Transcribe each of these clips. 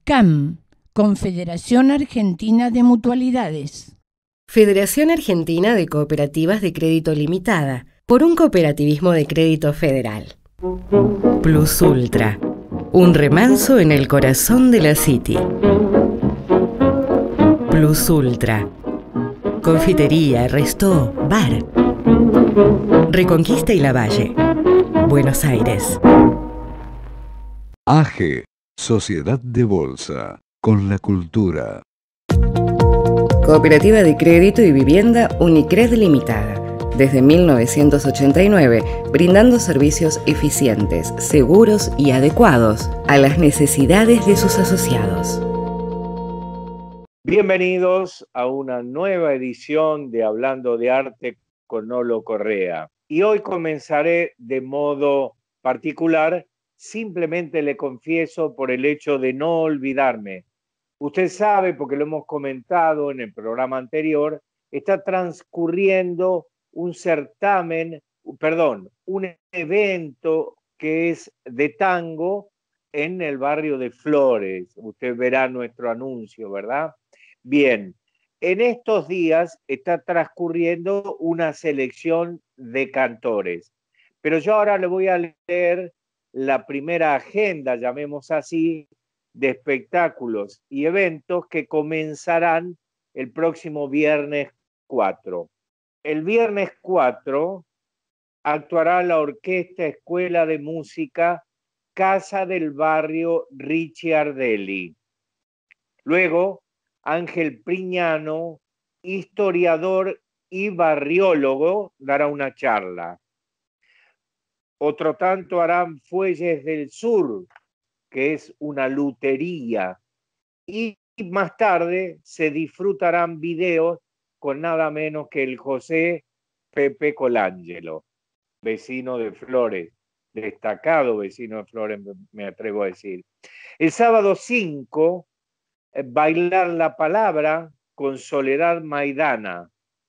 CAM, Confederación Argentina de Mutualidades. Federación Argentina de Cooperativas de Crédito Limitada, por un cooperativismo de crédito federal. Plus Ultra, un remanso en el corazón de la City. Plus Ultra, confitería, restó, bar. Reconquista y Lavalle, Buenos Aires. AGE, Sociedad de Bolsa, con la cultura. Cooperativa de Crédito y Vivienda Unicred Limitada. Desde 1989, brindando servicios eficientes, seguros y adecuados a las necesidades de sus asociados. Bienvenidos a una nueva edición de Hablando de Arte con Nolo Correa. Y hoy comenzaré de modo particular, simplemente le confieso por el hecho de no olvidarme. Usted sabe, porque lo hemos comentado en el programa anterior, está transcurriendo un evento que es de tango en el barrio de Flores. Usted verá nuestro anuncio, ¿verdad? Bien, en estos días está transcurriendo una selección de cantores, pero yo ahora le voy a leer la primera agenda, llamemos así, de espectáculos y eventos que comenzarán el próximo viernes 4. El viernes 4 actuará la Orquesta Escuela de Música Casa del Barrio Ricciardelli. Luego, Ángel Priñano, historiador y barriólogo, dará una charla. Otro tanto harán Fuelles del Sur, que es una lutería, y más tarde se disfrutarán videos con nada menos que el José Pepe Colangelo, vecino de Flores, destacado vecino de Flores, me atrevo a decir. El sábado 5, Bailar la Palabra con Soledad Maidana.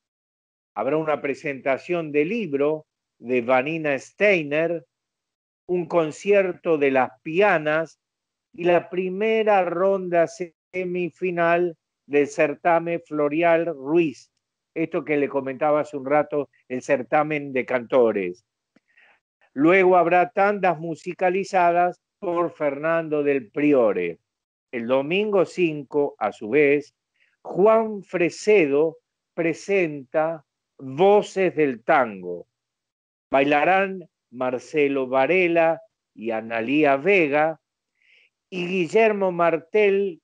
Habrá una presentación de libro de Vanina Steiner, un concierto de las pianas y la primera ronda semifinal del certamen Florial Ruiz. Esto que le comentaba hace un rato, el certamen de cantores. Luego habrá tandas musicalizadas por Fernando del Priore. El domingo 5, a su vez, Juan Fresedo presenta Voces del Tango. Bailarán Marcelo Varela y Analía Vega, y Guillermo Martel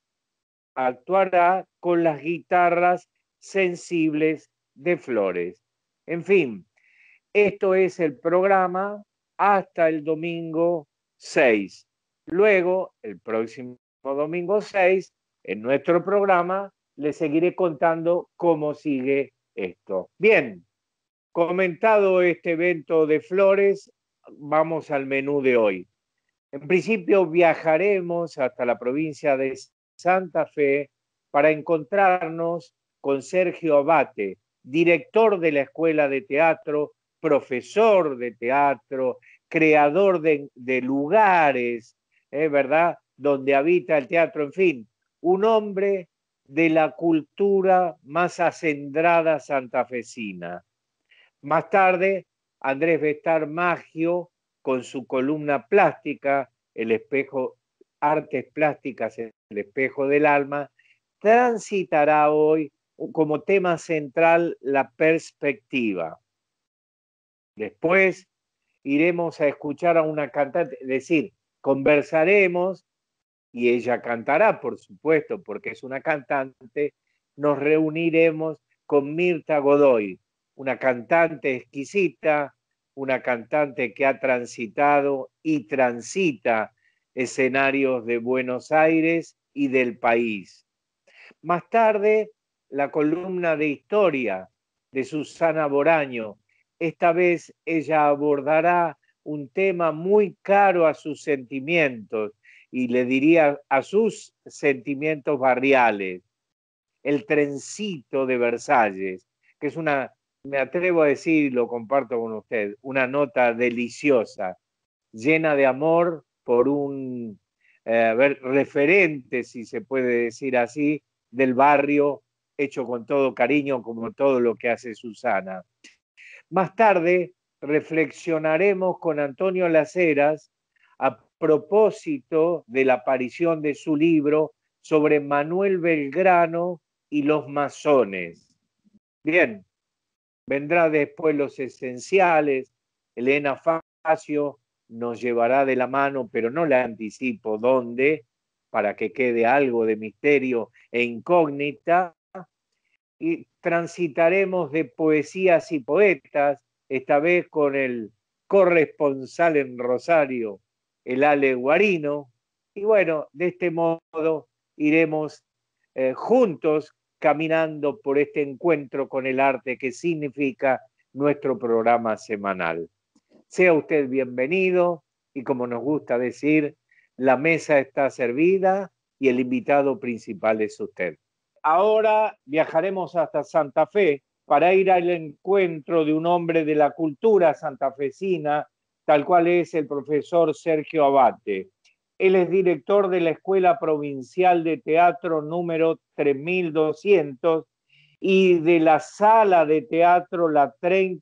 actuará con las guitarras sensibles de Flores. En fin, esto es el programa hasta el domingo 6. Luego, el próximo domingo 6, en nuestro programa, les seguiré contando cómo sigue esto. Bien, comentado este evento de Flores, vamos al menú de hoy. En principio viajaremos hasta la provincia de Santa Fe para encontrarnos con Sergio Abate, director de la Escuela de Teatro, profesor de teatro, creador de lugares, ¿verdad?, donde habita el teatro, en fin, un hombre de la cultura más acendrada santafesina. Más tarde, Andrés Bestar Maggio, con su columna plástica, El espejo, Artes Plásticas, el espejo del alma, transitará hoy como tema central la perspectiva. Después iremos a escuchar a una cantante, es decir, conversaremos y ella cantará, por supuesto, porque es una cantante. Nos reuniremos con Mirta Godoy, una cantante exquisita, una cantante que ha transitado y transita escenarios de Buenos Aires y del país. Más tarde, la columna de historia de Susana Boraño. Esta vez ella abordará un tema muy caro a sus sentimientos, y le diría a sus sentimientos barriales, el trencito de Versalles, que es una, me atrevo a decir, y lo comparto con usted, una nota deliciosa, llena de amor por un referentes, si se puede decir así, del barrio, hecho con todo cariño, como todo lo que hace Susana. Más tarde reflexionaremos con Antonio Las Heras a propósito de la aparición de su libro sobre Manuel Belgrano y los masones. Bien, vendrá después Los Esenciales. Elena Facio nos llevará de la mano, pero no le anticipo dónde, para que quede algo de misterio e incógnita. Y transitaremos de poesías y poetas, esta vez con el corresponsal en Rosario, el Ale Guarino. Y bueno, de este modo iremos juntos caminando por este encuentro con el arte que significa nuestro programa semanal. Sea usted bienvenido y, como nos gusta decir, la mesa está servida y el invitado principal es usted. Ahora viajaremos hasta Santa Fe para ir al encuentro de un hombre de la cultura santafesina, tal cual es el profesor Sergio Abate. Él es director de la Escuela Provincial de Teatro número 3200 y de la Sala de Teatro la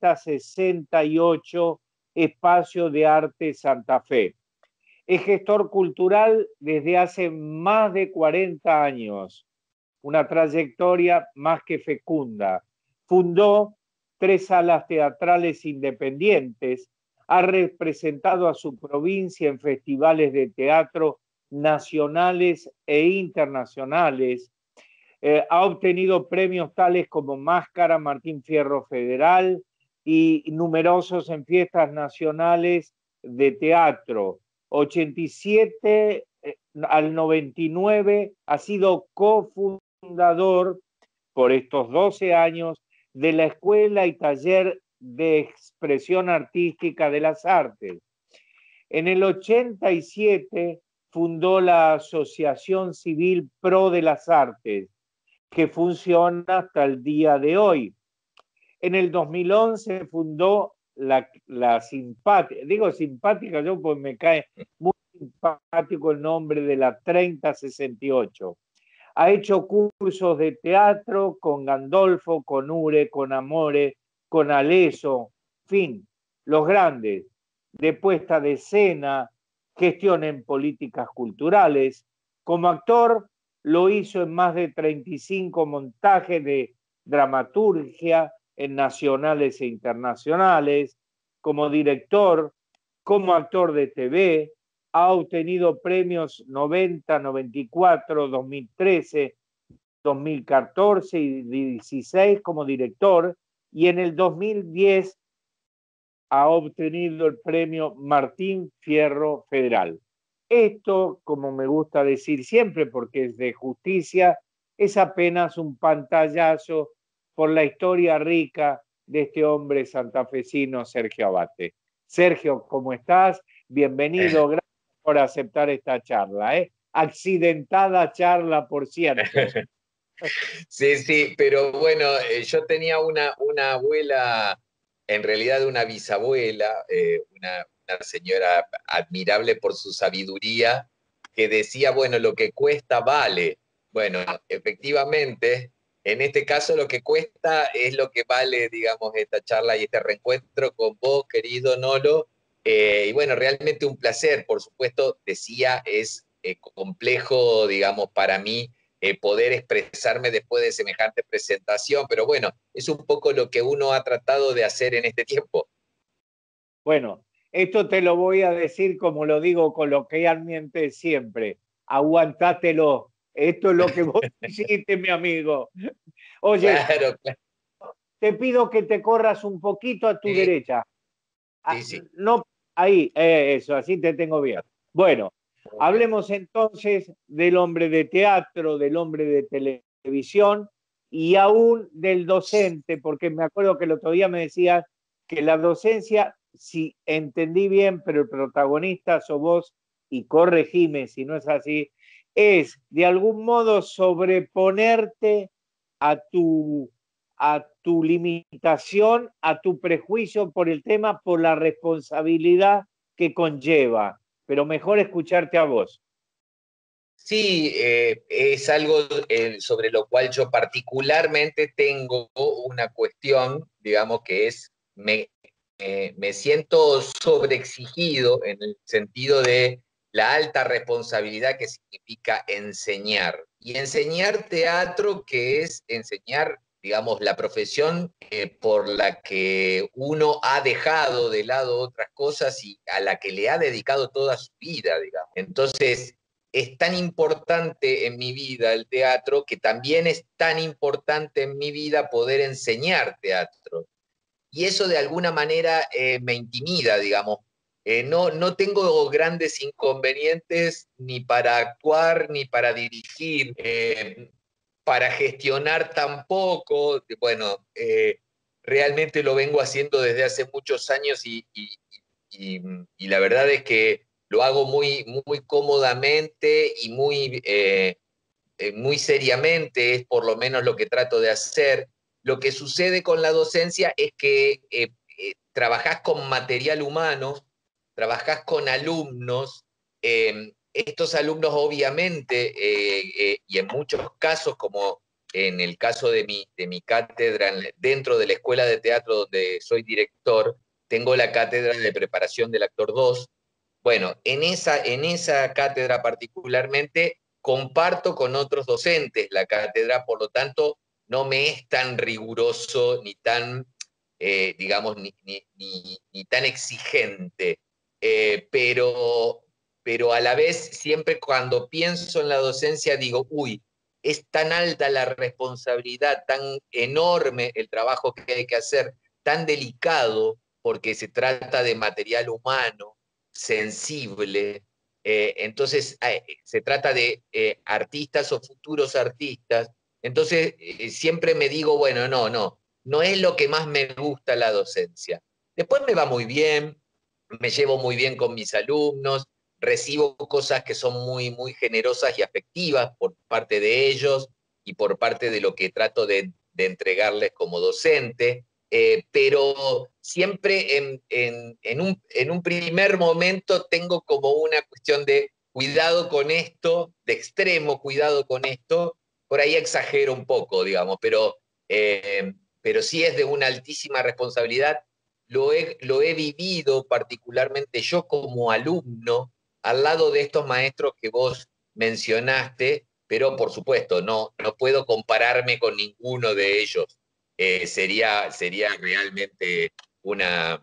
3068, Espacio de Arte Santa Fe. Es gestor cultural desde hace más de 40 años, una trayectoria más que fecunda. Fundó 3 salas teatrales independientes, ha representado a su provincia en festivales de teatro nacionales e internacionales, ha obtenido premios tales como Máscara Martín Fierro Federal y numerosos en fiestas nacionales de teatro. 87 al 99 ha sido cofundador por estos 12 años de la Escuela y Taller de Expresión Artística de las Artes. En el 87 fundó la Asociación Civil Pro de las Artes, que funciona hasta el día de hoy. En el 2011 fundó la simpática, digo simpática yo pues me cae muy simpático el nombre de la 3068. Ha hecho cursos de teatro con Gandolfo, con Ure, con Amore, con Aleso, en fin, los grandes, de puesta de escena, gestión en políticas culturales. Como actor lo hizo en más de 35 montajes de dramaturgia en nacionales e internacionales. Como director, como actor de TV, ha obtenido premios 90, 94, 2013, 2014 y 2016 como director, y en el 2010 ha obtenido el premio Martín Fierro Federal. Esto, como me gusta decir siempre, porque es de justicia, es apenas un pantallazo por la historia rica de este hombre santafesino, Sergio Abate. Sergio, ¿cómo estás? Bienvenido, gracias por aceptar esta charla. Accidentada charla, por cierto. Sí, pero bueno, yo tenía una abuela, en realidad una bisabuela, una señora admirable por su sabiduría, que decía, bueno, lo que cuesta vale. Bueno, efectivamente, en este caso lo que cuesta es lo que vale, digamos, esta charla y este reencuentro con vos, querido Nolo. Y bueno, realmente un placer, por supuesto, decía, es complejo, digamos, para mí poder expresarme después de semejante presentación, pero bueno, es un poco lo que uno ha tratado de hacer en este tiempo. Bueno, esto te lo voy a decir como lo digo coloquialmente siempre, aguantátelo, esto es lo que vos hiciste, mi amigo. Oye, claro. Te pido que te corras un poquito a tu derecha. Sí. No, ahí, eso, así te tengo bien. Bueno, hablemos entonces del hombre de teatro, del hombre de televisión y aún del docente, porque me acuerdo que el otro día me decías que la docencia, si entendí bien, pero el protagonista sos vos, y corregime si no es así, es de algún modo sobreponerte a tu limitación, a tu prejuicio por el tema, por la responsabilidad que conlleva. Pero mejor escucharte a vos. Sí, es algo sobre lo cual yo particularmente tengo una cuestión, digamos, que es, me siento sobreexigido en el sentido de la alta responsabilidad que significa enseñar. Y enseñar teatro, que es enseñar, digamos, la profesión por la que uno ha dejado de lado otras cosas y a la que le ha dedicado toda su vida, digamos. Entonces, es tan importante en mi vida el teatro que también es tan importante en mi vida poder enseñar teatro. Y eso de alguna manera me intimida, digamos. No tengo grandes inconvenientes ni para actuar ni para dirigir, para gestionar tampoco. Bueno, realmente lo vengo haciendo desde hace muchos años y la verdad es que lo hago muy, muy cómodamente y muy seriamente, es por lo menos lo que trato de hacer. Lo que sucede con la docencia es que trabajás con material humano, trabajás con alumnos, estos alumnos obviamente, y en muchos casos, como en el caso de mi cátedra dentro de la Escuela de Teatro donde soy director, tengo la cátedra de preparación del actor 2. Bueno, en esa cátedra particularmente comparto con otros docentes la cátedra, por lo tanto no me es tan riguroso ni tan, digamos, ni tan exigente. Pero a la vez siempre cuando pienso en la docencia digo, uy, es tan alta la responsabilidad, tan enorme el trabajo que hay que hacer, tan delicado porque se trata de material humano, sensible. Entonces, se trata de artistas o futuros artistas. Entonces, siempre me digo, bueno, no es lo que más me gusta la docencia. Después me va muy bien, me llevo muy bien con mis alumnos, recibo cosas que son muy, muy generosas y afectivas por parte de ellos y por parte de lo que trato de entregarles como docente. Pero siempre en un primer momento tengo como una cuestión de cuidado con esto, de extremo cuidado con esto, por ahí exagero un poco, digamos, pero sí es de una altísima responsabilidad. Lo he vivido particularmente yo como alumno al lado de estos maestros que vos mencionaste, pero por supuesto no puedo compararme con ninguno de ellos. Sería realmente una,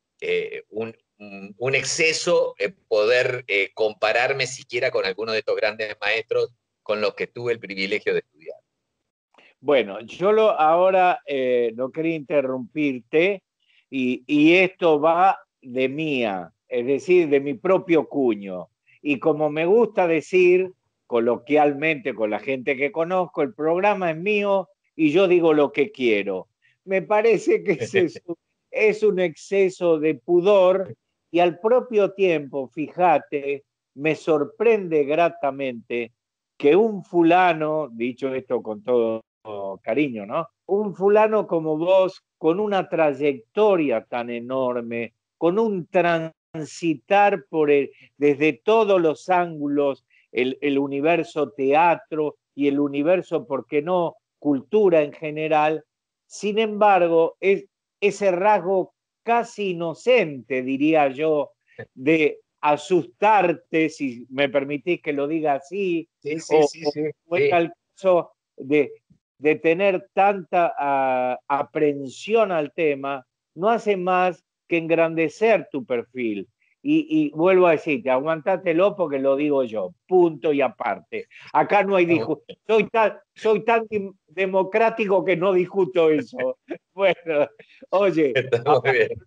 un exceso poder compararme siquiera con alguno de estos grandes maestros con los que tuve el privilegio de estudiar. Bueno, ahora no quería interrumpirte y esto va de mía, es decir, de mi propio cuño. Y como me gusta decir coloquialmente con la gente que conozco, el programa es mío y yo digo lo que quiero. Me parece que es un exceso de pudor y al propio tiempo, fíjate, me sorprende gratamente que un fulano, dicho esto con todo cariño, ¿no? Un fulano como vos, con una trayectoria tan enorme, con un transitar desde todos los ángulos, el universo teatro y el universo, ¿por qué no?, cultura en general. Sin embargo, ese rasgo casi inocente, diría yo, de asustarte, si me permitís que lo diga así, Sí, sí, sí, sí, o en el caso de tener tanta aprensión al tema, no hace más que engrandecer tu perfil. Y vuelvo a decirte, aguantátelo porque lo digo yo, punto y aparte. Acá no hay discusión. Soy tan democrático que no discuto eso. Bueno, oye, Está muy bien.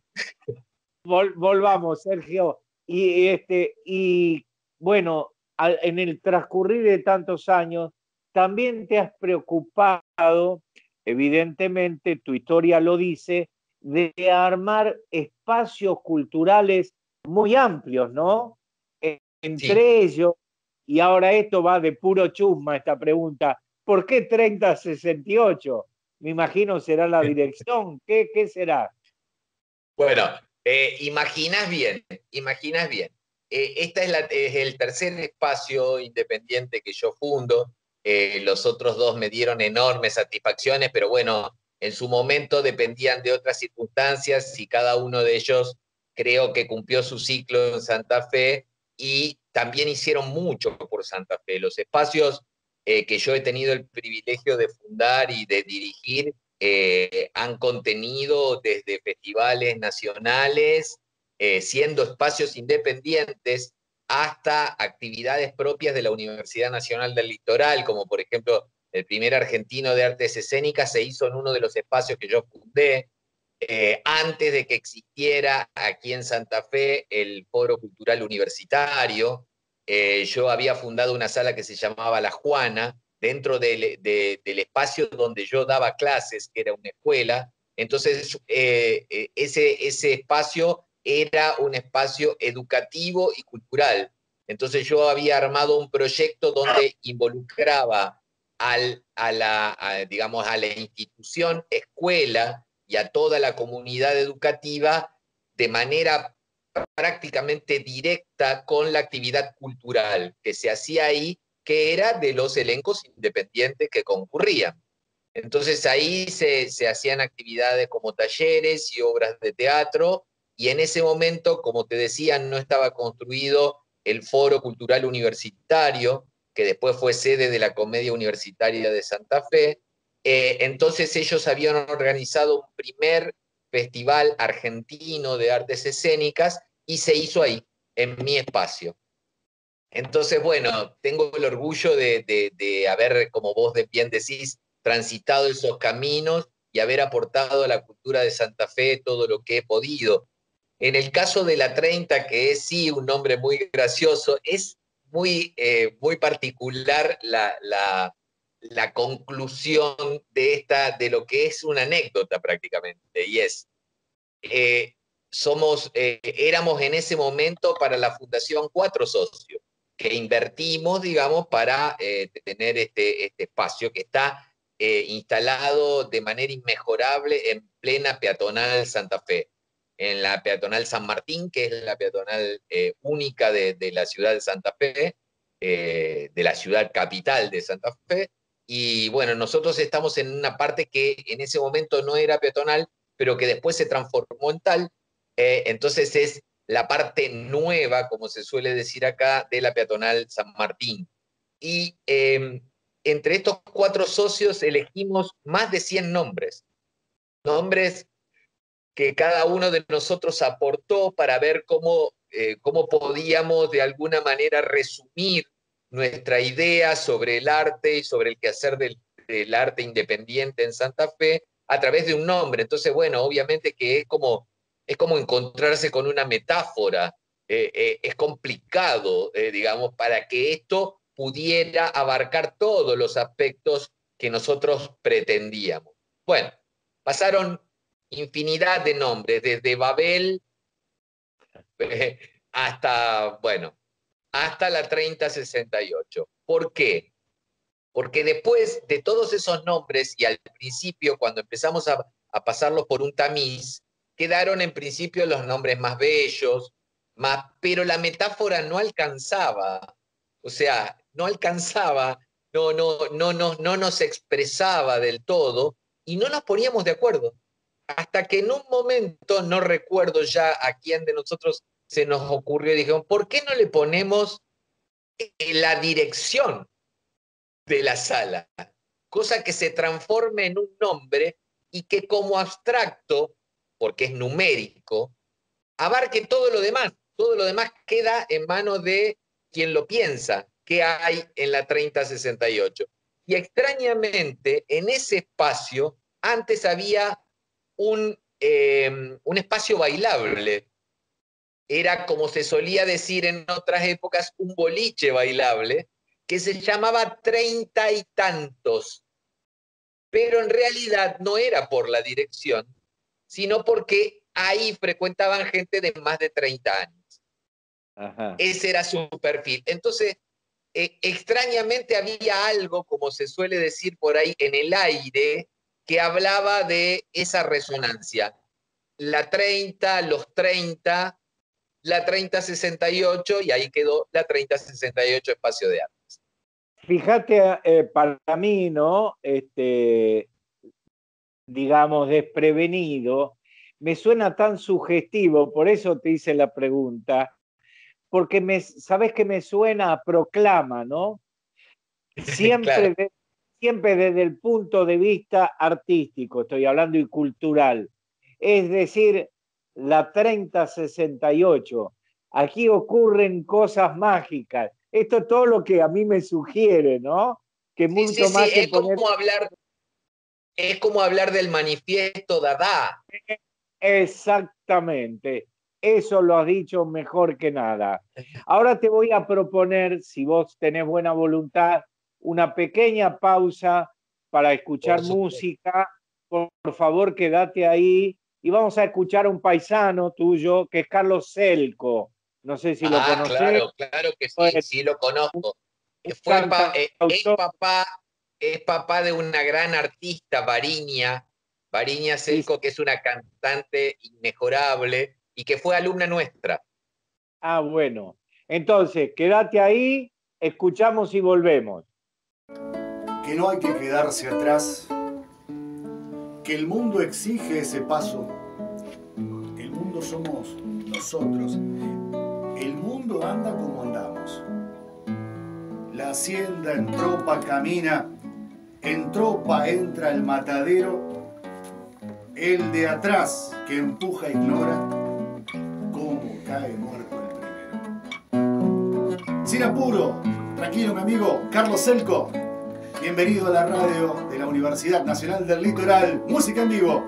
volvamos, Sergio. Y bueno, en el transcurrir de tantos años, también te has preocupado, evidentemente tu historia lo dice, de armar espacios culturales muy amplios, ¿no? Sí. Entre ellos, y ahora esto va de puro chusma, esta pregunta, ¿por qué 3068? Me imagino será la dirección, ¿qué será? Bueno, imaginas bien, imaginas bien. Este es el tercer espacio independiente que yo fundo. Los otros dos me dieron enormes satisfacciones, pero bueno, en su momento dependían de otras circunstancias y cada uno de ellos creo que cumplió su ciclo en Santa Fe y también hicieron mucho por Santa Fe. Los espacios que yo he tenido el privilegio de fundar y de dirigir han contenido desde festivales nacionales, siendo espacios independientes, hasta actividades propias de la Universidad Nacional del Litoral, como por ejemplo el primer argentino de artes escénicas se hizo en uno de los espacios que yo fundé, antes de que existiera aquí en Santa Fe el Foro Cultural Universitario. Yo había fundado una sala que se llamaba La Juana, dentro del espacio donde yo daba clases, que era una escuela. Entonces, ese espacio era un espacio educativo y cultural. Entonces yo había armado un proyecto donde involucraba digamos, a la institución escuela y a toda la comunidad educativa de manera prácticamente directa con la actividad cultural que se hacía ahí, que era de los elencos independientes que concurrían. Entonces ahí se hacían actividades como talleres y obras de teatro, y en ese momento, como te decía, no estaba construido el Foro Cultural Universitario, que después fue sede de la Comedia Universitaria de Santa Fe. Entonces ellos habían organizado un primer festival argentino de artes escénicas y se hizo ahí, en mi espacio. Entonces, bueno, tengo el orgullo de haber, como vos bien decís, transitado esos caminos y haber aportado a la cultura de Santa Fe todo lo que he podido. En el caso de la 30, que es sí un nombre muy gracioso, es muy particular la conclusión de lo que es una anécdota prácticamente, y es, éramos en ese momento para la fundación 4 socios, que invertimos, digamos, para tener este espacio que está instalado de manera inmejorable en plena peatonal Santa Fe, en la peatonal San Martín, que es la peatonal única de la ciudad de Santa Fe, de la ciudad capital de Santa Fe. Y bueno, nosotros estamos en una parte que en ese momento no era peatonal, pero que después se transformó en tal. Entonces es la parte nueva, como se suele decir acá, de la peatonal San Martín. Y entre estos 4 socios elegimos más de 100 nombres, nombres que cada uno de nosotros aportó para ver cómo podíamos de alguna manera resumir nuestra idea sobre el arte y sobre el quehacer del arte independiente en Santa Fe a través de un nombre. Entonces, bueno, obviamente que es como encontrarse con una metáfora. Es complicado, digamos, para que esto pudiera abarcar todos los aspectos que nosotros pretendíamos. Bueno, pasaron infinidad de nombres, desde Babel hasta, bueno, hasta la 3068. ¿Por qué? Porque después de todos esos nombres, y al principio, cuando empezamos a pasarlos por un tamiz, quedaron en principio los nombres más bellos, pero la metáfora no alcanzaba, o sea, no alcanzaba, no nos expresaba del todo, y no nos poníamos de acuerdo. Hasta que en un momento, no recuerdo ya a quién de nosotros se nos ocurrió, y dijeron, ¿por qué no le ponemos la dirección de la sala? Cosa que se transforme en un nombre y que como abstracto, porque es numérico, abarque todo lo demás. Todo lo demás queda en manos de quien lo piensa, que hay en la 3068. Y extrañamente, en ese espacio, antes había un espacio bailable. Era, como se solía decir en otras épocas, un boliche bailable, que se llamaba 30 y tantos. Pero en realidad no era por la dirección, sino porque ahí frecuentaban gente de más de 30 años. Ajá. Ese era su perfil. Entonces, extrañamente había algo, como se suele decir por ahí, en el aire, que hablaba de esa resonancia. La 30, los 30, la 3068 y ahí quedó la 3068 Espacio de Artes. Fíjate, para mí, ¿no? Digamos, desprevenido, me suena tan sugestivo, por eso te hice la pregunta, porque sabes que me suena a proclama, ¿no? Siempre, Claro. siempre desde el punto de vista artístico, estoy hablando, y cultural. Es decir, la 3068. Aquí ocurren cosas mágicas. Esto es todo lo que a mí me sugiere, ¿no? Que Sí, sí, mucho sí, más que poner... es como hablar del manifiesto Dada. Exactamente. Eso lo has dicho mejor que nada. Ahora te voy a proponer, si vos tenés buena voluntad, una pequeña pausa para escuchar Por supuesto. música. Por favor, quédate ahí y vamos a escuchar a un paisano tuyo que es Carlos Selco. No sé si lo Ah, conocés. claro, claro que sí, Bueno, sí lo conozco. un Es cantautor. papá de una gran artista, Variña Sí. Selco, que es una cantante inmejorable y que fue alumna nuestra. Ah, bueno. Entonces, quédate ahí, escuchamos y volvemos. Que no hay que quedarse atrás, que el mundo exige ese paso. El mundo somos nosotros. El mundo anda como andamos. La hacienda en tropa camina, en tropa entra el matadero. El de atrás que empuja ignora cómo cae muerto el primero. Sin apuro, tranquilo mi amigo Carlos Selco. Bienvenido a la radio de la Universidad Nacional del Litoral. Música en vivo.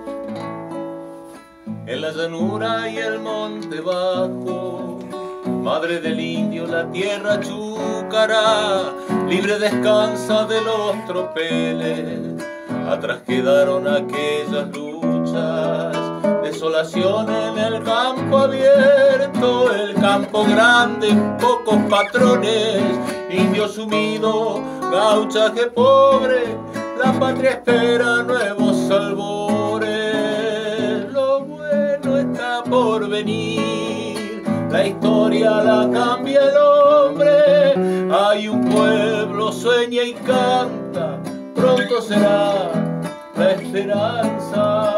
En la llanura y el monte bajo, madre del indio, la tierra chúcara, libre descansa de los tropeles. Atrás quedaron aquellas luchas, desolación en el campo abierto, el campo grande, pocos patrones, indio sumido, gauchaje pobre, la patria espera nuevos albores. Lo bueno está por venir, la historia la cambia el hombre. Hay un pueblo, sueña y canta, pronto será la esperanza.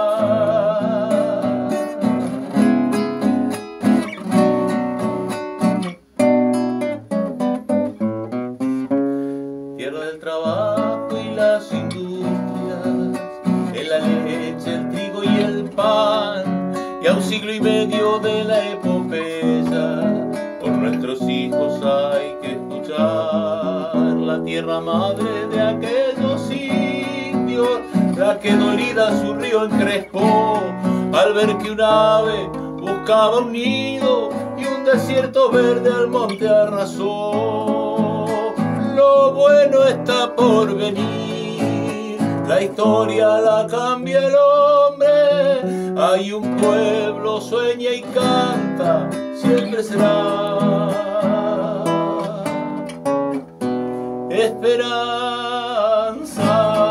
Tierra del trabajo y las industrias, en la leche, el trigo y el pan, y a un siglo y medio de la epopeya, por nuestros hijos hay que escuchar la tierra madre de aquellos indios, la que dolida su río encrespó al ver que un ave buscaba un nido y un desierto verde al monte arrasó. Lo bueno está por venir, la historia la cambia el hombre. Hay un pueblo, sueña y canta, siempre será esperanza.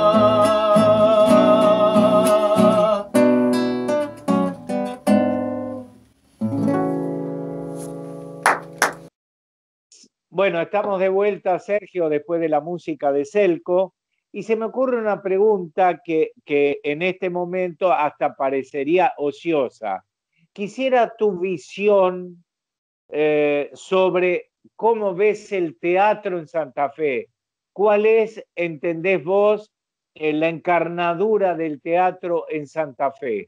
Bueno, estamos de vuelta, Sergio, después de la música de Selco, y se me ocurre una pregunta que en este momento hasta parecería ociosa. Quisiera tu visión sobre cómo ves el teatro en Santa Fe. ¿Cuál es, entendés vos, la encarnadura del teatro en Santa Fe?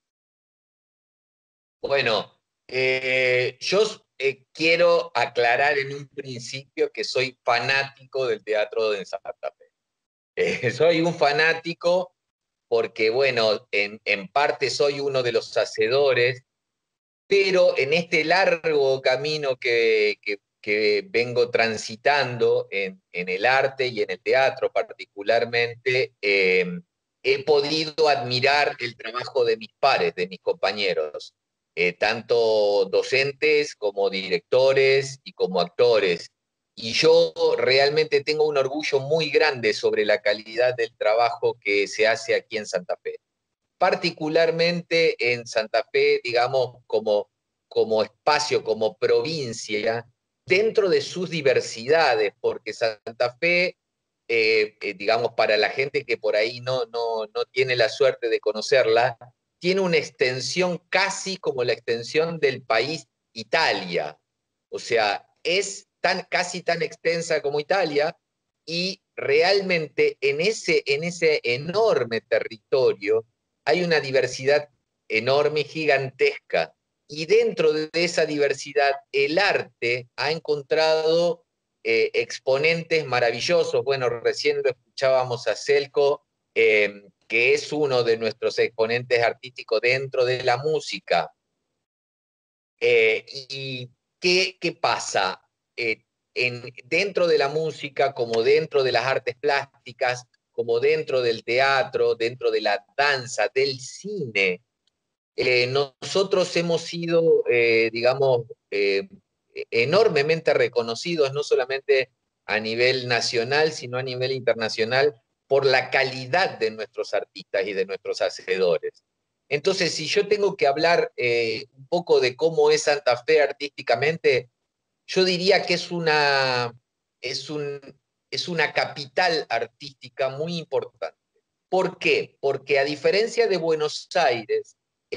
Bueno, yo quiero aclarar en un principio que soy fanático del teatro de Santa Fe. Soy un fanático porque, bueno, en parte soy uno de los hacedores, pero en este largo camino que vengo transitando en el arte y en el teatro particularmente, he podido admirar el trabajo de mis pares, de mis compañeros, tanto docentes como directores y como actores. Y yo realmente tengo un orgullo muy grande sobre la calidad del trabajo que se hace aquí en Santa Fe. Particularmente en Santa Fe, digamos, como como espacio, como provincia, dentro de sus diversidades, porque Santa Fe, digamos, para la gente que por ahí no tiene la suerte de conocerla, tiene una extensión casi como la extensión del país Italia. O sea, es casi tan extensa como Italia, y realmente en ese enorme territorio hay una diversidad enorme, gigantesca. Y dentro de esa diversidad, el arte ha encontrado exponentes maravillosos. Bueno, recién lo escuchábamos a Celco, que es uno de nuestros exponentes artísticos dentro de la música. ¿Y qué pasa? Dentro de la música, como dentro de las artes plásticas, como dentro del teatro, dentro de la danza, del cine, nosotros hemos sido, digamos, enormemente reconocidos, no solamente a nivel nacional, sino a nivel internacional, por la calidad de nuestros artistas y de nuestros hacedores. Entonces, si yo tengo que hablar un poco de cómo es Santa Fe artísticamente, yo diría que es una capital artística muy importante. ¿Por qué? Porque a diferencia de Buenos Aires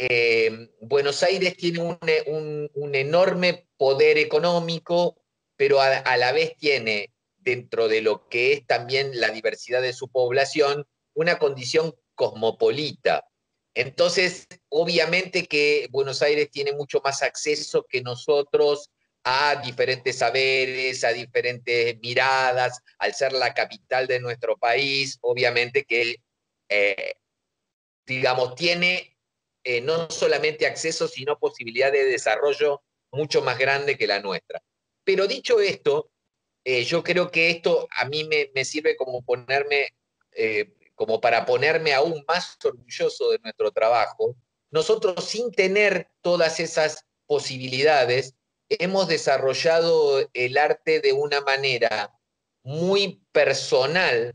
tiene un enorme poder económico, pero a la vez tiene, dentro de lo que es también la diversidad de su población, una condición cosmopolita. Entonces, obviamente que Buenos Aires tiene mucho más acceso que nosotros a diferentes saberes, a diferentes miradas, al ser la capital de nuestro país, obviamente que, digamos, tiene no solamente acceso, sino posibilidad de desarrollo mucho más grande que la nuestra. Pero dicho esto, yo creo que esto a mí me sirve como como para ponerme aún más orgulloso de nuestro trabajo. Nosotros, sin tener todas esas posibilidades, hemos desarrollado el arte de una manera muy personal,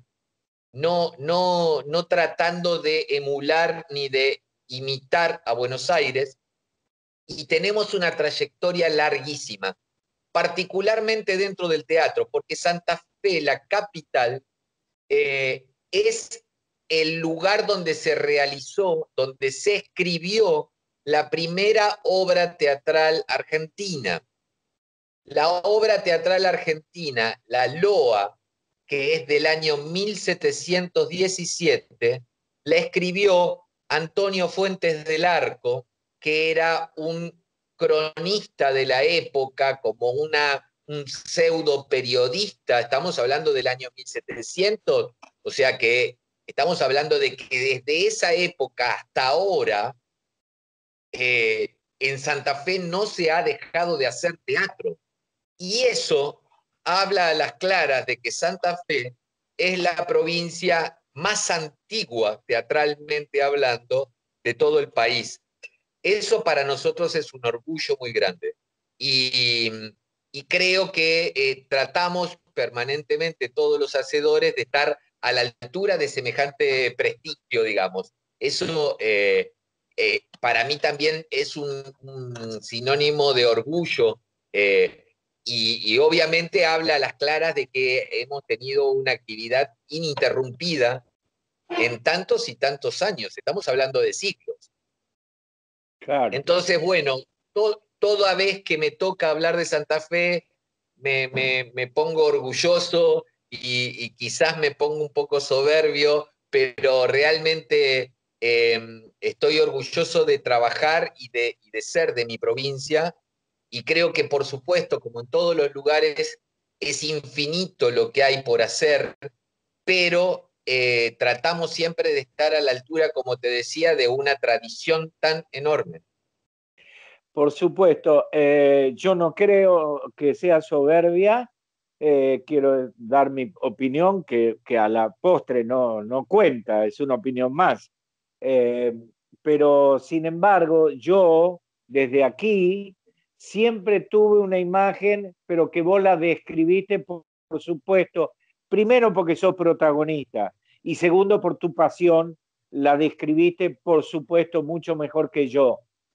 no tratando de emular ni de imitar a Buenos Aires, y tenemos una trayectoria larguísima, particularmente dentro del teatro, porque Santa Fe, la capital, es el lugar donde se realizó, donde se escribió la primera obra teatral argentina. La obra teatral argentina, La Loa, que es del año 1717, la escribió Antonio Fuentes del Arco, que era un cronista de la época, como un pseudo periodista. Estamos hablando del año 1700, o sea que estamos hablando de que desde esa época hasta ahora, en Santa Fe no se ha dejado de hacer teatro. Y eso habla a las claras de que Santa Fe es la provincia más antigua, teatralmente hablando, de todo el país. Eso para nosotros es un orgullo muy grande. Y creo que tratamos permanentemente todos los hacedores de estar a la altura de semejante prestigio, digamos. Eso para mí también es un sinónimo de orgullo. Y obviamente habla a las claras de que hemos tenido una actividad ininterrumpida en tantos y tantos años. Estamos hablando de siglos. Claro. Entonces, bueno, toda vez que me toca hablar de Santa Fe, me pongo orgulloso y quizás me pongo un poco soberbio, pero realmente estoy orgulloso de trabajar y de ser de mi provincia. Y creo que, por supuesto, como en todos los lugares, es infinito lo que hay por hacer, pero tratamos siempre de estar a la altura, como te decía, de una tradición tan enorme. Por supuesto, yo no creo que sea soberbia, quiero dar mi opinión, que a la postre no cuenta, es una opinión más. Pero, sin embargo, yo, desde aquí, siempre tuve una imagen, pero que vos la describiste, por supuesto, primero porque sos protagonista y segundo por tu pasión, la describiste, por supuesto, mucho mejor que yo.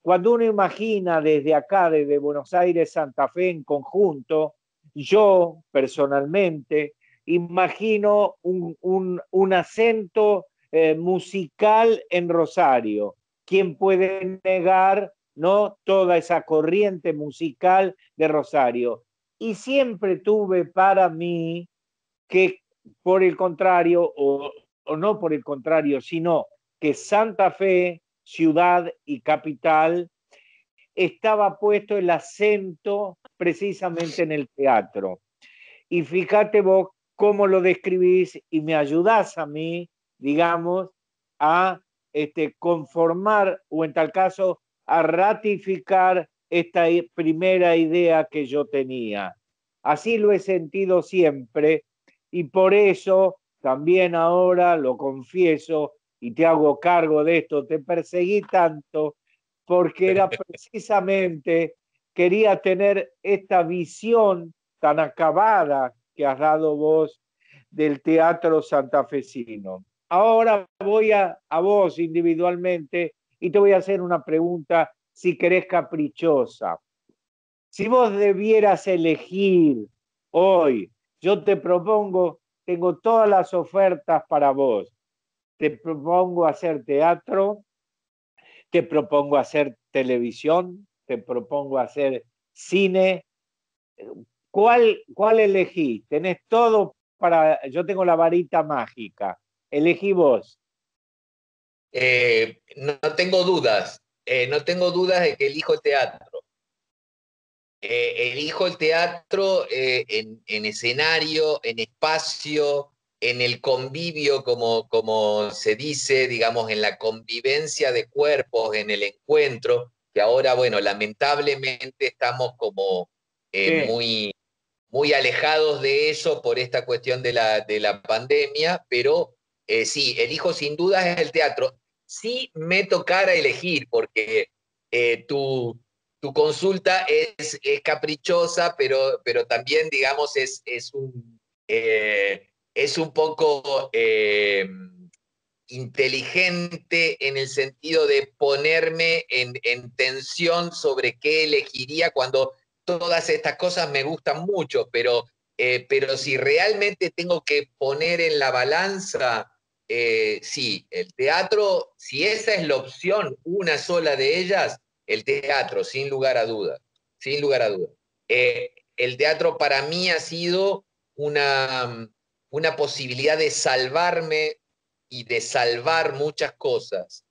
cuando uno imagina desde acá, desde Buenos Aires, Santa Fe en conjunto, yo personalmente imagino un acento musical en Rosario. ¿Quién puede negar, no, toda esa corriente musical de Rosario? Y siempre tuve para mí que, por el contrario, o no por el contrario, sino que Santa Fe, ciudad y capital, estaba puesto el acento precisamente en el teatro. Y fíjate vos cómo lo describís y me ayudás a mí, digamos, a conformar o en tal caso a ratificar esta primera idea que yo tenía. Así lo he sentido siempre y por eso también ahora lo confieso y te hago cargo de esto, te perseguí tanto porque era precisamente, quería tener esta visión tan acabada que has dado vos del teatro santafesino. Ahora voy a vos individualmente y te voy a hacer una pregunta, si querés, caprichosa. Si vos debieras elegir hoy, yo te propongo, tengo todas las ofertas para vos. Te propongo hacer teatro, te propongo hacer televisión, te propongo hacer cine. ¿Cuál elegís? Tenés todo para... Yo tengo la varita mágica. Elegí vos. No tengo dudas. No tengo dudas de que elijo el teatro. Elijo el teatro en escenario, en espacio, en el convivio, como se dice, digamos, en la convivencia de cuerpos, en el encuentro, que ahora, bueno, lamentablemente estamos como muy, muy alejados de eso por esta cuestión de la pandemia, pero sí, elijo sin dudas el teatro. Sí me tocara elegir, porque tu consulta es caprichosa, pero también, digamos, es un poco inteligente en el sentido de ponerme en tensión sobre qué elegiría cuando todas estas cosas me gustan mucho, pero si realmente tengo que poner en la balanza, sí, el teatro, si esa es la opción, una sola de ellas, el teatro, sin lugar a dudas, sin lugar a dudas. El teatro para mí ha sido una posibilidad de salvarme y de salvar muchas cosas.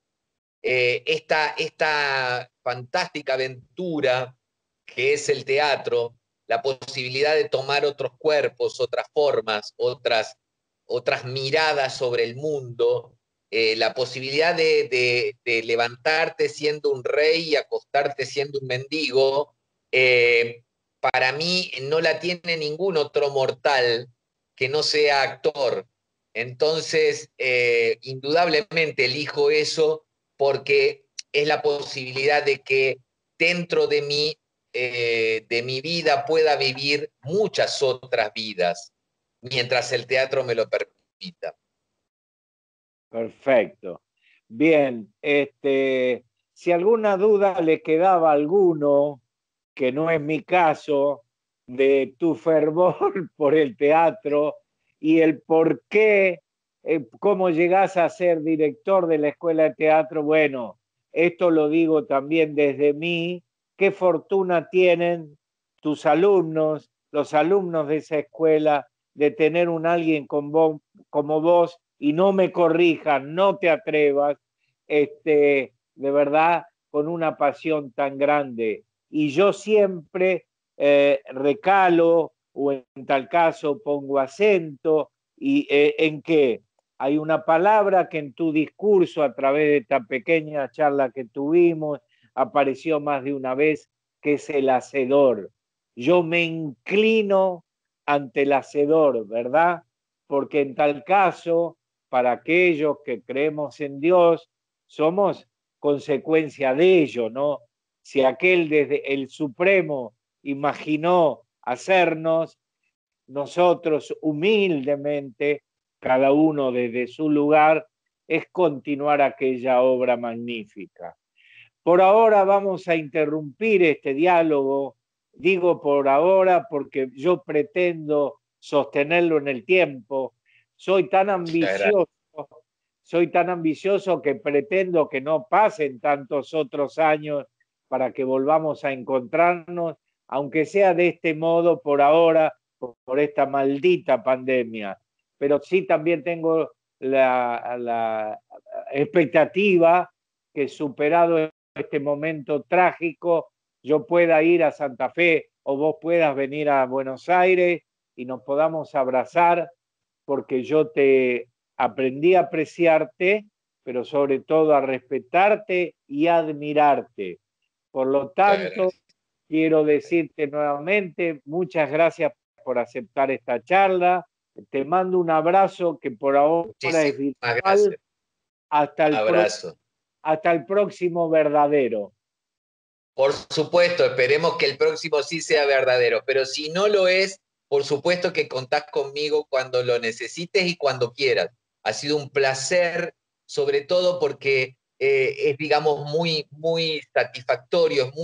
Esta fantástica aventura que es el teatro, la posibilidad de tomar otros cuerpos, otras formas, otras miradas sobre el mundo, la posibilidad de levantarte siendo un rey y acostarte siendo un mendigo, para mí no la tiene ningún otro mortal que no sea actor. Entonces, indudablemente elijo eso porque es la posibilidad de que dentro de mi vida pueda vivir muchas otras vidas, mientras el teatro me lo permita. Perfecto. Bien, si alguna duda le quedaba a alguno, que no es mi caso, de tu fervor por el teatro y el por qué, cómo llegás a ser director de la Escuela de Teatro, bueno, esto lo digo también desde mí, qué fortuna tienen tus alumnos, los alumnos de esa escuela, de tener un alguien como vos, y no me corrijan, no te atrevas, de verdad, con una pasión tan grande. Y yo siempre recalo, o en tal caso pongo acento, y en que hay una palabra que en tu discurso, a través de esta pequeña charla que tuvimos, apareció más de una vez, que es el hacedor. Yo me inclino ante el hacedor, ¿verdad? Porque en tal caso, para aquellos que creemos en Dios, somos consecuencia de ello, ¿no? Si aquel desde el Supremo imaginó hacernos, nosotros humildemente, cada uno desde su lugar, es continuar aquella obra magnífica. Por ahora vamos a interrumpir este diálogo. Digo por ahora porque yo pretendo sostenerlo en el tiempo. Soy tan ambicioso que pretendo que no pasen tantos otros años para que volvamos a encontrarnos, aunque sea de este modo por ahora, por esta maldita pandemia. Pero sí también tengo la expectativa que, superado este momento trágico, yo pueda ir a Santa Fe o vos puedas venir a Buenos Aires y nos podamos abrazar, porque yo te aprendí a apreciarte, pero sobre todo a respetarte y admirarte. Por lo tanto, quiero decirte nuevamente muchas gracias por aceptar esta charla. Te mando un abrazo que por ahora es virtual. Hasta el próximo verdadero. Por supuesto, esperemos que el próximo sí sea verdadero, pero si no lo es, por supuesto que contás conmigo cuando lo necesites y cuando quieras. Ha sido un placer, sobre todo porque es, digamos, muy, muy satisfactorio, es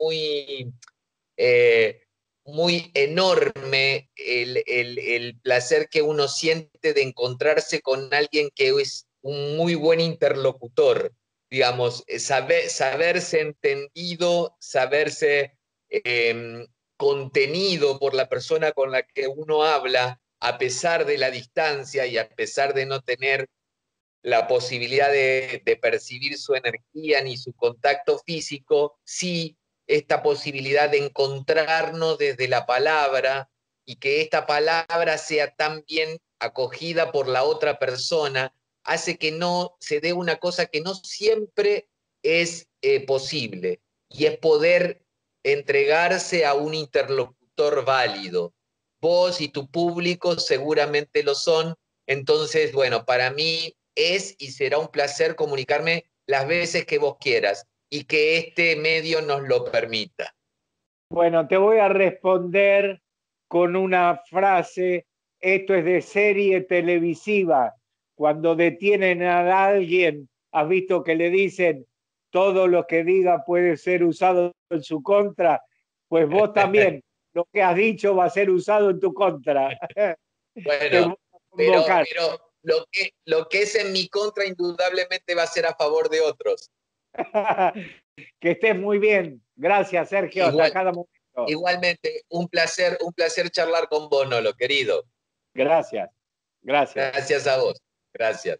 muy enorme el placer que uno siente de encontrarse con alguien que es un muy buen interlocutor, digamos, saberse entendido, saberse contenido por la persona con la que uno habla, a pesar de la distancia y a pesar de no tener la posibilidad de percibir su energía ni su contacto físico, sí esta posibilidad de encontrarnos desde la palabra y que esta palabra sea tan bien acogida por la otra persona, hace que no se dé una cosa que no siempre es posible, y es poder entregarse a un interlocutor válido. Vos y tu público seguramente lo son, entonces, bueno, para mí es y será un placer comunicarme las veces que vos quieras y que este medio nos lo permita. Bueno, te voy a responder con una frase. Esto es de serie televisiva. Cuando detienen a alguien, has visto que le dicen todo lo que diga puede ser usado en su contra. Pues vos también, lo que has dicho va a ser usado en tu contra. Bueno, pero lo que es en mi contra indudablemente va a ser a favor de otros. Que estés muy bien. Gracias, Sergio. Hasta cada momento. Igualmente, un placer charlar con vos, Nolo, querido. Gracias. Gracias a vos. Gracias.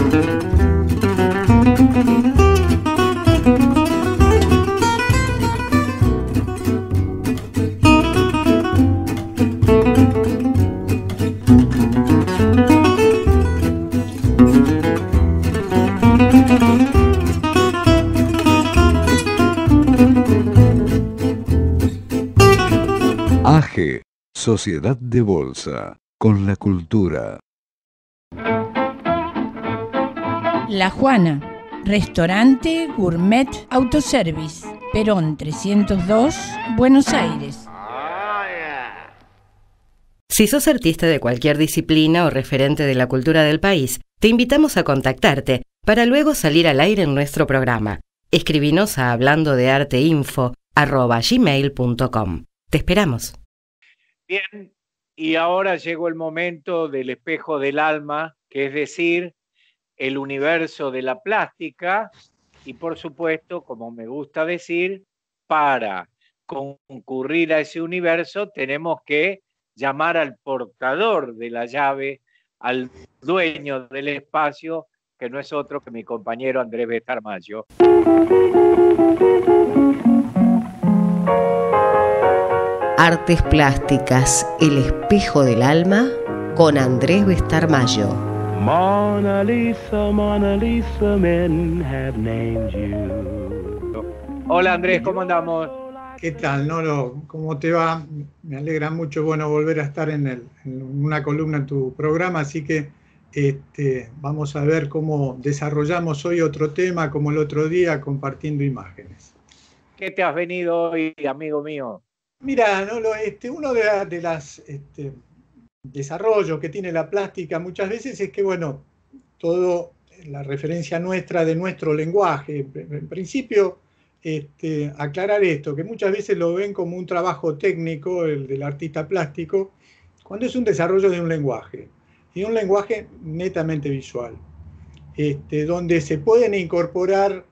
AGE, Sociedad de Bolsa, con la cultura. La Juana, restaurante gourmet autoservice, Perón 302, Buenos Aires. Si sos artista de cualquier disciplina o referente de la cultura del país, te invitamos a contactarte para luego salir al aire en nuestro programa. Escribinos a hablandodearteinfo@gmail.com. Te esperamos. Bien, y ahora llegó el momento del espejo del alma, que es decir, el universo de la plástica, y por supuesto, como me gusta decir, para concurrir a ese universo tenemos que llamar al portador de la llave, al dueño del espacio, que no es otro que mi compañero Andrés Bestarmayo. Artes Plásticas, el espejo del alma, con Andrés Bestarmayo. Mona Lisa, men have named you. Hola Andrés, ¿cómo andamos? ¿Qué tal, Nolo? ¿Cómo te va? Me alegra mucho, bueno, volver a estar en una columna en tu programa, así que vamos a ver cómo desarrollamos hoy otro tema, como el otro día, compartiendo imágenes. ¿Qué te has venido hoy, amigo mío? Mira, Nolo, uno de las desarrollos que tiene la plástica muchas veces es que, bueno, todo la referencia nuestra de nuestro lenguaje, en principio aclarar esto, que muchas veces lo ven como un trabajo técnico, el del artista plástico, cuando es un desarrollo de un lenguaje, y un lenguaje netamente visual, donde se pueden incorporar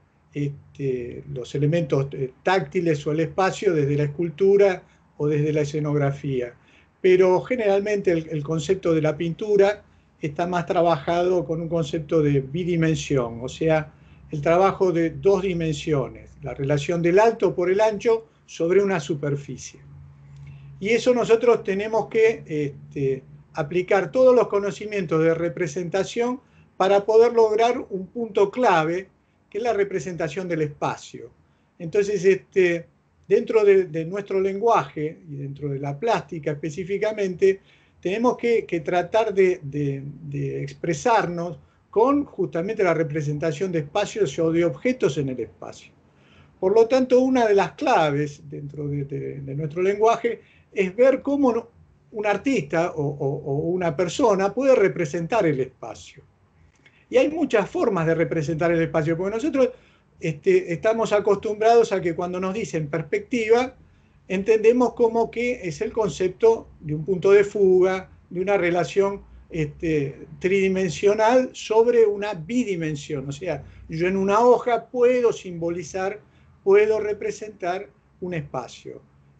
los elementos táctiles o el espacio desde la escultura o desde la escenografía. Pero generalmente el concepto de la pintura está más trabajado con un concepto de bidimensión, o sea, el trabajo de dos dimensiones, la relación del alto por el ancho sobre una superficie. Y eso nosotros tenemos que aplicar todos los conocimientos de representación para poder lograr un punto clave, que es la representación del espacio. Entonces, dentro de nuestro lenguaje y dentro de la plástica específicamente, tenemos que tratar de expresarnos con justamente la representación de espacios o de objetos en el espacio. Por lo tanto, una de las claves dentro de nuestro lenguaje es ver cómo un artista o una persona puede representar el espacio. Y hay muchas formas de representar el espacio, porque nosotros estamos acostumbrados a que cuando nos dicen perspectiva, entendemos como que es el concepto de un punto de fuga, de una relación tridimensional sobre una bidimensión. O sea, yo en una hoja puedo simbolizar, puedo representar un espacio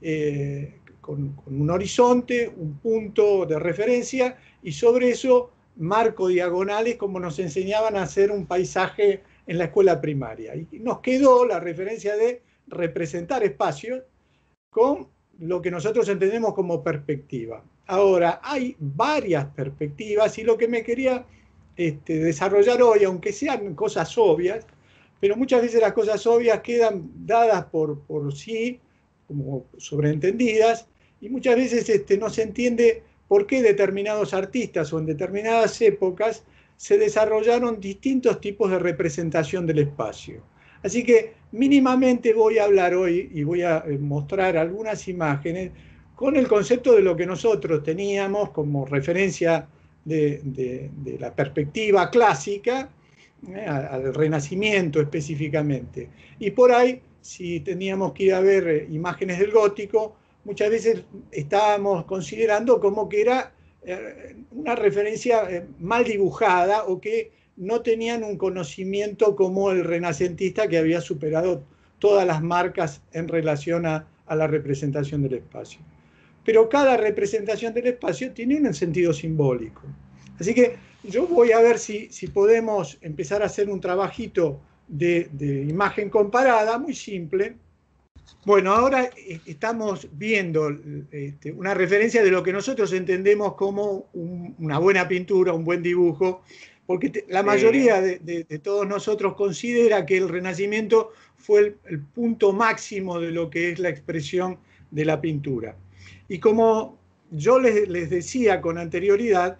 con un horizonte, un punto de referencia, y sobre eso marco diagonales como nos enseñaban a hacer un paisaje en la escuela primaria. Y nos quedó la referencia de representar espacios con lo que nosotros entendemos como perspectiva. Ahora, hay varias perspectivas y lo que me quería desarrollar hoy, aunque sean cosas obvias, pero muchas veces las cosas obvias quedan dadas por sí, como sobreentendidas, y muchas veces no se entiende por qué determinados artistas o en determinadas épocas se desarrollaron distintos tipos de representación del espacio. Así que mínimamente voy a hablar hoy y voy a mostrar algunas imágenes con el concepto de lo que nosotros teníamos como referencia de la perspectiva clásica, al Renacimiento específicamente. Y por ahí, si teníamos que ir a ver imágenes del gótico, muchas veces estábamos considerando como que era una referencia mal dibujada o que no tenían un conocimiento como el renacentista, que había superado todas las marcas en relación a la representación del espacio. Pero cada representación del espacio tiene un sentido simbólico. Así que yo voy a ver si podemos empezar a hacer un trabajito de imagen comparada, muy simple. Bueno, ahora estamos viendo una referencia de lo que nosotros entendemos como una buena pintura, un buen dibujo, porque la mayoría de todos nosotros considera que el Renacimiento fue el punto máximo de lo que es la expresión de la pintura. Y como yo les decía con anterioridad,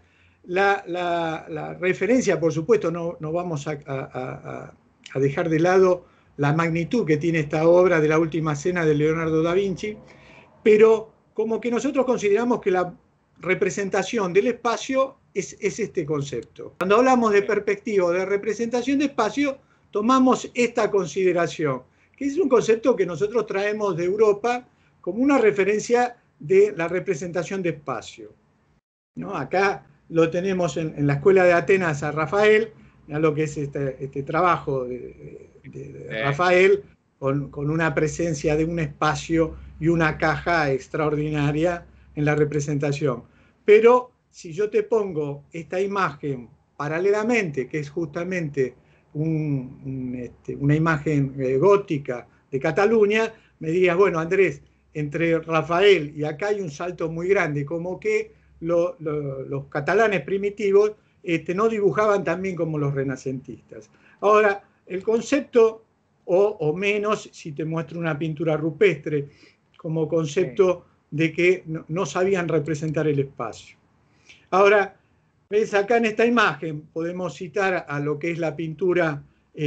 la referencia, por supuesto, no vamos a dejar de lado la magnitud que tiene esta obra de la Última Cena de Leonardo da Vinci, pero como que nosotros consideramos que la representación del espacio es este concepto. Cuando hablamos de perspectiva o de representación de espacio, tomamos esta consideración, que es un concepto que nosotros traemos de Europa como una referencia de la representación de espacio, ¿no? Acá lo tenemos en la Escuela de Atenas a Rafael, a lo que es este trabajo de Rafael, con una presencia de un espacio y una caja extraordinaria en la representación. Pero si yo te pongo esta imagen paralelamente, que es justamente una imagen gótica de Cataluña, me dirías, bueno, Andrés, entre Rafael y acá hay un salto muy grande, como que los catalanes primitivos no dibujaban tan bien como los renacentistas. Ahora, el concepto, o menos si te muestro una pintura rupestre, como concepto de que no sabían representar el espacio. Ahora, ves acá en esta imagen, podemos citar a lo que es la pintura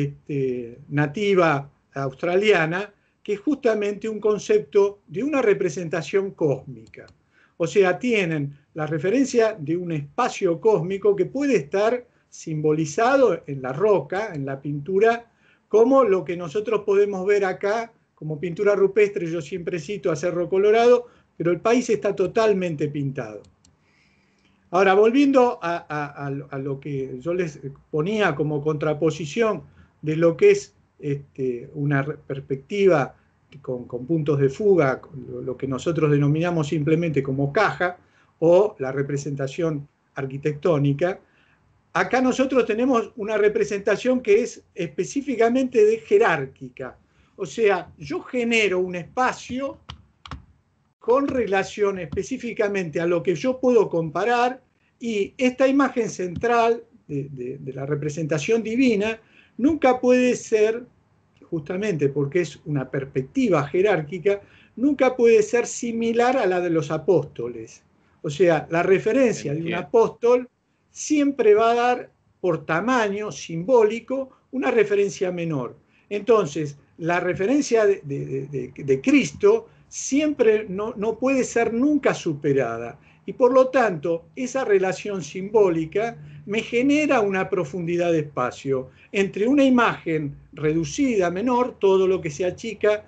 nativa australiana, que es justamente un concepto de una representación cósmica. O sea, tienen la referencia de un espacio cósmico que puede estar simbolizado en la roca, en la pintura, como lo que nosotros podemos ver acá, como pintura rupestre. Yo siempre cito a Cerro Colorado, pero el país está totalmente pintado. Ahora, volviendo a lo que yo les ponía como contraposición de lo que es una perspectiva con puntos de fuga, lo que nosotros denominamos simplemente como caja, o la representación arquitectónica, acá nosotros tenemos una representación que es específicamente jerárquica. O sea, yo genero un espacio con relación específicamente a lo que yo puedo comparar, y esta imagen central de la representación divina nunca puede ser, justamente porque es una perspectiva jerárquica, nunca puede ser similar a la de los apóstoles. O sea, la referencia de un apóstol siempre va a dar, por tamaño simbólico, una referencia menor. Entonces, la referencia de Cristo siempre no puede ser nunca superada. Y por lo tanto, esa relación simbólica me genera una profundidad de espacio. Entre una imagen reducida, menor, todo lo que se achica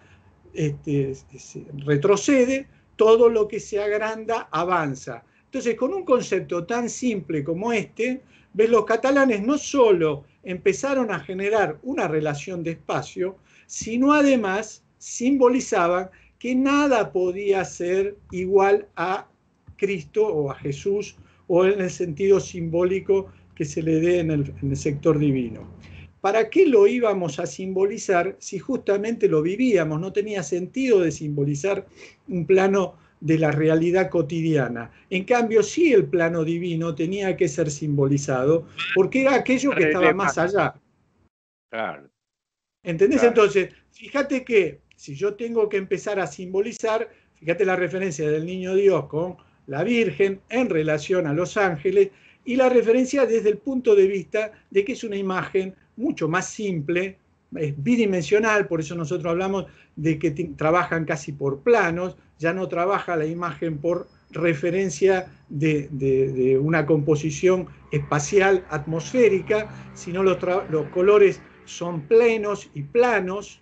retrocede, todo lo que se agranda avanza. Entonces, con un concepto tan simple como este, ves, los catalanes no solo empezaron a generar una relación de espacio, sino además simbolizaban que nada podía ser igual a Cristo o a Jesús, o en el sentido simbólico que se le dé en el sector divino. ¿Para qué lo íbamos a simbolizar si justamente lo vivíamos? No tenía sentido de simbolizar un plano de la realidad cotidiana. En cambio, sí, el plano divino tenía que ser simbolizado, porque era aquello que estaba más allá. Claro. ¿Entendés? Claro. Entonces, fíjate que si yo tengo que empezar a simbolizar, fíjate la referencia del niño Dios con la Virgen en relación a los ángeles, y la referencia desde el punto de vista de que es una imagen mucho más simple, es bidimensional, por eso nosotros hablamos de que trabajan casi por planos, ya no trabaja la imagen por referencia de una composición espacial atmosférica, sino los colores son plenos y planos.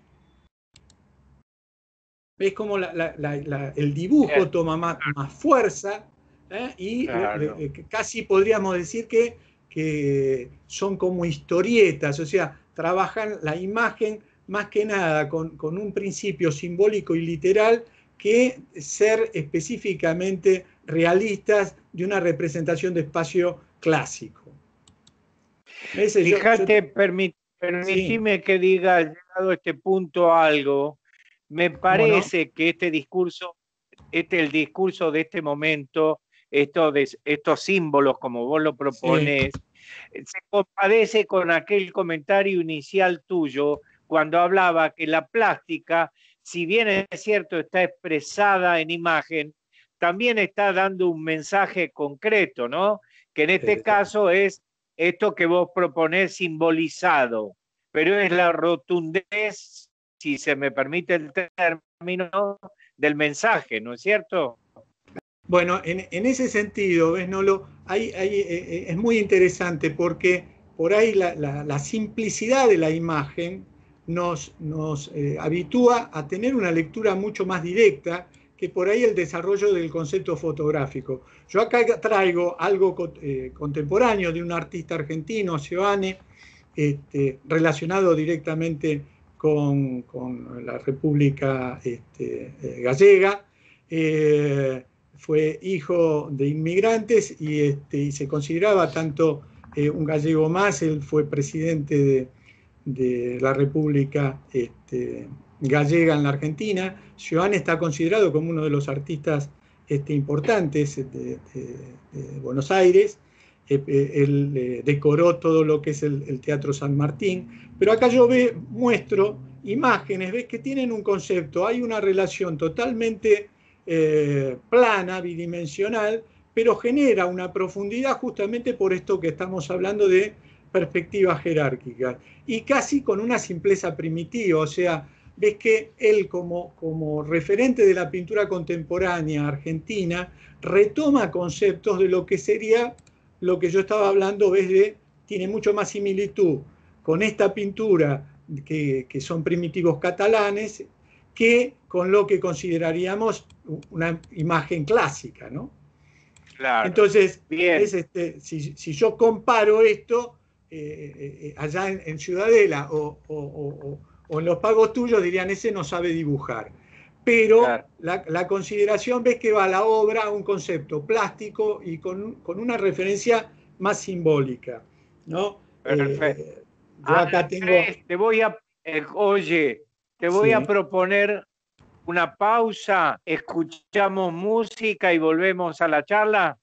¿Ves cómo el dibujo toma más fuerza? Y claro, casi podríamos decir que son como historietas, o sea, trabajan la imagen más que nada con un principio simbólico y literal, que ser específicamente realistas de una representación de espacio clásico. Fíjate, permitime que diga, llegado a este punto algo. Me parece que este discurso, el discurso de este momento, estos símbolos, como vos lo proponés, se compadece con aquel comentario inicial tuyo, cuando hablaba que la plástica, si bien es cierto, está expresada en imagen, también está dando un mensaje concreto, ¿no? Que en este caso es esto que vos proponés simbolizado, pero es la rotundez, si se me permite el término, del mensaje, ¿no es cierto? Bueno, en ese sentido, ¿ves, Nolo? Es muy interesante porque por ahí la simplicidad de la imagen nos habitúa a tener una lectura mucho más directa que por ahí el desarrollo del concepto fotográfico. Yo acá traigo algo contemporáneo de un artista argentino, Seoane, relacionado directamente con la República Gallega. Fue hijo de inmigrantes y se consideraba tanto un gallego más. Él fue presidente de la República Gallega en la Argentina. Seoane está considerado como uno de los artistas importantes de Buenos Aires. Él decoró todo lo que es el Teatro San Martín. Pero acá yo muestro imágenes, ves que tienen un concepto, hay una relación totalmente plana, bidimensional, pero genera una profundidad justamente por esto que estamos hablando de perspectivas jerárquicas, y casi con una simpleza primitiva. O sea, ves que él como referente de la pintura contemporánea argentina retoma conceptos de lo que sería lo que yo estaba hablando, tiene mucho más similitud con esta pintura que son primitivos catalanes, que con lo que consideraríamos una imagen clásica, ¿no? Claro. Entonces, bien. Si yo comparo esto allá en Ciudadela o en los pagos tuyos, dirían, ese no sabe dibujar. Pero claro, la consideración, ves que va la obra a un concepto plástico y con una referencia más simbólica, ¿no? Perfecto. Yo acá tengo... Te voy a proponer una pausa, escuchamos música y volvemos a la charla.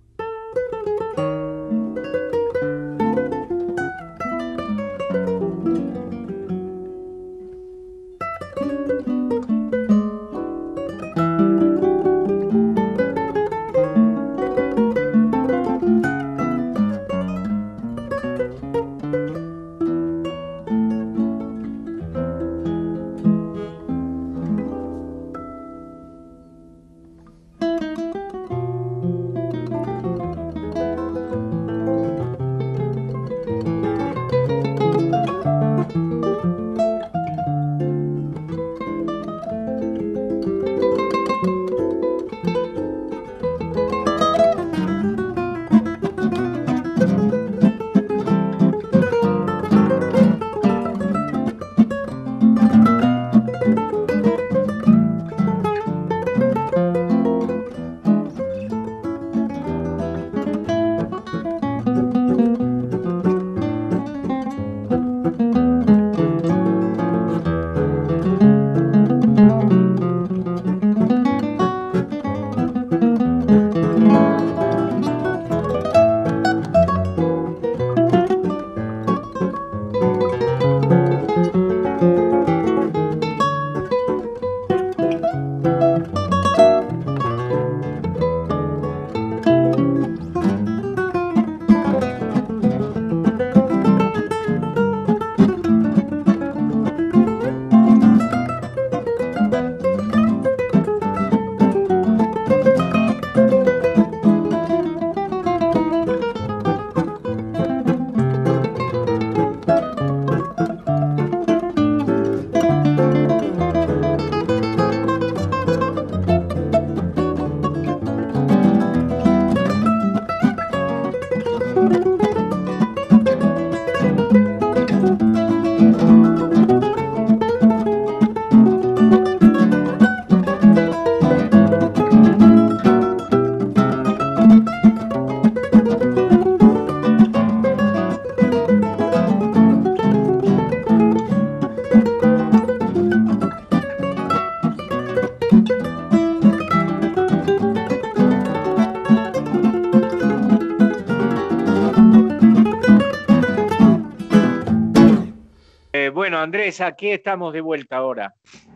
Bueno, Andrés, aquí estamos de vuelta ahora.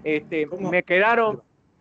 Me quedaron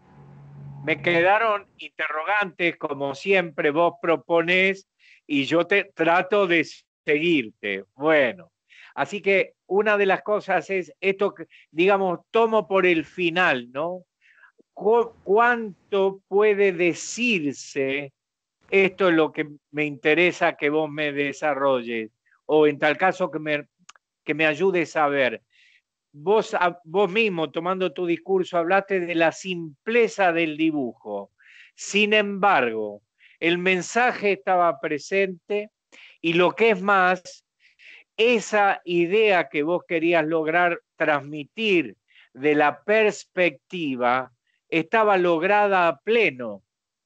interrogantes, como siempre vos proponés, y yo trato de seguirte. Bueno, así que una de las cosas es esto, digamos, tomo por el final, ¿no? ¿Cuánto puede decirse? Esto es lo que me interesa que vos me desarrolles, o en tal caso que me ayudes a ver. Vos mismo, tomando tu discurso, hablaste de la simpleza del dibujo. Sin embargo, el mensaje estaba presente y lo que es más, esa idea que vos querías lograr transmitir de la perspectiva estaba lograda a pleno.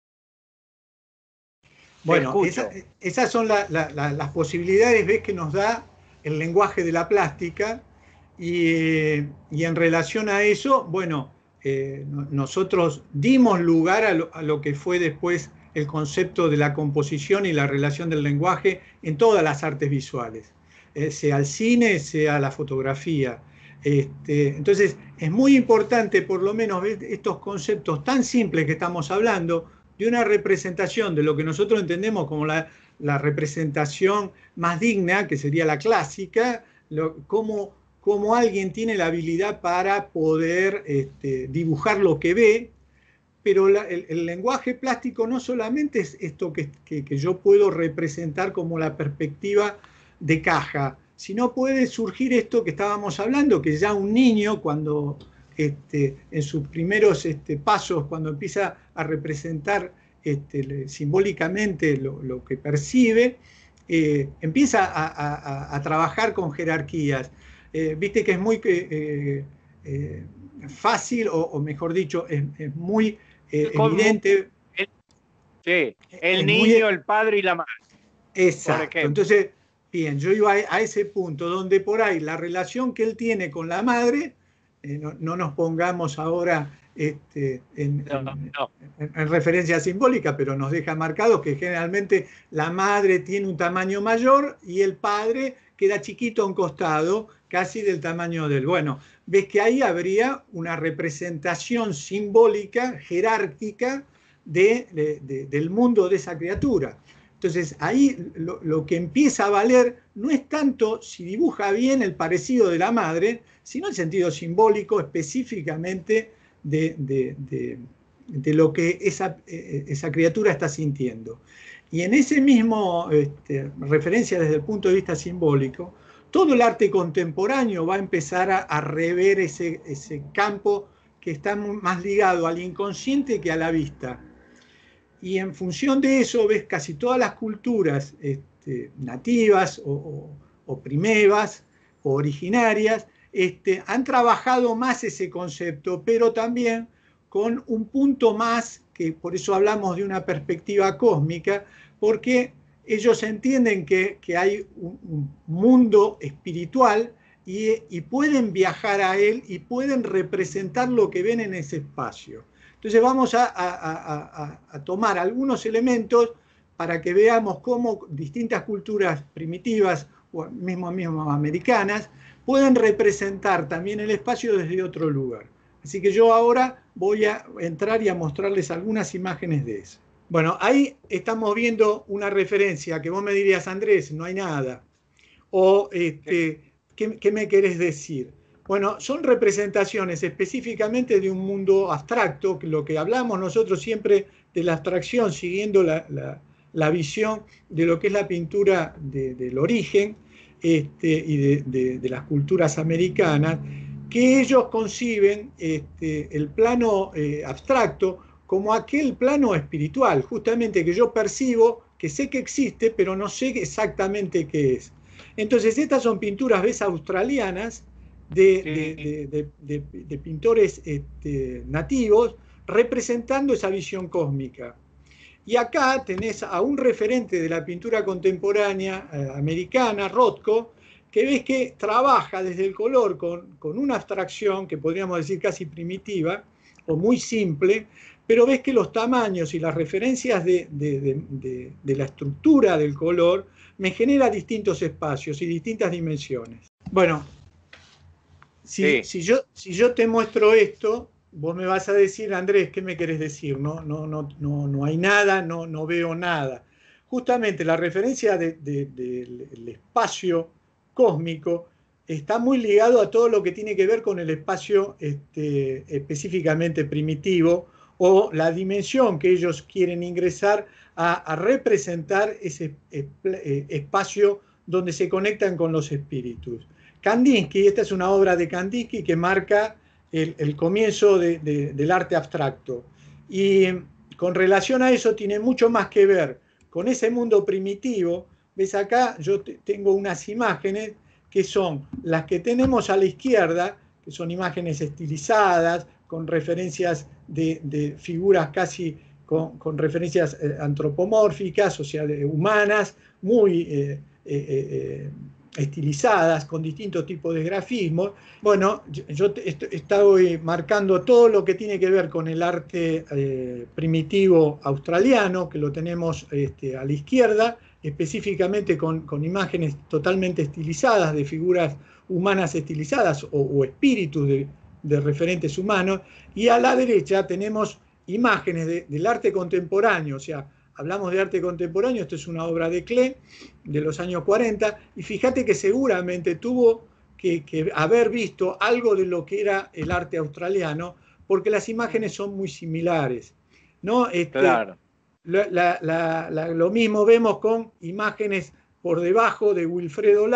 Bueno, esas son las posibilidades, ves, que nos da el lenguaje de la plástica. Y en relación a eso, bueno, nosotros dimos lugar a lo que fue después el concepto de la composición y la relación del lenguaje en todas las artes visuales, sea el cine, sea la fotografía. Entonces, es muy importante, por lo menos, ver estos conceptos tan simples que estamos hablando, de una representación de lo que nosotros entendemos como la representación más digna, que sería la clásica, cómo alguien tiene la habilidad para poder dibujar lo que ve, pero el lenguaje plástico no solamente es esto que yo puedo representar como la perspectiva de caja, sino puede surgir esto que estábamos hablando, que ya un niño cuando en sus primeros pasos, cuando empieza a representar simbólicamente lo que percibe, empieza a trabajar con jerarquías. Viste que es muy fácil, o mejor dicho, es muy evidente. El niño, el padre y la madre. Exacto. Entonces, bien, yo iba a ese punto donde por ahí la relación que él tiene con la madre, no nos pongamos ahora en referencia simbólica, pero nos deja marcado que generalmente la madre tiene un tamaño mayor y el padre queda chiquito a un costado, casi del tamaño de él. Bueno, ves que ahí habría una representación simbólica, jerárquica, del mundo de esa criatura. Entonces ahí lo que empieza a valer no es tanto si dibuja bien el parecido de la madre, sino el sentido simbólico específicamente de lo que esa criatura está sintiendo. Y en ese mismo referencia desde el punto de vista simbólico, todo el arte contemporáneo va a empezar a rever ese campo que está más ligado al inconsciente que a la vista. Y en función de eso, ves casi todas las culturas nativas o primevas o originarias han trabajado más ese concepto, pero también con un punto más, que por eso hablamos de una perspectiva cósmica, porque ellos entienden que hay un mundo espiritual y pueden viajar a él y pueden representar lo que ven en ese espacio. Entonces vamos a tomar algunos elementos para que veamos cómo distintas culturas primitivas, o mismo americanas, pueden representar también el espacio desde otro lugar. Así que yo ahora voy a entrar y a mostrarles algunas imágenes de eso. Bueno, ahí estamos viendo una referencia que vos me dirías, Andrés, no hay nada. O, ¿qué me querés decir? Bueno, son representaciones específicamente de un mundo abstracto, lo que hablamos nosotros siempre de la abstracción, siguiendo la visión de lo que es la pintura del origen y de las culturas americanas, que ellos conciben el plano abstracto como aquel plano espiritual, justamente que yo percibo, que sé que existe, pero no sé exactamente qué es. Entonces, estas son pinturas, ves, australianas, de pintores nativos representando esa visión cósmica. Y acá tenés a un referente de la pintura contemporánea americana, Rothko, que ves que trabaja desde el color con una abstracción que podríamos decir casi primitiva o muy simple, pero ves que los tamaños y las referencias de la estructura del color me genera distintos espacios y distintas dimensiones. Bueno, si yo te muestro esto, vos me vas a decir, Andrés, ¿qué me querés decir? No hay nada, no veo nada. Justamente la referencia del espacio cósmico está muy ligado a todo lo que tiene que ver con el espacio específicamente primitivo, o la dimensión que ellos quieren ingresar a representar ese espacio donde se conectan con los espíritus. Kandinsky, esta es una obra de Kandinsky que marca el comienzo del arte abstracto. Y con relación a eso tiene mucho más que ver con ese mundo primitivo. Ves acá, yo tengo unas imágenes que son las que tenemos a la izquierda, que son imágenes estilizadas, con referencias de figuras casi con referencias antropomórficas, o sea, humanas, muy estilizadas, con distintos tipos de grafismos. Bueno, yo estoy marcando todo lo que tiene que ver con el arte primitivo australiano, que lo tenemos a la izquierda, específicamente con imágenes totalmente estilizadas, de figuras humanas estilizadas o espíritus de referentes humanos, y a la derecha tenemos imágenes del arte contemporáneo, o sea, hablamos de arte contemporáneo, esto es una obra de Klee de los años 40, y fíjate que seguramente tuvo que haber visto algo de lo que era el arte australiano, porque las imágenes son muy similares, ¿no? Claro. Lo mismo vemos con imágenes por debajo de Wilfredo Lang,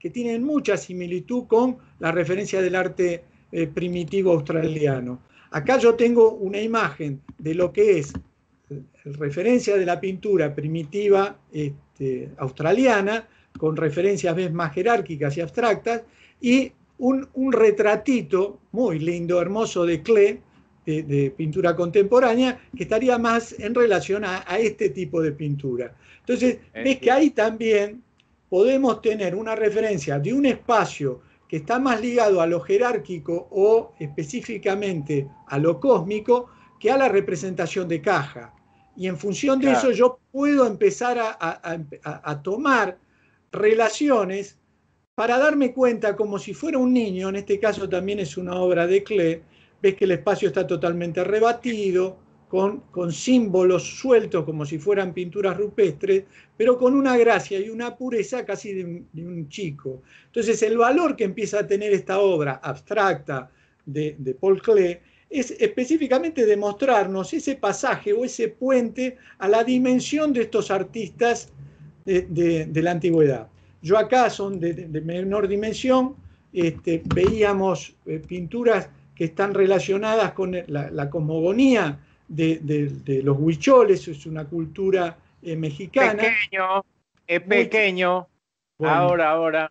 que tienen mucha similitud con la referencia del arte primitivo australiano. Acá yo tengo una imagen de lo que es referencia de la pintura primitiva australiana, con referencias más jerárquicas y abstractas, y un retratito muy lindo, hermoso de Klee, de pintura contemporánea, que estaría más en relación a este tipo de pintura. Entonces, ves que ahí también podemos tener una referencia de un espacio que está más ligado a lo jerárquico o específicamente a lo cósmico que a la representación de caja. Y en función de eso yo puedo empezar a tomar relaciones para darme cuenta, como si fuera un niño, en este caso también es una obra de Klee, ves que el espacio está totalmente rebatido, con símbolos sueltos como si fueran pinturas rupestres, pero con una gracia y una pureza casi de un chico. Entonces el valor que empieza a tener esta obra abstracta de Paul Klee es específicamente demostrarnos ese pasaje o ese puente a la dimensión de estos artistas de la antigüedad. Yo acá son de menor dimensión, veíamos pinturas que están relacionadas con la cosmogonía de los huicholes, es una cultura mexicana. Es pequeño, bueno, ahora.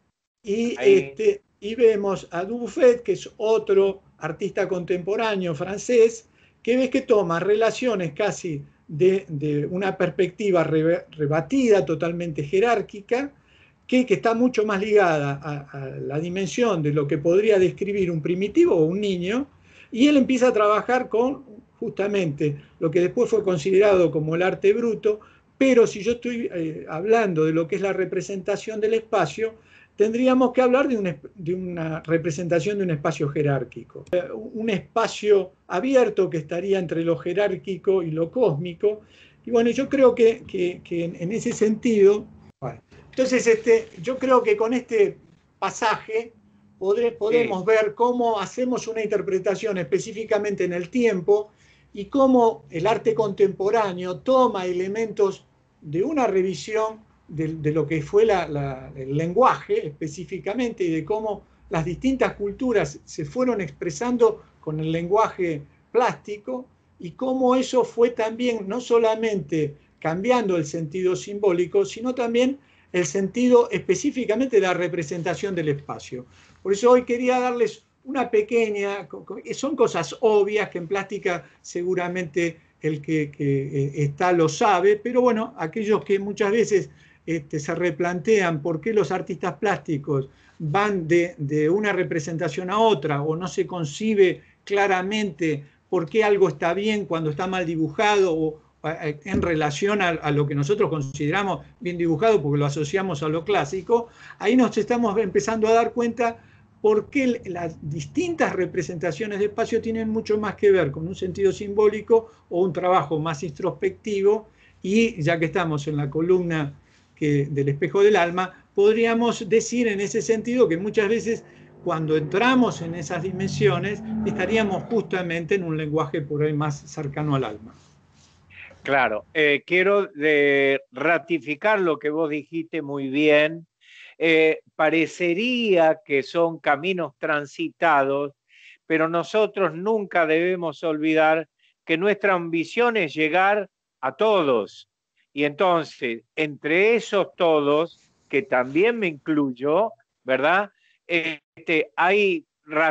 Y vemos a Dubuffet, que es otro artista contemporáneo francés, que ves que toma relaciones casi de una perspectiva rebatida, totalmente jerárquica, que está mucho más ligada a la dimensión de lo que podría describir un primitivo o un niño, y él empieza a trabajar con justamente lo que después fue considerado como el arte bruto, pero si yo estoy hablando de lo que es la representación del espacio, tendríamos que hablar de una representación de un espacio jerárquico. Un espacio abierto que estaría entre lo jerárquico y lo cósmico. Y bueno, yo creo que en ese sentido... Bueno, entonces, yo creo que con este pasaje podemos ver cómo hacemos una interpretación específicamente en el tiempo y cómo el arte contemporáneo toma elementos de una revisión de lo que fue el lenguaje específicamente y de cómo las distintas culturas se fueron expresando con el lenguaje plástico y cómo eso fue también no solamente cambiando el sentido simbólico, sino también el sentido específicamente de la representación del espacio. Por eso hoy quería darles una pequeña, son cosas obvias que en plástica seguramente el que está lo sabe, pero bueno, aquellos que muchas veces se replantean por qué los artistas plásticos van de una representación a otra o no se concibe claramente por qué algo está bien cuando está mal dibujado o en relación a lo que nosotros consideramos bien dibujado porque lo asociamos a lo clásico, ahí nos estamos empezando a dar cuenta por qué las distintas representaciones de espacio tienen mucho más que ver con un sentido simbólico o un trabajo más introspectivo, y ya que estamos en la columna del espejo del alma, podríamos decir en ese sentido que muchas veces cuando entramos en esas dimensiones estaríamos justamente en un lenguaje por ahí más cercano al alma. Claro, quiero ratificar lo que vos dijiste muy bien. Parecería que son caminos transitados, pero nosotros nunca debemos olvidar que nuestra ambición es llegar a todos. Y entonces, entre esos todos, que también me incluyo, ¿verdad? Hay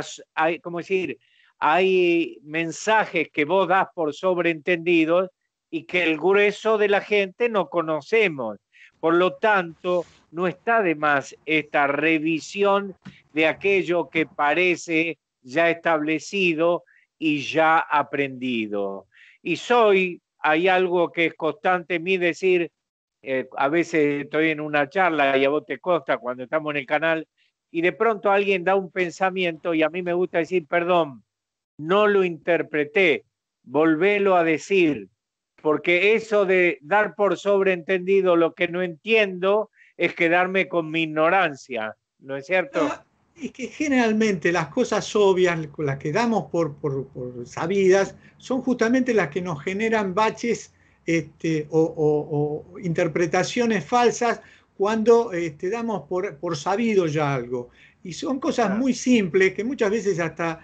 mensajes que vos das por sobreentendidos y que el grueso de la gente no conocemos. Por lo tanto, no está de más esta revisión de aquello que parece ya establecido y ya aprendido. Y hay algo que es constante en mí decir, a veces estoy en una charla y a vos te consta cuando estamos en el canal, y de pronto alguien da un pensamiento y a mí me gusta decir, perdón, no lo interpreté, volvélo a decir, porque eso de dar por sobreentendido lo que no entiendo es quedarme con mi ignorancia, ¿no es cierto? Es que generalmente las cosas obvias, las que damos por sabidas, son justamente las que nos generan baches o interpretaciones falsas cuando damos por sabido ya algo. Y son cosas muy simples que muchas veces hasta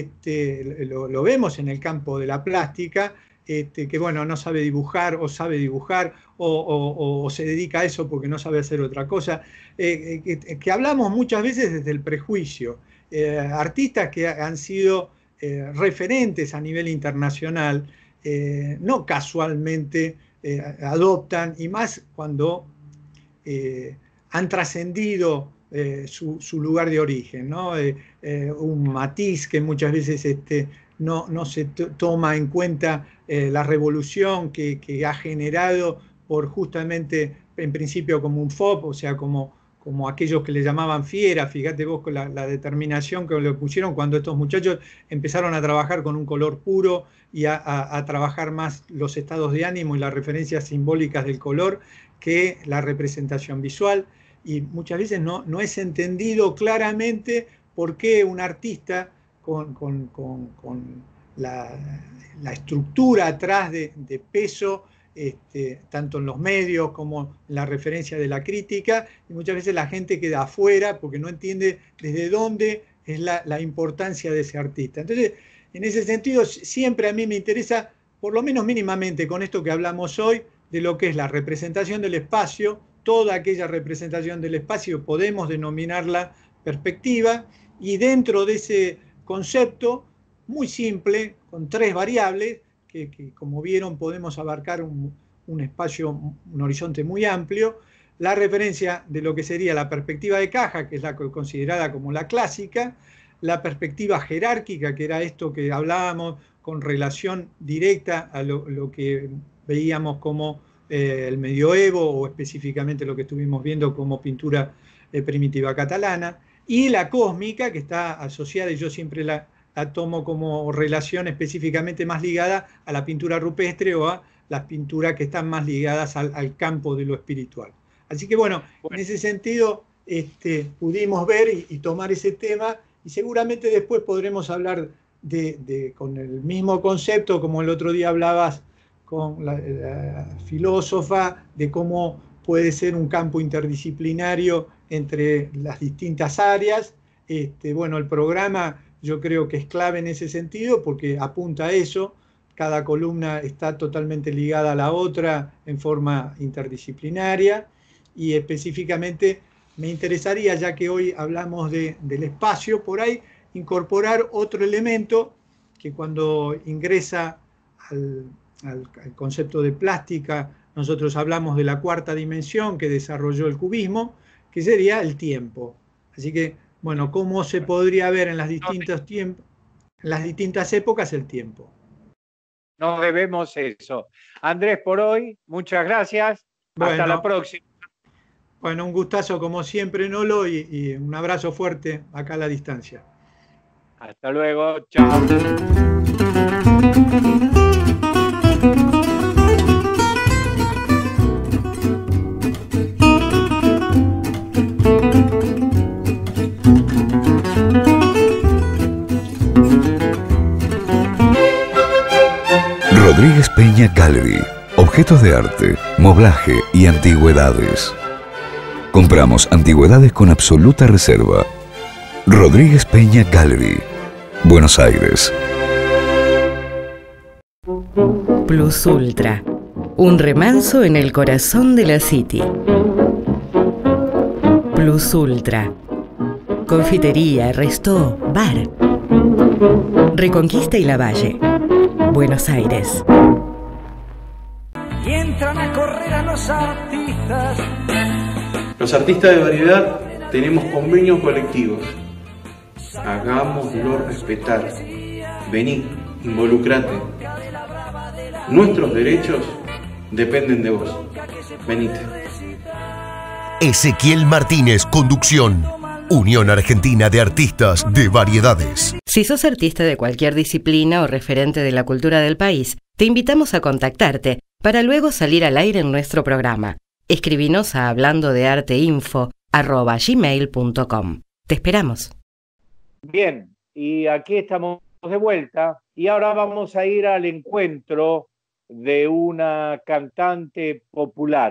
lo vemos en el campo de la plástica, que bueno, no sabe dibujar o sabe dibujar o se dedica a eso porque no sabe hacer otra cosa, que hablamos muchas veces desde el prejuicio. Artistas que han sido referentes a nivel internacional, no casualmente adoptan, y más cuando han trascendido su lugar de origen, ¿no? Un Matisse que muchas veces no se toma en cuenta la revolución que ha generado por justamente, en principio como un FOP, o sea, como aquellos que le llamaban fiera. Fíjate vos con la determinación que le pusieron cuando estos muchachos empezaron a trabajar con un color puro y a trabajar más los estados de ánimo y las referencias simbólicas del color que la representación visual. Y muchas veces no es entendido claramente por qué un artista con la estructura atrás de peso, tanto en los medios como en la referencia de la crítica, y muchas veces la gente queda afuera porque no entiende desde dónde es la importancia de ese artista. Entonces, en ese sentido, siempre a mí me interesa, por lo menos mínimamente con esto que hablamos hoy, de lo que es la representación del espacio. Toda aquella representación del espacio podemos denominarla perspectiva, y dentro de ese concepto muy simple, con 3 variables, que como vieron podemos abarcar un espacio, un horizonte muy amplio. La referencia de lo que sería la perspectiva de caja, que es la considerada como la clásica, la perspectiva jerárquica, que era esto que hablábamos con relación directa a lo que veíamos como el medioevo, o específicamente lo que estuvimos viendo como pintura primitiva catalana, y la cósmica, que está asociada, y yo siempre la tomo como relación específicamente más ligada a la pintura rupestre o a las pinturas que están más ligadas al campo de lo espiritual. Así que bueno, en ese sentido pudimos ver y tomar ese tema, y seguramente después podremos hablar con el mismo concepto, como el otro día hablabas con la filósofa, de cómo puede ser un campo interdisciplinario entre las distintas áreas. Bueno, el programa yo creo que es clave en ese sentido porque apunta a eso. Cada columna está totalmente ligada a la otra en forma interdisciplinaria, y específicamente me interesaría, ya que hoy hablamos del espacio, por ahí incorporar otro elemento que cuando ingresa al concepto de plástica, nosotros hablamos de la 4ª dimensión que desarrolló el cubismo, que sería el tiempo. Así que, bueno, ¿cómo se podría ver en las distintas épocas el tiempo? No debemos eso. Andrés, por hoy, muchas gracias. Bueno, hasta la próxima. Bueno, un gustazo como siempre, Nolo, y un abrazo fuerte acá a la distancia. Hasta luego. Chao. Rodríguez Peña Gallery. Objetos de arte, moblaje y antigüedades. Compramos antigüedades con absoluta reserva. Rodríguez Peña Gallery, Buenos Aires. Plus Ultra. Un remanso en el corazón de la City. Plus Ultra. Confitería, restó, bar. Reconquista y Lavalle. Buenos Aires. Y entran a correr a los artistas. Los artistas de variedad tenemos convenios colectivos. Hagámoslo respetar. Vení, involucrate. Nuestros derechos dependen de vos. Venite. Ezequiel Martínez, conducción. Unión Argentina de Artistas de Variedades. Si sos artista de cualquier disciplina o referente de la cultura del país, te invitamos a contactarte para luego salir al aire en nuestro programa. Escribinos a hablandodearteinfo@gmail.com. Te esperamos. Bien, y aquí estamos de vuelta, y ahora vamos a ir al encuentro de una cantante popular,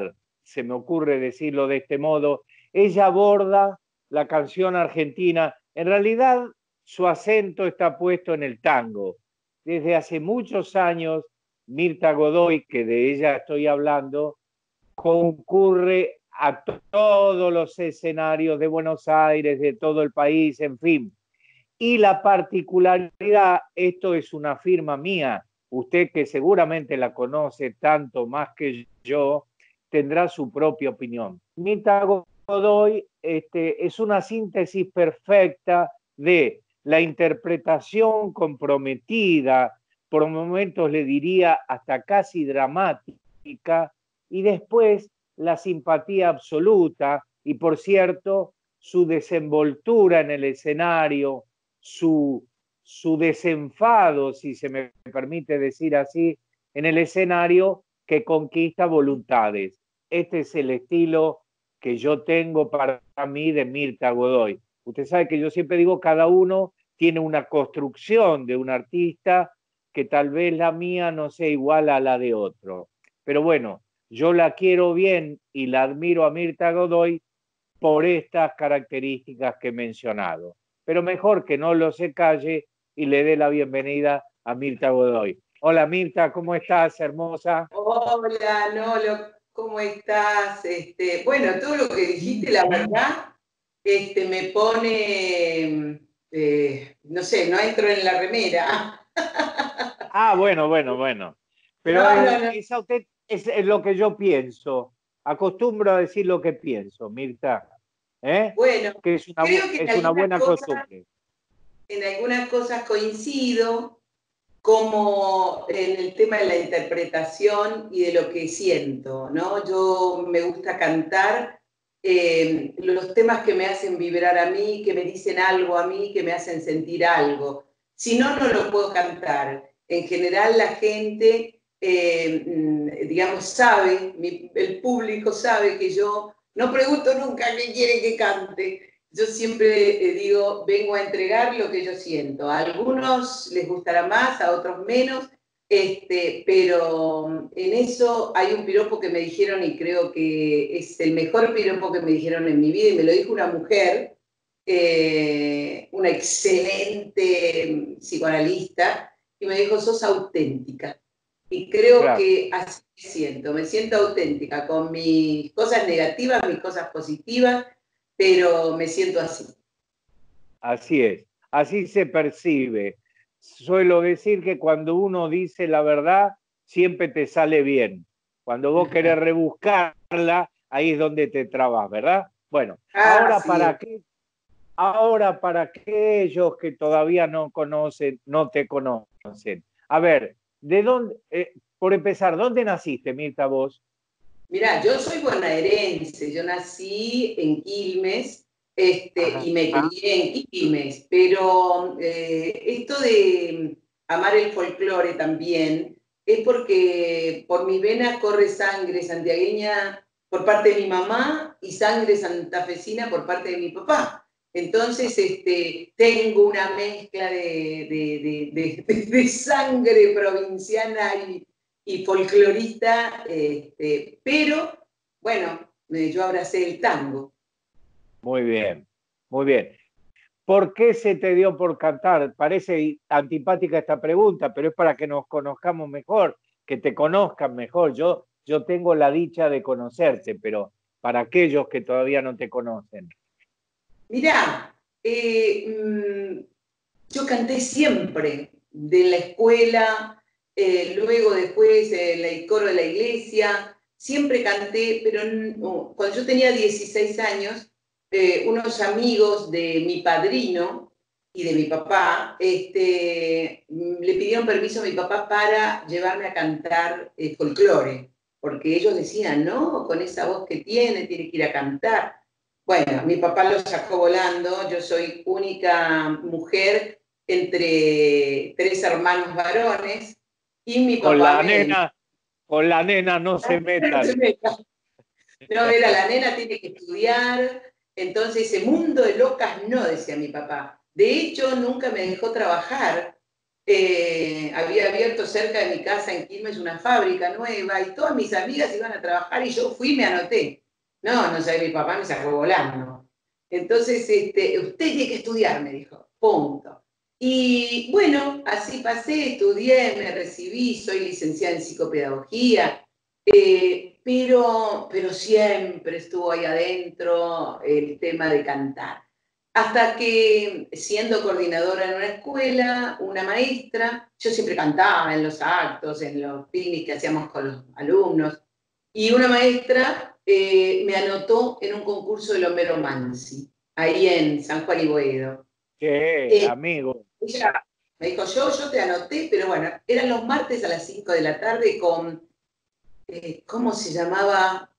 se me ocurre decirlo de este modo, ella aborda la canción argentina. En realidad, su acento está puesto en el tango. Desde hace muchos años, Mirta Godoy, que de ella estoy hablando, concurre a todos los escenarios de Buenos Aires, de todo el país, en fin. Y la particularidad, esto es una firma mía, usted que seguramente la conoce tanto más que yo, tendrá su propia opinión. Mirta Godoy es una síntesis perfecta de la interpretación comprometida, por momentos le diría hasta casi dramática, y después la simpatía absoluta, y por cierto, su desenvoltura en el escenario, su desenfado, si se me permite decir así, en el escenario que conquista voluntades. Este es el estilo que yo tengo para mí de Mirta Godoy. Usted sabe que yo siempre digo, cada uno tiene una construcción de un artista que tal vez la mía no sea igual a la de otro. Pero bueno, yo la quiero bien y la admiro a Mirta Godoy por estas características que he mencionado. Pero mejor que no lo se calle y le dé la bienvenida a Mirta Godoy. Hola Mirta, ¿cómo estás, hermosa? Hola, Nolo, ¿cómo estás? Bueno, todo lo que dijiste, la verdad, me pone, no sé, no entro en la remera. Ah, bueno. Pero no. es lo que yo pienso. Acostumbro a decir lo que pienso, Mirta. Bueno, que es una buena costumbre. En algunas cosas coincido, como en el tema de la interpretación y de lo que siento, ¿no? Yo me gusta cantar los temas que me hacen vibrar a mí, que me dicen algo a mí, que me hacen sentir algo. Si no, no lo puedo cantar. En general la gente, digamos, sabe, el público sabe que yo no pregunto nunca qué quiere que cante. Yo siempre digo, vengo a entregar lo que yo siento. A algunos les gustará más, a otros menos, pero en eso hay un piropo que me dijeron y creo que es el mejor piropo que me dijeron en mi vida, y me lo dijo una mujer, una excelente psicoanalista, y me dijo, sos auténtica. Y creo que así me siento auténtica, con mis cosas negativas, mis cosas positivas, pero me siento así. Así es, así se percibe. Suelo decir que cuando uno dice la verdad, siempre te sale bien. Cuando vos querés rebuscarla, ahí es donde te trabas, ¿verdad? Bueno, ahora para aquellos que todavía no te conocen. A ver, ¿de dónde, por empezar, dónde naciste, Mirta, vos? Mirá, yo soy bonaerense, yo nací en Quilmes y me crié en Quilmes, pero esto de amar el folclore también es porque por mis venas corre sangre santiagueña por parte de mi mamá y sangre santafesina por parte de mi papá. Entonces tengo una mezcla de sangre provinciana y folclorista, pero bueno, yo abracé el tango. Muy bien, muy bien. ¿Por qué se te dio por cantar? Parece antipática esta pregunta, pero es para que nos conozcamos mejor, que te conozcan mejor. Yo tengo la dicha de conocerte, pero para aquellos que todavía no te conocen. Mirá, yo canté siempre, de la escuela, luego después el coro de la iglesia, siempre canté, pero cuando yo tenía 16 años, unos amigos de mi padrino y de mi papá le pidieron permiso a mi papá para llevarme a cantar folclore, porque ellos decían, no, con esa voz que tiene que ir a cantar. Bueno, mi papá lo sacó volando, yo soy única mujer entre 3 hermanos varones, y mi papá con la nena no se metan. No, era la nena, tiene que estudiar, entonces ese mundo de locas no, decía mi papá. De hecho, nunca me dejó trabajar, había abierto cerca de mi casa en Quilmes una fábrica nueva y todas mis amigas iban a trabajar y yo fui y me anoté. No sé, mi papá me sacó volando. Entonces, usted tiene que estudiar, me dijo, punto. Y bueno, así pasé, estudié, me recibí, soy licenciada en psicopedagogía, pero siempre estuvo ahí adentro el tema de cantar. Hasta que, siendo coordinadora en una escuela, una maestra, yo siempre cantaba en los actos, en los picnics que hacíamos con los alumnos, y una maestra me anotó en un concurso de Homero Mansi, ahí en San Juan y Boedo. ¿Qué, amigo? Ella me dijo, yo te anoté, pero bueno, eran los martes a las 5 de la tarde con, ¿cómo se llamaba?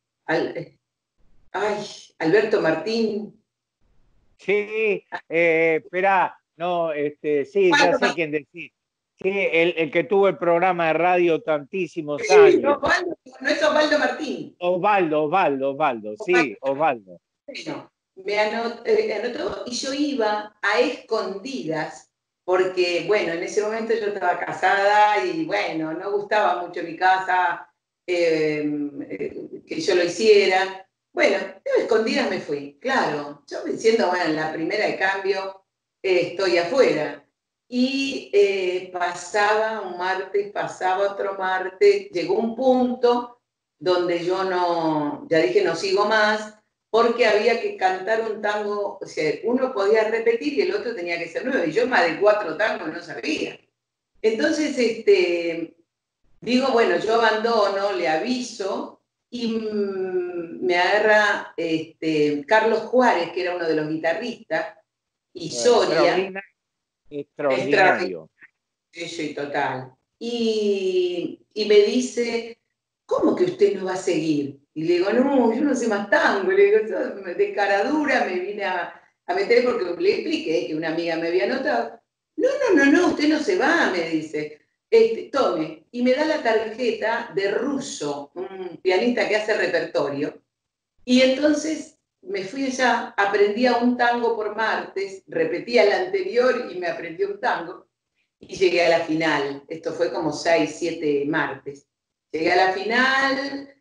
Alberto Martín. Sí, esperá, no, sí, ya sé quién decir. Sí, el que tuvo el programa de radio tantísimos años. Osvaldo, no es Osvaldo Martín. Osvaldo, sí, Osvaldo. Bueno, me anotó y yo iba a escondidas, porque, bueno, en ese momento yo estaba casada y, bueno, no gustaba mucho mi casa, que yo lo hiciera. Bueno, yo a escondidas me fui, claro. Yo diciendo, bueno, en la primera de cambio estoy afuera. Y pasaba un martes, pasaba otro martes, llegó un punto donde yo ya dije no sigo más, porque había que cantar un tango, o sea, uno podía repetir y el otro tenía que ser nuevo, y yo más de 4 tangos no sabía. Entonces, digo, bueno, yo abandono, le aviso, y me agarra Carlos Juárez, que era uno de los guitarristas, y Soria. Extraordinario. Sí, total. Y me dice, ¿cómo que usted no va a seguir? Y le digo, no, yo no sé más tango. Le digo, de cara dura me vine a meter porque le expliqué que una amiga me había anotado. No, usted no se va, me dice. Tome. Y me da la tarjeta de Russo, un pianista que hace repertorio. Y entonces me fui allá, aprendía un tango por martes, repetía el anterior y me aprendí un tango. Y llegué a la final. Esto fue como 6, 7 martes. Llegué a la final.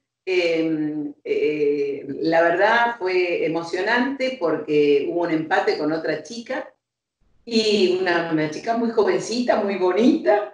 La verdad fue emocionante porque hubo un empate con otra chica. Y una chica muy jovencita, muy bonita.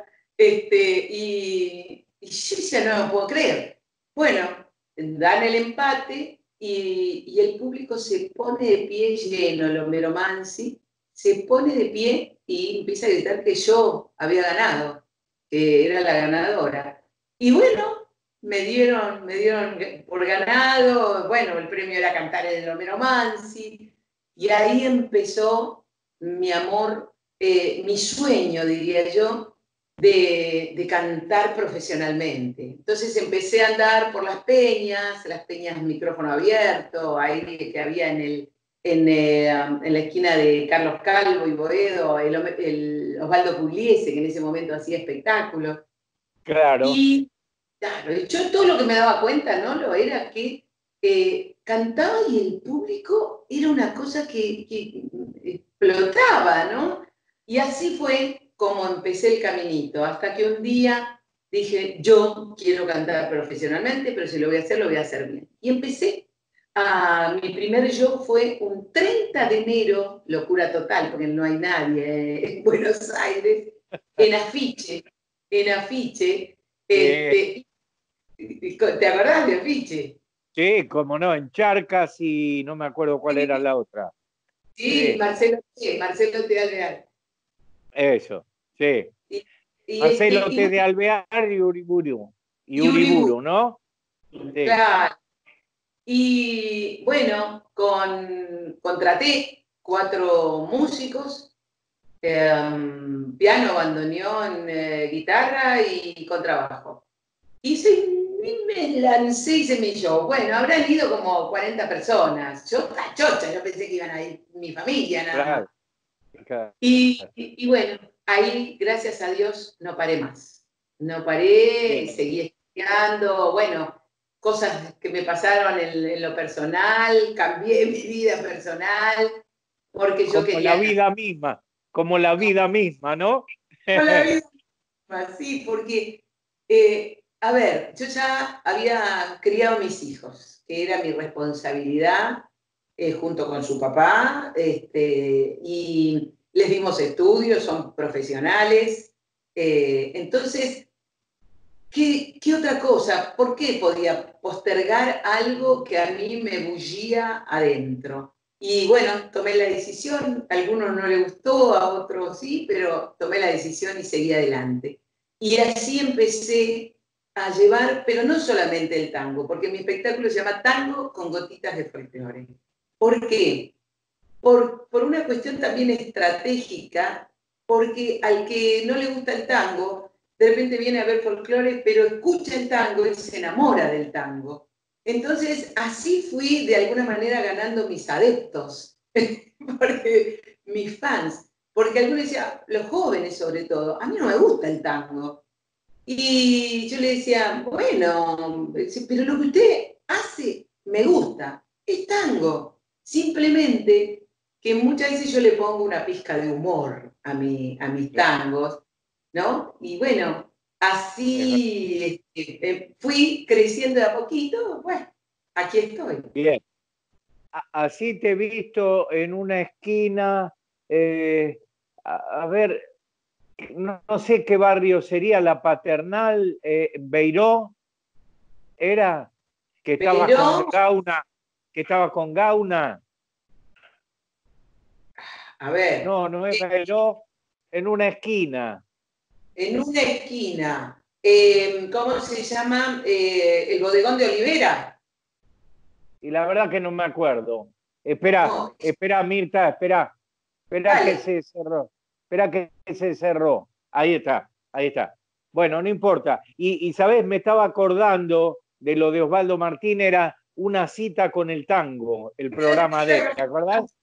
Y yo ya no me puedo creer. Bueno, dan el empate. Y el público se pone de pie lleno, el Homero Mansi, se pone de pie y empieza a gritar que yo había ganado, que era la ganadora. Y bueno, me dieron por ganado, bueno, el premio era cantar el Homero Mansi, y ahí empezó mi amor, mi sueño, diría yo, de cantar profesionalmente. Entonces empecé a andar por las peñas micrófono abierto, ahí que había en la esquina de Carlos Calvo y Boedo, el Osvaldo Pugliese, que en ese momento hacía espectáculos. Claro. Y claro, yo todo lo que me daba cuenta, ¿no? Era que cantaba y el público era una cosa que explotaba, ¿no? Y así fue como empecé el caminito, hasta que un día dije, yo quiero cantar profesionalmente, pero si lo voy a hacer bien. Y empecé, mi primer show fue un 30 de enero, locura total, porque no hay nadie en Buenos Aires, en Afiche. ¿Te acordás de Afiche? Sí, como no, en Charcas y no me acuerdo cuál era la otra. Sí, Marcelo T. Alvear. Eso, sí. Marcelo T. de Alvear y Uriburu, ¿no? Sí. Claro. Y bueno, contraté 4 músicos, piano, bandoneón, guitarra y contrabajo. Y me lancé y hice mi show. Bueno, habrán ido como 40 personas. Yo, chocha, yo pensé que iban a ir mi familia nada más. Claro. Y bueno, ahí, gracias a Dios, no paré más. No paré, seguí estudiando, bueno, cosas que me pasaron en lo personal, cambié mi vida personal, porque yo quería... como la vida misma, ¿no? la vida así, porque, a ver, yo ya había criado a mis hijos, que era mi responsabilidad, junto con su papá, y les dimos estudios, son profesionales. Entonces, ¿qué otra cosa? ¿Por qué podía postergar algo que a mí me bullía adentro? Y bueno, tomé la decisión, a algunos no le gustó, a otros sí, pero tomé la decisión y seguí adelante. Y así empecé a llevar, pero no solamente el tango, porque mi espectáculo se llama Tango con gotitas de folclore. ¿Por qué? Por una cuestión también estratégica, porque al que no le gusta el tango, de repente viene a ver folclore, pero escucha el tango y se enamora del tango. Entonces, así fui de alguna manera ganando mis adeptos, porque, mis fans, porque algunos decían, los jóvenes sobre todo, a mí no me gusta el tango. Y yo le decía, bueno, pero lo que usted hace me gusta, es tango. Simplemente que muchas veces yo le pongo una pizca de humor a mis tangos, ¿no? Y bueno, así fui creciendo de a poquito, bueno, aquí estoy. Bien. Así te he visto en una esquina, a ver, no sé qué barrio sería, La Paternal, Beiró, era, que estaba con Gauna, A ver. No es Beiró, en una esquina. En una esquina. ¿Cómo se llama? El bodegón de Olivera. Y la verdad que no me acuerdo. Espera, Mirta, espera que se cerró. Espera que se cerró. Ahí está. Bueno, no importa. Y ¿sabés? Me estaba acordando de lo de Osvaldo Martín, era Una cita con el tango, el programa de él, ¿te acordás?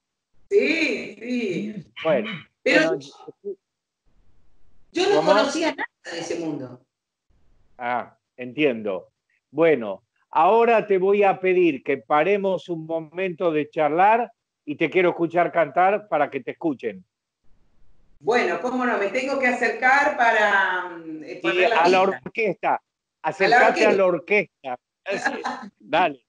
Sí. Bueno. Pero yo no conocía nada de ese mundo. Ah, entiendo. Bueno, ahora te voy a pedir que paremos un momento de charlar y te quiero escuchar cantar para que te escuchen. Bueno, cómo no, me tengo que acercar para poner a la orquesta. Acércate a la orquesta. Dale.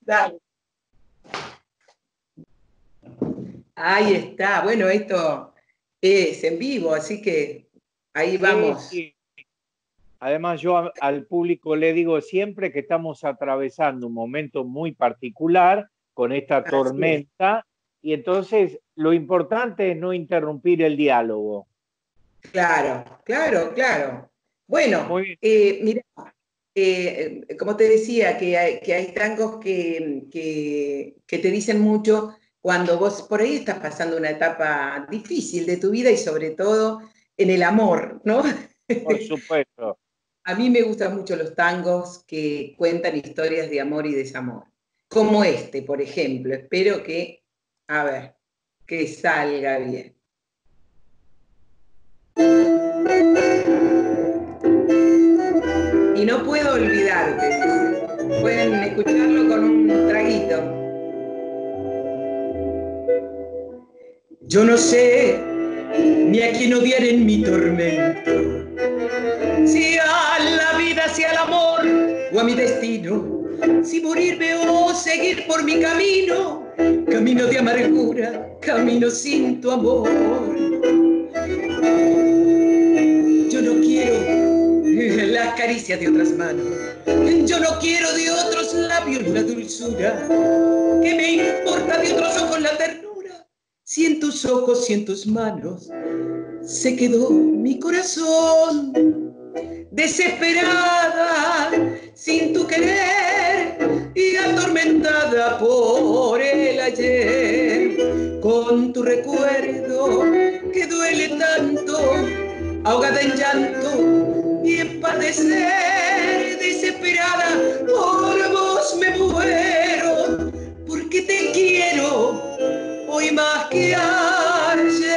Ahí está. Bueno, esto es en vivo, así que ahí vamos. Sí. Además, yo al público le digo siempre que estamos atravesando un momento muy particular con esta tormenta, y entonces lo importante es no interrumpir el diálogo. Claro. Bueno, mira, como te decía, que hay tangos que te dicen mucho cuando vos por ahí estás pasando una etapa difícil de tu vida y sobre todo en el amor, ¿no? Por supuesto. A mí me gustan mucho los tangos que cuentan historias de amor y desamor. Como este, por ejemplo. Espero que salga bien. Y no puedo olvidarte. Pueden escucharlo con un traguito. Yo no sé ni a quién odiar en mi tormento, si a la vida, si al amor o a mi destino, si morirme o seguir por mi camino, camino de amargura, camino sin tu amor. Yo no quiero las caricias de otras manos, yo no quiero de otros labios la dulzura, ¿qué me importa de otros ojos la ternura? Si en tus ojos y en tus manos se quedó mi corazón, desesperada, sin tu querer y atormentada por el ayer, con tu recuerdo que duele tanto, ahogada en llanto y en padecer, desesperada, por vos me muero, porque te quiero hoy más que ayer.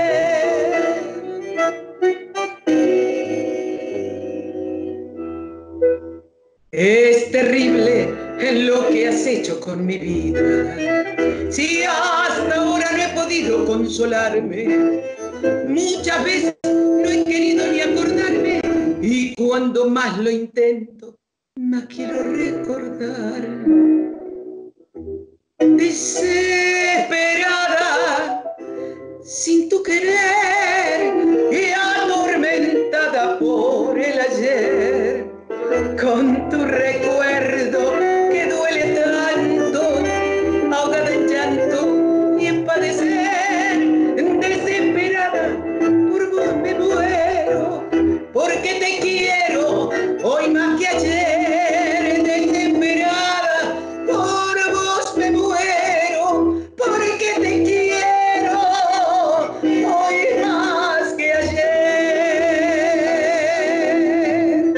Es terrible lo que has hecho con mi vida. Si hasta ahora no he podido consolarme, muchas veces no he querido cuando más lo intento, más quiero recordar. Desesperada, sin tu querer y atormentada por el ayer, con tu recuerdo que duele tanto, ahogada en llanto y en padecer, desesperada, por vos me muero, porque te quiero hoy más que ayer, desesperada, por vos me muero, porque te quiero hoy más que ayer.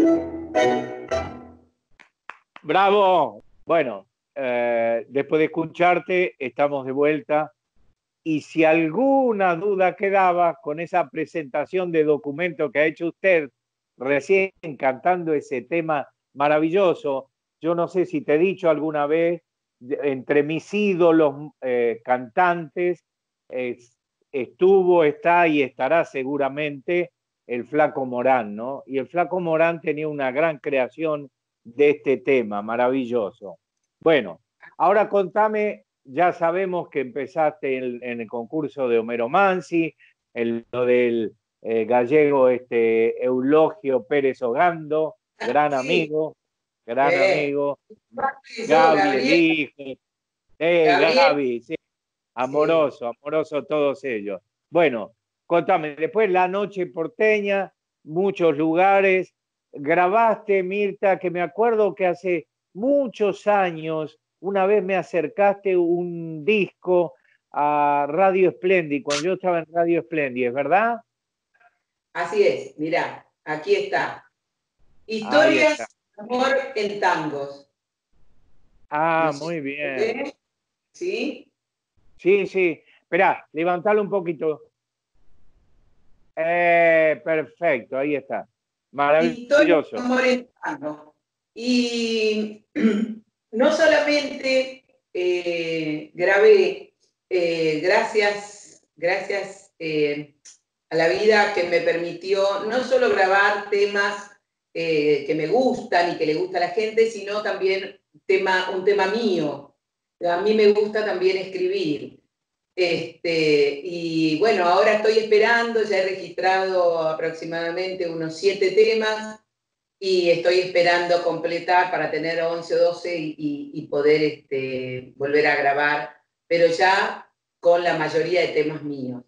¡Bravo! Bueno, después de escucharte, estamos de vuelta. Y si alguna duda quedaba con esa presentación de documento que ha hecho usted recién cantando ese tema maravilloso, yo no sé si te he dicho alguna vez, entre mis ídolos cantantes estuvo, está y estará seguramente el Flaco Morán, ¿no? Y el Flaco Morán tenía una gran creación de este tema, maravilloso. Bueno, ahora contame, ya sabemos que empezaste en el concurso de Homero Mansi, lo del gallego Eulogio Pérez Ogando, gran amigo, Gaby, el hijo, Gaby, sí, amoroso todos ellos. Bueno, contame, después La Noche Porteña, muchos lugares, grabaste, Mirta, que me acuerdo que hace muchos años, una vez me acercaste un disco a Radio Splendid, cuando yo estaba en Radio Splendid, ¿es verdad? Así es, mirá, aquí está. Historias de amor en tangos. Ah, muy bien. ¿Sí? Sí, sí. Esperá, levantalo un poquito. Perfecto, ahí está. Maravilloso. Amor en tango. Y no solamente grabé, gracias a la vida que me permitió no solo grabar temas que me gustan y que le gusta a la gente, sino también un tema mío. A mí me gusta también escribir. Y bueno, ahora estoy esperando, ya he registrado aproximadamente unos 7 temas y estoy esperando completar para tener 11 o 12 y poder volver a grabar, pero ya con la mayoría de temas míos.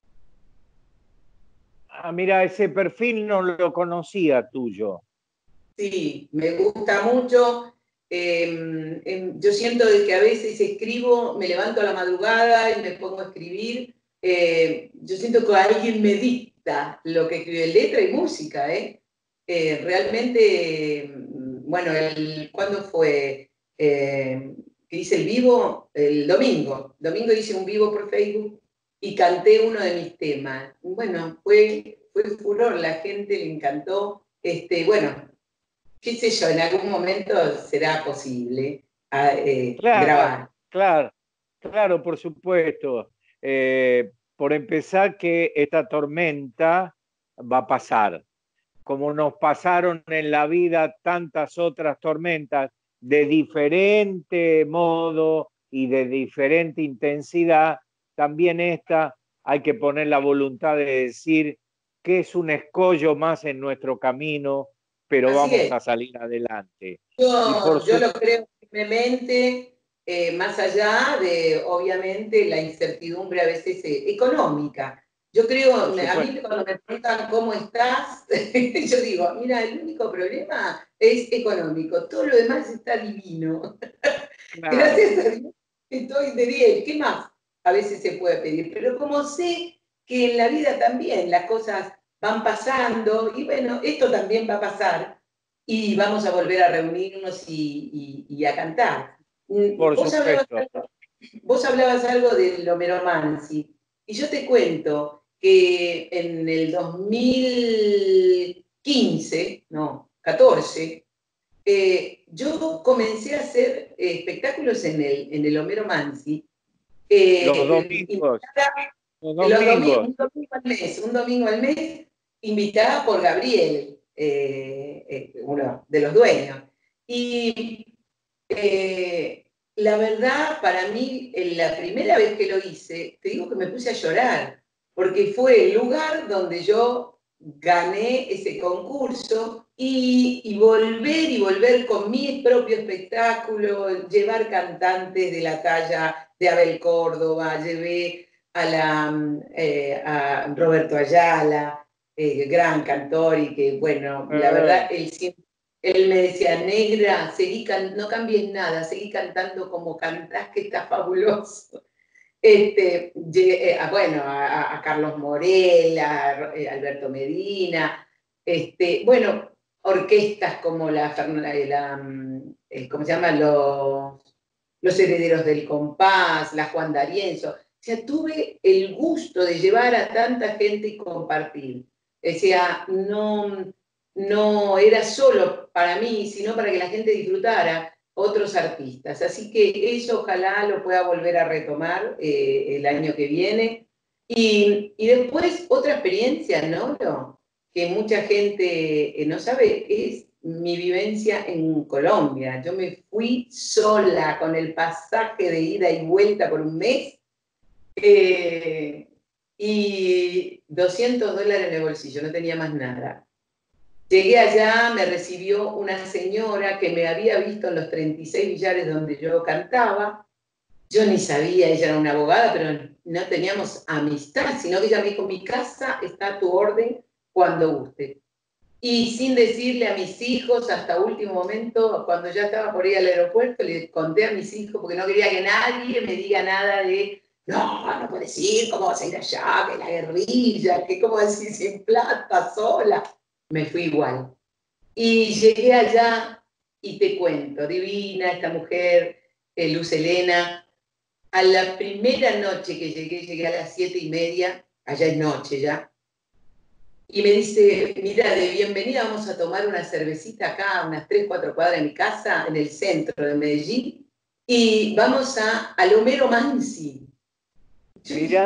Ah, mira, ese perfil no lo conocía tuyo. Sí, me gusta mucho. Yo siento que a veces escribo, me levanto a la madrugada y me pongo a escribir. Yo siento que alguien me dicta lo que escribe, letra y música. Realmente, bueno, ¿cuándo fue? Que hice el vivo, el domingo. Domingo hice un vivo por Facebook y canté uno de mis temas. Bueno, fue furor, la gente le encantó. Bueno, qué sé yo, en algún momento será posible grabar. Claro, por supuesto. Por empezar, que esta tormenta va a pasar. Como nos pasaron en la vida tantas otras tormentas de diferente modo y de diferente intensidad, también esta hay que poner la voluntad de decir que es un escollo más en nuestro camino, pero vamos a salir adelante. Yo lo creo firmemente, más allá de, obviamente, la incertidumbre a veces económica. Yo creo, a mí cuando me preguntan cómo estás, yo digo, mira, el único problema es económico, todo lo demás está divino. Claro. Gracias a Dios estoy de 10, ¿qué más a veces se puede pedir? Pero como sé que en la vida también las cosas van pasando, y bueno, esto también va a pasar, y vamos a volver a reunirnos y a cantar. Vos hablabas algo del Homero Mansi, y yo te cuento que en el 14, yo comencé a hacer espectáculos en el Homero Mansi. Los domingos. Un domingo al mes, invitada por Gabriel, uno de los dueños. Y la verdad, para mí, la primera vez que lo hice, te digo que me puse a llorar, porque fue el lugar donde yo gané ese concurso y volver con mi propio espectáculo, llevar cantantes de la talla de Abel Córdoba, llevé a Roberto Ayala, gran cantor, y que, bueno, la verdad, él me decía, negra, no cambies nada, seguí cantando como cantás, que está fabuloso. Bueno, a Carlos Morel, a Alberto Medina, bueno, orquestas como ¿cómo se llama? Los Herederos del Compás, la Juan D'Arienzo. O sea, tuve el gusto de llevar a tanta gente y compartir. O sea, no era solo para mí, sino para que la gente disfrutara otros artistas. Así que eso ojalá lo pueda volver a retomar el año que viene. Y después otra experiencia, ¿no? Que mucha gente no sabe, es mi vivencia en Colombia. Yo me fui sola con el pasaje de ida y vuelta por un mes y $200 en el bolsillo, no tenía más nada. Llegué allá, me recibió una señora que me había visto en los 36 billares donde yo cantaba. Yo ni sabía, ella era una abogada, pero no teníamos amistad, sino que ella me dijo, mi casa está a tu orden cuando guste. Y sin decirle a mis hijos, hasta último momento, cuando ya estaba por ir al aeropuerto, le conté a mis hijos, porque no quería que nadie me diga nada de, no puedes ir, ¿cómo vas a ir allá? Que la guerrilla, que cómo vas a ir sin plata, sola. Me fui igual. Y llegué allá y te cuento, divina esta mujer, Luz Helena. A la primera noche que llegué a las 7:30, allá es noche ya, y me dice, mira, de bienvenida vamos a tomar una cervecita acá, unas 3-4 cuadras de mi casa, en el centro de Medellín, y vamos al Homero Mansi. Yo dije,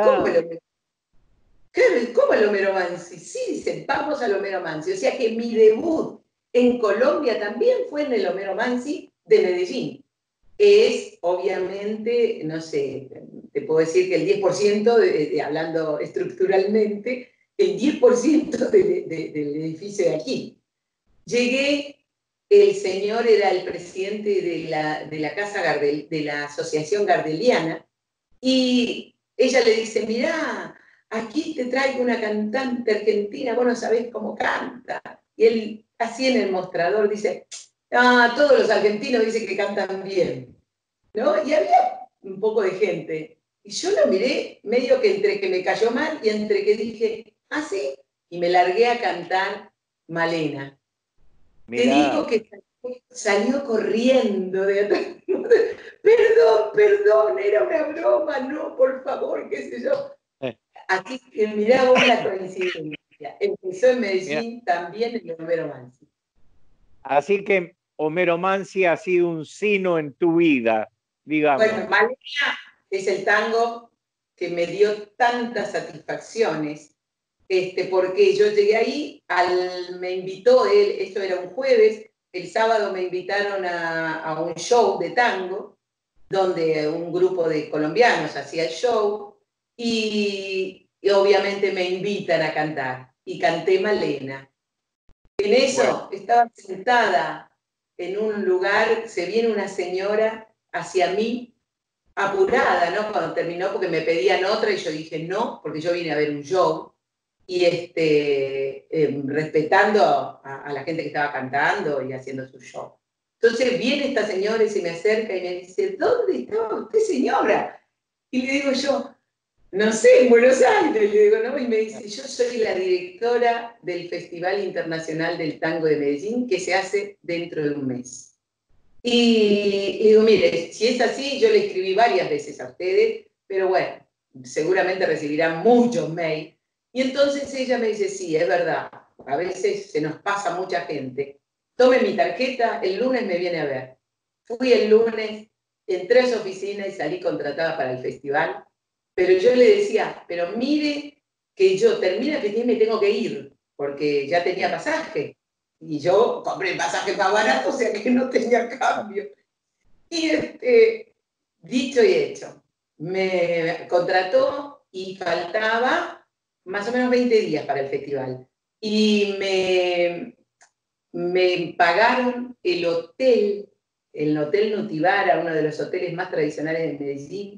¿cómo el Homero Mansi? Sí, dice, vamos al Homero Mansi. O sea que mi debut en Colombia también fue en el Homero Mansi de Medellín. Es, obviamente, no sé, te puedo decir que el 10%, hablando estructuralmente, el 10% del edificio de aquí. Llegué, el señor era el presidente de la Casa Gardel, de la Asociación Gardeliana, y ella le dice, mirá, aquí te traigo una cantante argentina, vos no sabés cómo canta. Y él, así en el mostrador, dice, todos los argentinos dicen que cantan bien, ¿no? Y había un poco de gente. Y yo lo miré medio que entre que me cayó mal y entre que dije, sí, y me largué a cantar Malena. Mirá. Te digo que salió corriendo de atrás. Perdón, era una broma, no, por favor, qué sé yo. Así que mirá vos la coincidencia. Empezó en Medellín también en Homero Mansi. Así que Homero Mansi ha sido un sino en tu vida, digamos. Bueno, Malena es el tango que me dio tantas satisfacciones, porque yo llegué ahí, me invitó él, esto era un jueves, el sábado me invitaron a un show de tango, donde un grupo de colombianos hacía el show, y obviamente me invitan a cantar, y canté Malena. En eso estaba sentada en un lugar, se viene una señora hacia mí, apurada, ¿no? Cuando terminó, porque me pedían otra, y yo dije no, porque yo vine a ver un show, y respetando a la gente que estaba cantando y haciendo su show. Entonces viene esta señora y se me acerca y me dice, ¿dónde estaba usted, señora? Y le digo yo, no sé, en Buenos Aires. Le digo, no, y me dice, yo soy la directora del Festival Internacional del Tango de Medellín, que se hace dentro de un mes. Y le digo, mire, si es así, yo le escribí varias veces a ustedes, pero bueno, seguramente recibirán muchos mails. Y entonces ella me dice, sí, es verdad, a veces se nos pasa mucha gente. Tome mi tarjeta, el lunes me viene a ver. Fui el lunes, entré a su oficina y salí contratada para el festival, pero yo le decía, pero mire que yo termino el festival y me tengo que ir, porque ya tenía pasaje. Y yo compré el pasaje más barato, o sea que no tenía cambio. Y dicho y hecho, me contrató y faltaba más o menos 20 días para el festival. Y me pagaron el Hotel Nutibara, uno de los hoteles más tradicionales de Medellín.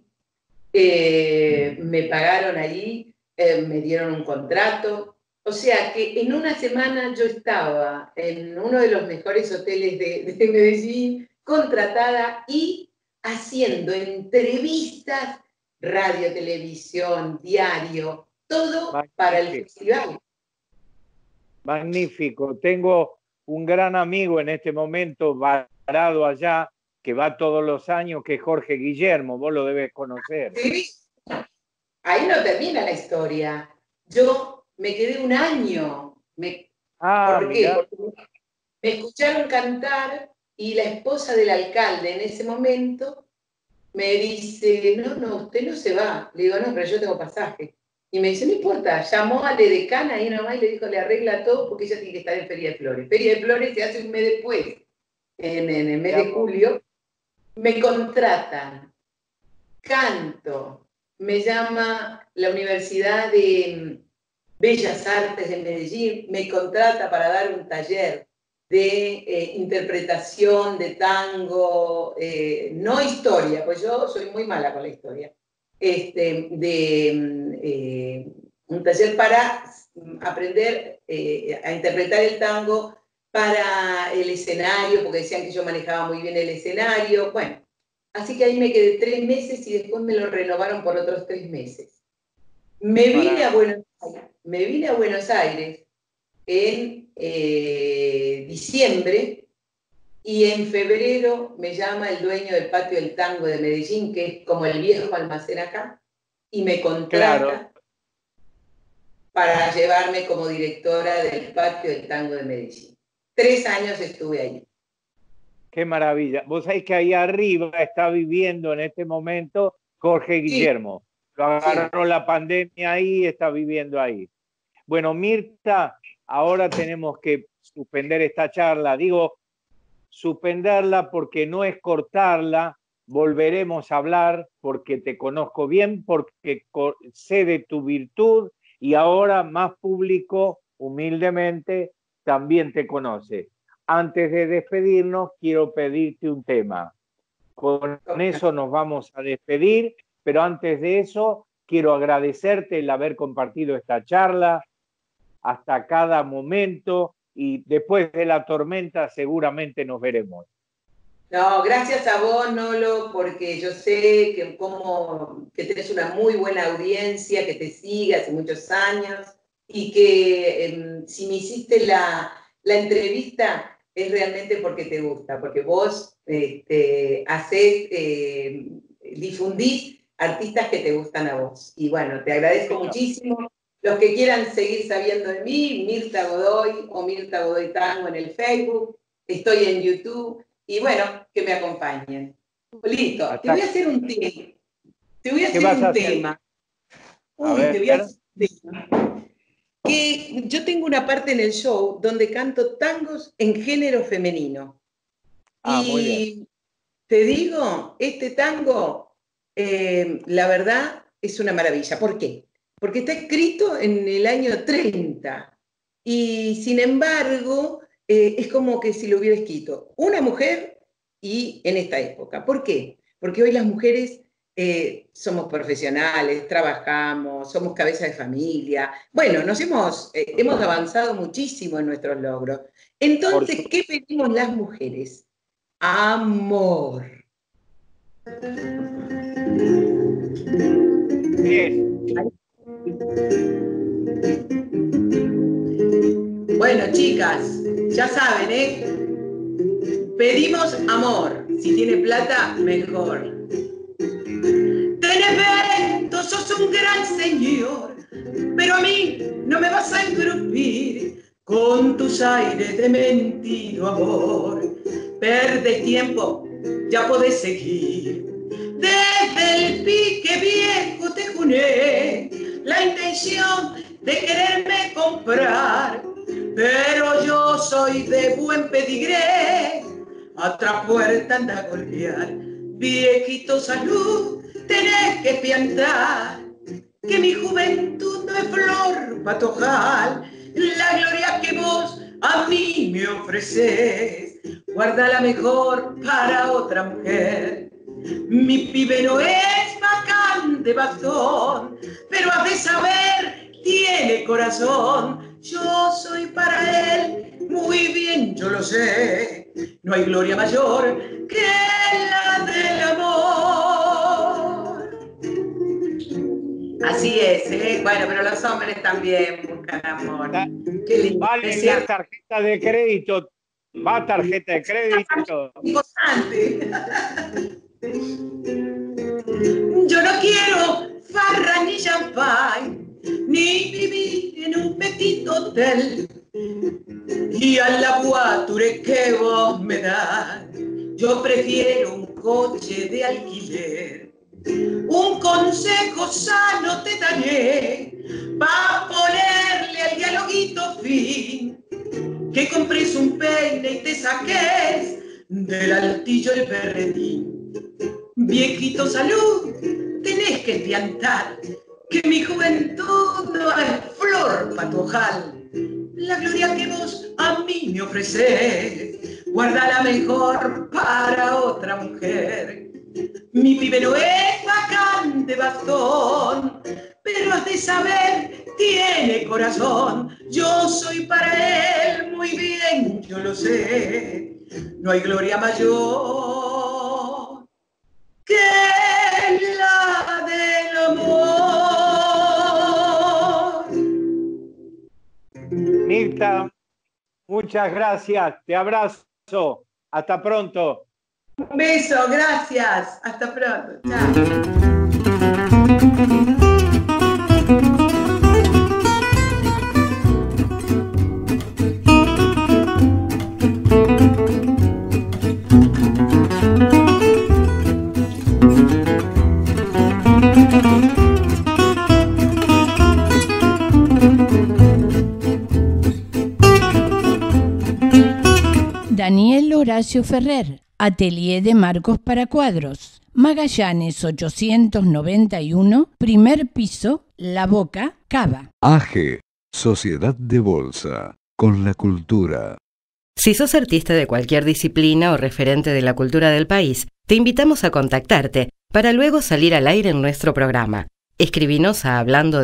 Me pagaron ahí, me dieron un contrato. O sea que en una semana yo estaba en uno de los mejores hoteles de Medellín, contratada y haciendo entrevistas, radio, televisión, diario, todo para el festival. Magnífico. Tengo un gran amigo en este momento varado allá, que va todos los años, que es Jorge Guillermo. Vos lo debes conocer. Sí. Ahí no termina la historia. Yo me quedé un año. ¿Por qué? Porque me escucharon cantar y la esposa del alcalde en ese momento me dice, no, usted no se va. Le digo, no, pero yo tengo pasaje. Y me dice, no importa, llamó a la decana ahí nomás y le dijo, le arregla todo porque ella tiene que estar en Feria de Flores. Feria de Flores se hace un mes después, en el mes de julio. Me contratan, canto, me llama la Universidad de Bellas Artes de Medellín, me contrata para dar un taller de interpretación de tango, no historia, pues yo soy muy mala con la historia, un taller para aprender a interpretar el tango para el escenario, porque decían que yo manejaba muy bien el escenario. Bueno, así que ahí me quedé 3 meses y después me lo renovaron por otros 3 meses. Me vine a Buenos Aires en diciembre y en febrero me llama el dueño del Patio del Tango de Medellín, que es como el viejo almacén acá, y me contrata para llevarme como directora del Patio del Tango de Medellín. 3 años estuve ahí. Qué maravilla. Vos sabés que ahí arriba está viviendo en este momento Jorge Guillermo. Lo agarró la pandemia ahí y está viviendo ahí. Bueno, Mirta, ahora tenemos que suspender esta charla. Digo, suspenderla porque no es cortarla. Volveremos a hablar porque te conozco bien, porque sé de tu virtud y ahora más público, humildemente, también te conoce. Antes de despedirnos, quiero pedirte un tema. Con eso nos vamos a despedir, pero antes de eso, quiero agradecerte el haber compartido esta charla hasta cada momento y después de la tormenta seguramente nos veremos. No, gracias a vos, Nolo, porque yo sé que tenés una muy buena audiencia, que te sigue hace muchos años y que si me hiciste la entrevista es realmente porque te gusta, porque vos difundís artistas que te gustan a vos. Y bueno, te agradezco muchísimo. Los que quieran seguir sabiendo de mí, Mirta Godoy o Mirta Godoy Tango en el Facebook, estoy en YouTube, y bueno, que me acompañen. Listo, te voy a hacer un tema. Te voy a hacer un tema. Que yo tengo una parte en el show donde canto tangos en género femenino. Muy bien. Te digo, este tango, la verdad, es una maravilla. ¿Por qué? Porque está escrito en el año 30 y sin embargo es como que si lo hubiera escrito una mujer y en esta época. ¿Por qué? Porque hoy las mujeres somos profesionales, trabajamos, somos cabeza de familia. Bueno, hemos avanzado muchísimo en nuestros logros. Entonces, ¿qué pedimos las mujeres? Amor. Bien. Bueno, chicas, ya saben, pedimos amor. Si tiene plata, mejor. Tenés talento, sos un gran señor, pero a mí no me vas a engrupir con tus aires de mentido amor. Perdes tiempo, ya podés seguir. Desde el pique viejo te juné la intención de quererme comprar. pero yo soy de buen pedigré. A otra puerta anda a golpear, viejito salud, tenés que piantar, que mi juventud no es flor patojal, la gloria que vos a mí me ofreces, guárdala mejor para otra mujer. Mi pibe no es bacán de bastón, pero has de saber, tiene corazón. Yo soy para él, muy bien yo lo sé. No hay gloria mayor que la del amor. Así es, ¿eh? Bueno, pero los hombres también buscan amor. Qué lindo. Vale, la tarjeta de crédito. Va tarjeta de crédito. Yo no quiero farra ni champagne, ni vivir en un petit hotel. Y a la voiture que vos me das, yo prefiero un coche de alquiler. Un consejo sano te daré, pa' ponerle al dialoguito fin. Que compres un peine y te saques del altillo el berretín. Viejito salud, tenés que piantar, que mi juventud no es flor pa' tu ojal. La gloria que vos a mí me ofreces, guárdala mejor para otra mujer. Mi pibe no es bacán de bastón, pero has de saber, tiene corazón. Yo soy para él, muy bien yo lo sé. No hay gloria mayor que la del amor. Mirta, muchas gracias. Te abrazo. Hasta pronto. Un beso, gracias. Hasta pronto. Chao. Daniel Horacio Ferrer, Atelier de Marcos para Cuadros, Magallanes 891, primer piso, La Boca, Cava. AGE, Sociedad de Bolsa, con la cultura. Si sos artista de cualquier disciplina o referente de la cultura del país, te invitamos a contactarte para luego salir al aire en nuestro programa. Escribinos a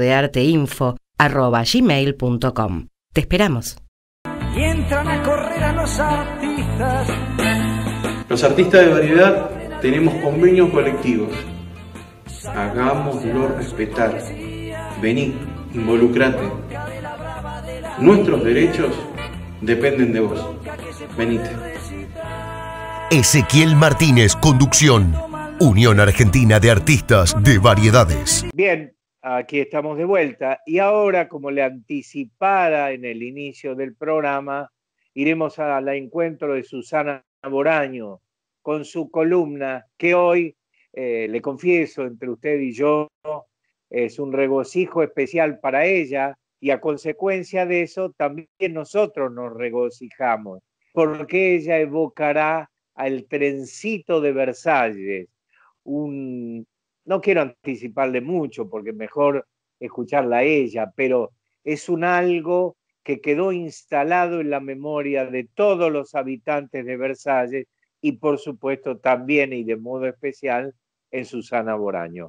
hablandodearteinfo@gmail.com. Te esperamos. Y entran a correr a los artistas. Los artistas de variedad tenemos convenios colectivos. Hagámoslo respetar. Vení, involucrate. Nuestros derechos dependen de vos. Venite. Ezequiel Martínez, conducción. Unión Argentina de Artistas de Variedades. Bien, aquí estamos de vuelta. Y ahora, como le anticipara en el inicio del programa, iremos al encuentro de Susana Boraño con su columna, que hoy, le confieso, entre usted y yo, es un regocijo especial para ella, y a consecuencia de eso también nosotros nos regocijamos, porque ella evocará al trencito de Versalles, no quiero anticiparle mucho porque mejor escucharla a ella, pero es un algo que quedó instalado en la memoria de todos los habitantes de Versalles y por supuesto también y de modo especial en Susana Boraño.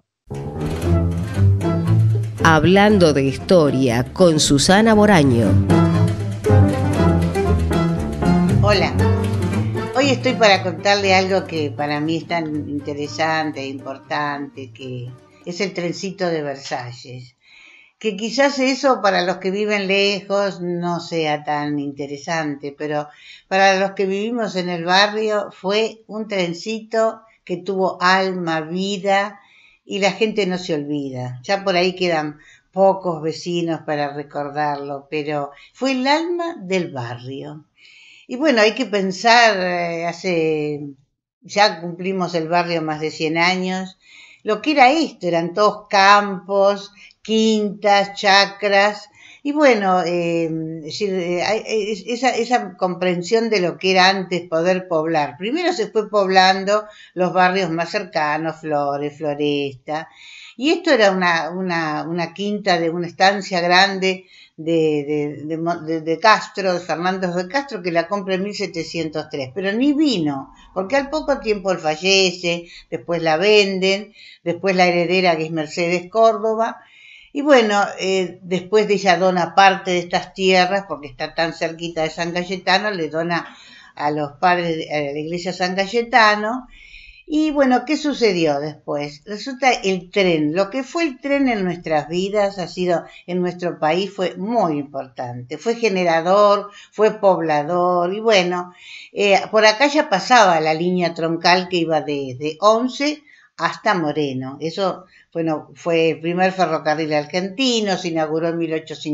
Hablando de historia con Susana Boraño. Hola, hoy estoy para contarle algo que para mí es tan interesante e importante, que es el trencito de Versalles. Que quizás eso para los que viven lejos no sea tan interesante, pero para los que vivimos en el barrio fue un trencito que tuvo alma, vida, y la gente no se olvida. Ya por ahí quedan pocos vecinos para recordarlo, pero fue el alma del barrio. Y bueno, hay que pensar, ya cumplimos el barrio más de 100 años, lo que era esto, eran todos campos, quintas, chacras, Y bueno, esa comprensión de lo que era antes poder poblar. Primero se fue poblando los barrios más cercanos, Flores, Floresta, y esto era una quinta de una estancia grande de Castro, de Fernando de Castro, que la compra en 1703, pero ni vino, porque al poco tiempo él fallece, después la venden, después la heredera, que es Mercedes Córdoba, y bueno, después de ella dona parte de estas tierras, porque está tan cerquita de San Cayetano, le dona a los padres a la iglesia San Cayetano. Y bueno, ¿qué sucedió después? Resulta el tren, lo que fue el tren en nuestras vidas ha sido, en nuestro país fue muy importante, fue generador, fue poblador, y bueno, por acá ya pasaba la línea troncal que iba desde Once hasta Moreno. Eso, bueno, fue el primer ferrocarril argentino, se inauguró en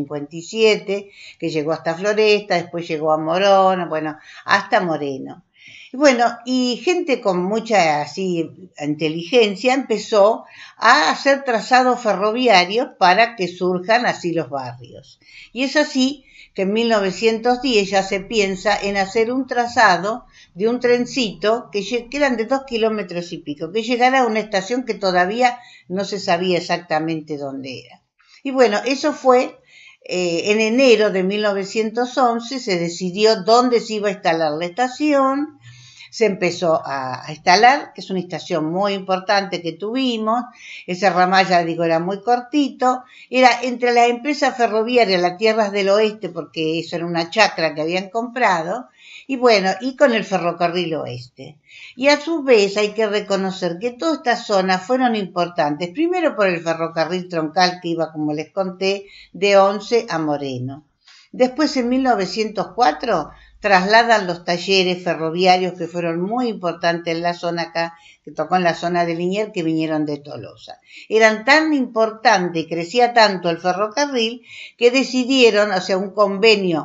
1857, que llegó hasta Floresta, después llegó a Morón, bueno, hasta Moreno. Y bueno, y gente con mucha así inteligencia empezó a hacer trazados ferroviarios para que surjan así los barrios. Y es así que en 1910 ya se piensa en hacer un trazado de un trencito que eran de 2 kilómetros y pico, que llegara a una estación que todavía no se sabía exactamente dónde era. Y bueno, eso fue en enero de 1911, se decidió dónde se iba a instalar la estación. Se empezó a instalar, que es una estación muy importante que tuvimos. Ese ramal, ya digo, era muy cortito. Era entre la empresa ferroviaria, las Tierras del Oeste, porque eso era una chacra que habían comprado, y bueno, y con el ferrocarril oeste. Y a su vez hay que reconocer que todas estas zonas fueron importantes, primero por el ferrocarril troncal que iba, como les conté, de Once a Moreno. Después, en 1904, trasladan los talleres ferroviarios que fueron muy importantes en la zona acá, que tocó en la zona de Liniers, que vinieron de Tolosa. Eran tan importantes y crecía tanto el ferrocarril que decidieron, o sea, un convenio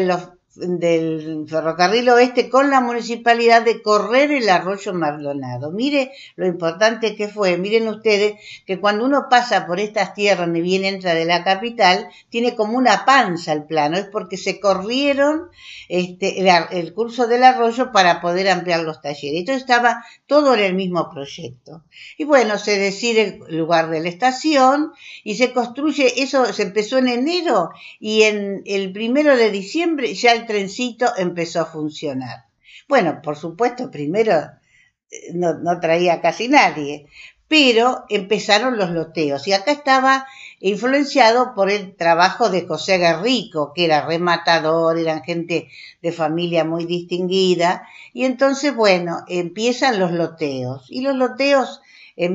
del ferrocarril oeste con la municipalidad de correr el arroyo Maldonado. Mire lo importante que fue. Miren ustedes que cuando uno pasa por estas tierras ni bien entra de la capital, tiene como una panza el plano, es porque se corrieron el curso del arroyo para poder ampliar los talleres. Entonces estaba todo en el mismo proyecto. Y bueno, se decide el lugar de la estación y se construye, eso se empezó en enero, y en el 1 de diciembre ya el trencito empezó a funcionar. Bueno, por supuesto, primero no traía casi nadie, pero empezaron los loteos, y acá estaba influenciado por el trabajo de José Guerrico, que era rematador, eran gente de familia muy distinguida, y entonces, bueno, empiezan los loteos, y los loteos en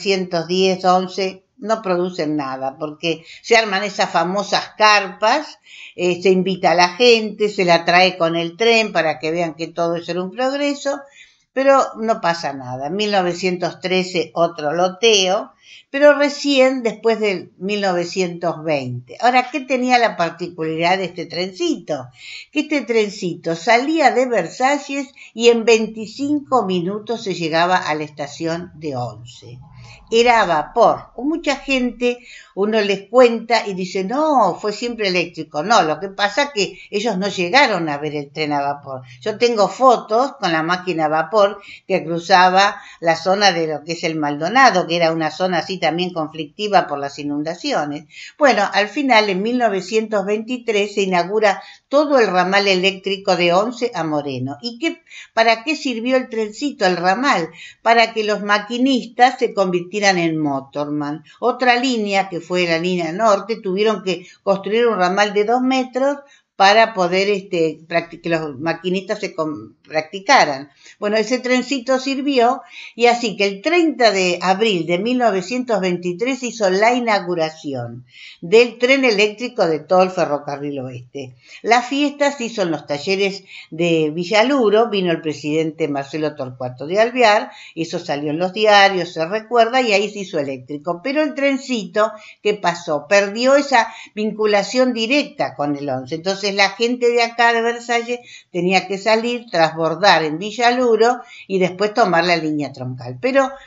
1910-11 no producen nada, porque se arman esas famosas carpas, se invita a la gente, se la trae con el tren para que vean que todo es un progreso, pero no pasa nada. En 1913 otro loteo, pero recién después del 1920. Ahora, ¿qué tenía la particularidad de este trencito? Que este trencito salía de Versalles y en 25 minutos se llegaba a la estación de Once. Era a vapor. Mucha gente, uno les cuenta y dice, no, fue siempre eléctrico. No, lo que pasa es que ellos no llegaron a ver el tren a vapor. Yo tengo fotos con la máquina a vapor que cruzaba la zona de lo que es el Maldonado, que era una zona así también conflictiva por las inundaciones. Bueno, al final, en 1923, se inaugura todo el ramal eléctrico de Once a Moreno. ¿Y para qué sirvió el trencito, el ramal? Para que los maquinistas se convirtieran en motorman. Otra línea, que fue la línea norte, tuvieron que construir un ramal de 2 metros para poder que los maquinistas se practicaran. Bueno, ese trencito sirvió, y así que el 30 de abril de 1923 hizo la inauguración del tren eléctrico de todo el ferrocarril oeste. La fiesta se hizo en los talleres de Villaluro, vino el presidente Marcelo Torcuato de Alvear, eso salió en los diarios, se recuerda, y ahí se hizo eléctrico. Pero el trencito, ¿qué pasó? Perdió esa vinculación directa con el 11. Entonces la gente de acá de Versalles tenía que salir, transbordar en Villaluro y después tomar la línea troncal. Pero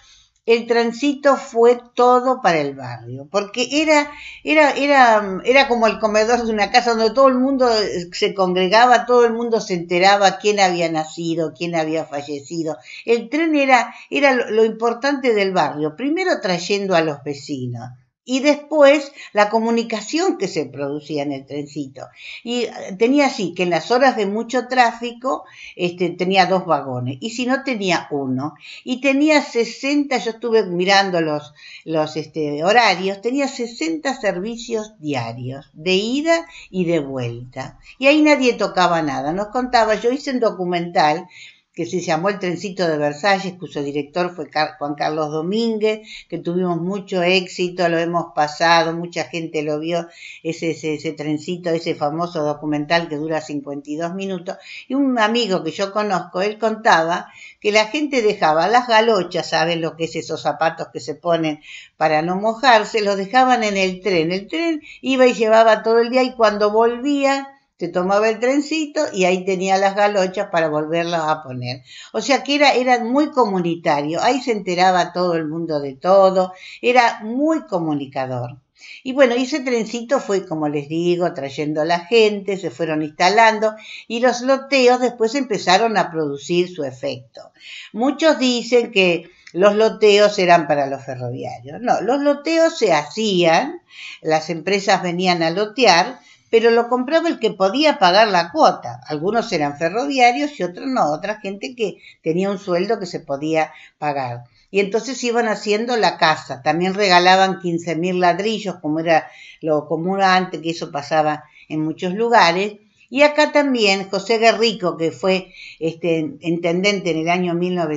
el trencito fue todo para el barrio, porque era como el comedor de una casa donde todo el mundo se congregaba, todo el mundo se enteraba quién había nacido, quién había fallecido. El tren era lo importante del barrio, primero trayendo a los vecinos. Y después la comunicación que se producía en el trencito. Y tenía así, que en las horas de mucho tráfico tenía 2 vagones, y si no tenía 1. Y tenía 60, yo estuve mirando los horarios, tenía 60 servicios diarios, de ida y de vuelta. Y ahí nadie tocaba nada. Nos contaba, yo hice un documental que se llamó El trencito de Versalles, cuyo director fue Juan Carlos Domínguez, que tuvimos mucho éxito, lo hemos pasado, mucha gente lo vio, ese trencito, ese famoso documental que dura 52 minutos, y un amigo que yo conozco, él contaba que la gente dejaba las galochas, ¿saben lo que es esos zapatos que se ponen para no mojarse? Los dejaban en el tren iba y llevaba todo el día, y cuando volvía, se tomaba el trencito y ahí tenía las galochas para volverlas a poner. O sea que era muy comunitario, ahí se enteraba todo el mundo de todo, era muy comunicador. Y bueno, ese trencito fue, como les digo, trayendo a la gente, se fueron instalando y los loteos después empezaron a producir su efecto. Muchos dicen que los loteos eran para los ferroviarios. No, los loteos se hacían, las empresas venían a lotear, pero lo compraba el que podía pagar la cuota. Algunos eran ferroviarios y otros no, otra gente que tenía un sueldo que se podía pagar. Y entonces iban haciendo la casa. También regalaban 15.000 ladrillos, como era lo común antes, que eso pasaba en muchos lugares. Y acá también José Guerrico, que fue intendente en el año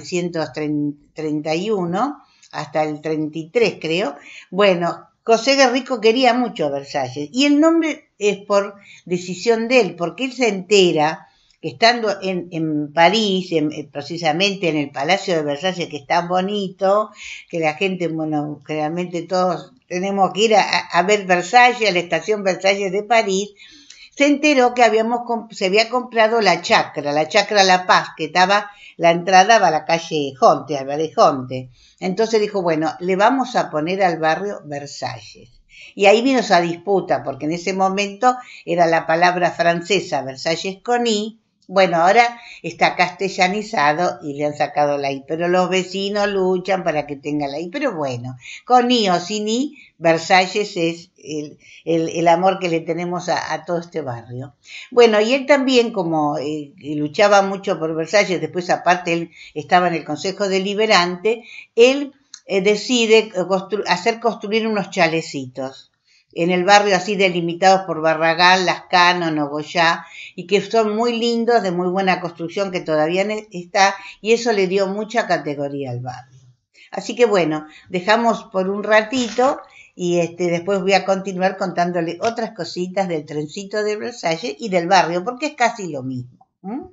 1931, hasta el 33 creo, bueno, José Guerrico quería mucho a Versalles, y el nombre es por decisión de él, porque él se entera que estando en París, precisamente en el Palacio de Versalles, que es tan bonito, que la gente, bueno, generalmente todos tenemos que ir a ver Versalles, a la estación Versalles de París, se enteró que se había comprado la Chacra La Paz, que estaba, la entrada a la calle Jonte, Álvarez Jonte. Entonces dijo, bueno, le vamos a poner al barrio Versalles. Y ahí vino esa disputa, porque en ese momento era la palabra francesa Versalles con I. Bueno, ahora está castellanizado y le han sacado la I, pero los vecinos luchan para que tenga la I. Pero bueno, con I o sin I, Versalles es el amor que le tenemos a todo este barrio. Bueno, y él también, como luchaba mucho por Versalles, después aparte él estaba en el Consejo Deliberante, él decide hacer construir unos chalecitos en el barrio, así delimitados por Barragán, Lascano, Nogoyá, y que son muy lindos, de muy buena construcción, que todavía está, y eso le dio mucha categoría al barrio. Así que bueno, dejamos por un ratito, y después voy a continuar contándole otras cositas del trencito de Versalles y del barrio, porque es casi lo mismo.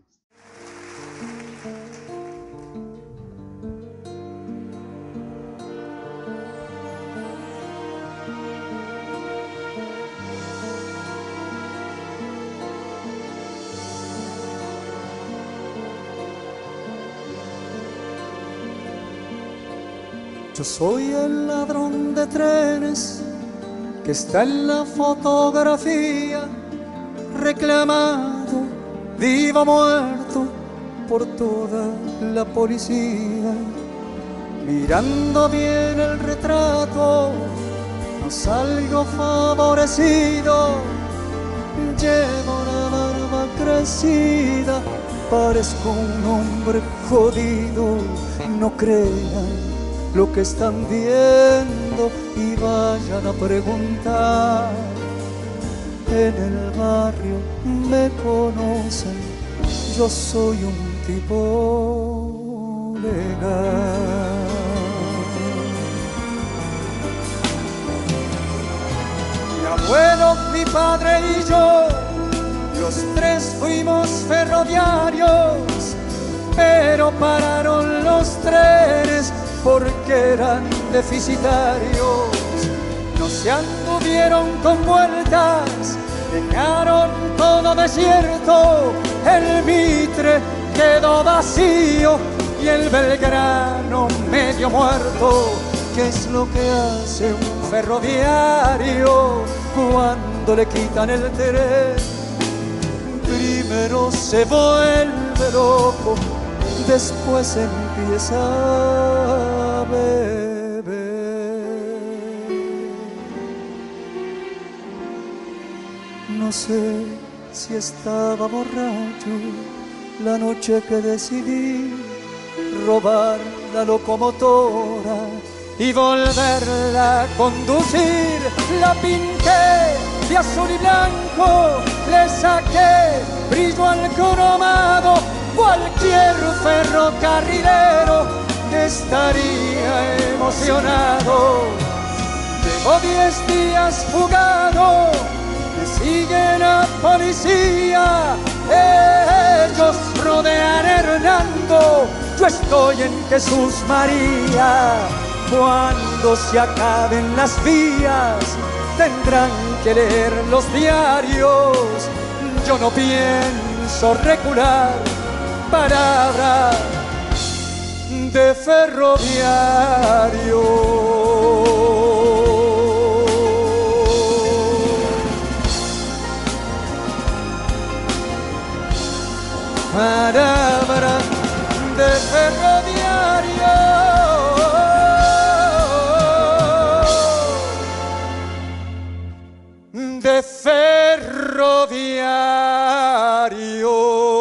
Yo soy el ladrón de trenes que está en la fotografía, reclamado, vivo o muerto, por toda la policía. Mirando bien el retrato, no salgo favorecido. Llevo la barba crecida, parezco un hombre jodido. No crean lo que están viendo y vayan a preguntar. En el barrio me conocen, yo soy un tipo legal. Mi abuelo, mi padre y yo, los tres fuimos ferroviarios, pero pararon los trenes porque eran deficitarios. No se anduvieron con vueltas, dejaron todo desierto. El Mitre quedó vacío y el Belgrano me medio muerto. ¿Qué es lo que hace un ferroviario cuando le quitan el tren? Primero se vuelve loco, después empieza a beber. No sé si estaba borracho la noche que decidí robar la locomotora y volverla a conducir. La pinté de azul y blanco, le saqué brillo al cromado. Cualquier ferrocarrilero estaría emocionado. Llevo 10 días fugado, me sigue la policía. Ellos rodean a Hernando, yo estoy en Jesús María. Cuando se acaben las vías, tendrán que leer los diarios. Yo no pienso recular, palabra de ferroviario. Palabra de ferroviario. De ferroviario.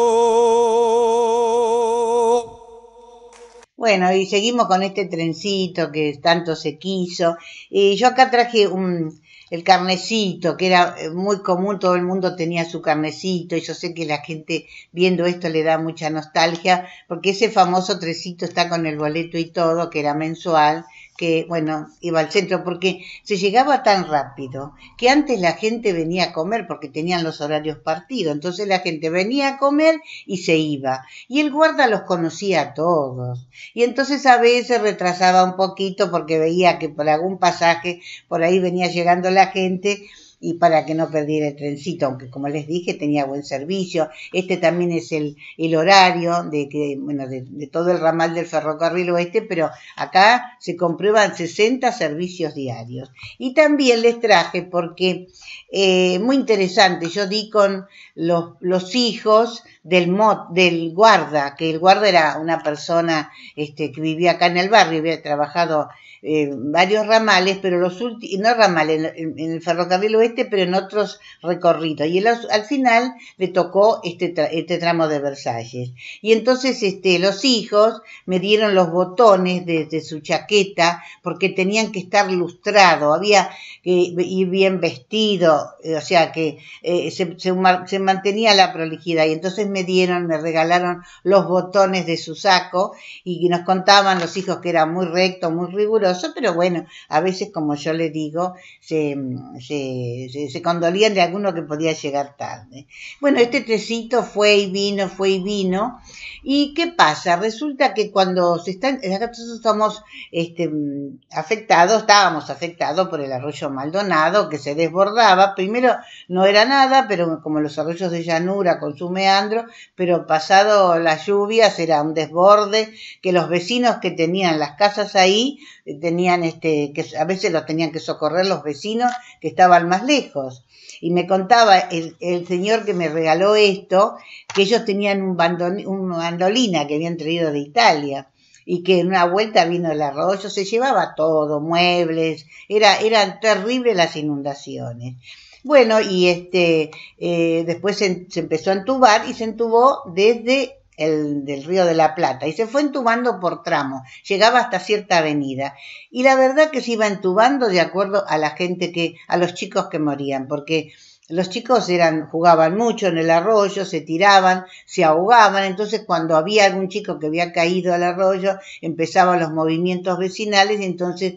Bueno, y seguimos con este trencito que tanto se quiso. Yo acá traje el carnecito, que era muy común, todo el mundo tenía su carnecito, y yo sé que la gente viendo esto le da mucha nostalgia, porque ese famoso trencito está con el boleto y todo, que era mensual, que, bueno, iba al centro, porque se llegaba tan rápido, que antes la gente venía a comer, porque tenían los horarios partidos, entonces la gente venía a comer y se iba, y el guarda los conocía a todos, y entonces a veces retrasaba un poquito, porque veía que por algún pasaje, por ahí venía llegando la gente, y para que no perdiera el trencito, aunque como les dije tenía buen servicio. Este también es el horario de todo el ramal del ferrocarril oeste, pero acá se comprueban 60 servicios diarios. Y también les traje, porque muy interesante, yo di con los hijos del guarda, que el guarda era una persona que vivía acá en el barrio, había trabajado varios ramales, pero no ramales en el ferrocarril oeste, pero en otros recorridos. Y al final le tocó este tramo de Versalles. Y entonces los hijos me dieron los botones de su chaqueta, porque tenían que estar lustrados, había que ir bien vestido, o sea que se mantenía la prolijidad. Y entonces me regalaron los botones de su saco, y nos contaban los hijos que era muy recto, muy riguroso, pero bueno, a veces, como yo les digo, se condolían de alguno que podía llegar tarde. Bueno, este trencito fue y vino, ¿y qué pasa? Resulta que cuando nosotros estamos estábamos afectados por el arroyo Maldonado, que se desbordaba. Primero no era nada, pero como los arroyos de llanura con su meandro, pero pasado las lluvias era un desborde, que los vecinos que tenían las casas ahí tenían que a veces los tenían que socorrer los vecinos que estaban más lejos. Y me contaba el señor que me regaló esto, que ellos tenían una bandolina que habían traído de Italia, y que en una vuelta vino el arroyo, se llevaba todo, muebles, eran terribles las inundaciones. Bueno, y después se empezó a entubar, y se entubó desde del Río de la Plata, y se fue entubando por tramos, llegaba hasta cierta avenida, y la verdad que se iba entubando de acuerdo a la gente a los chicos que morían, porque los chicos jugaban mucho en el arroyo, se tiraban, se ahogaban, entonces cuando había algún chico que había caído al arroyo, empezaban los movimientos vecinales, y entonces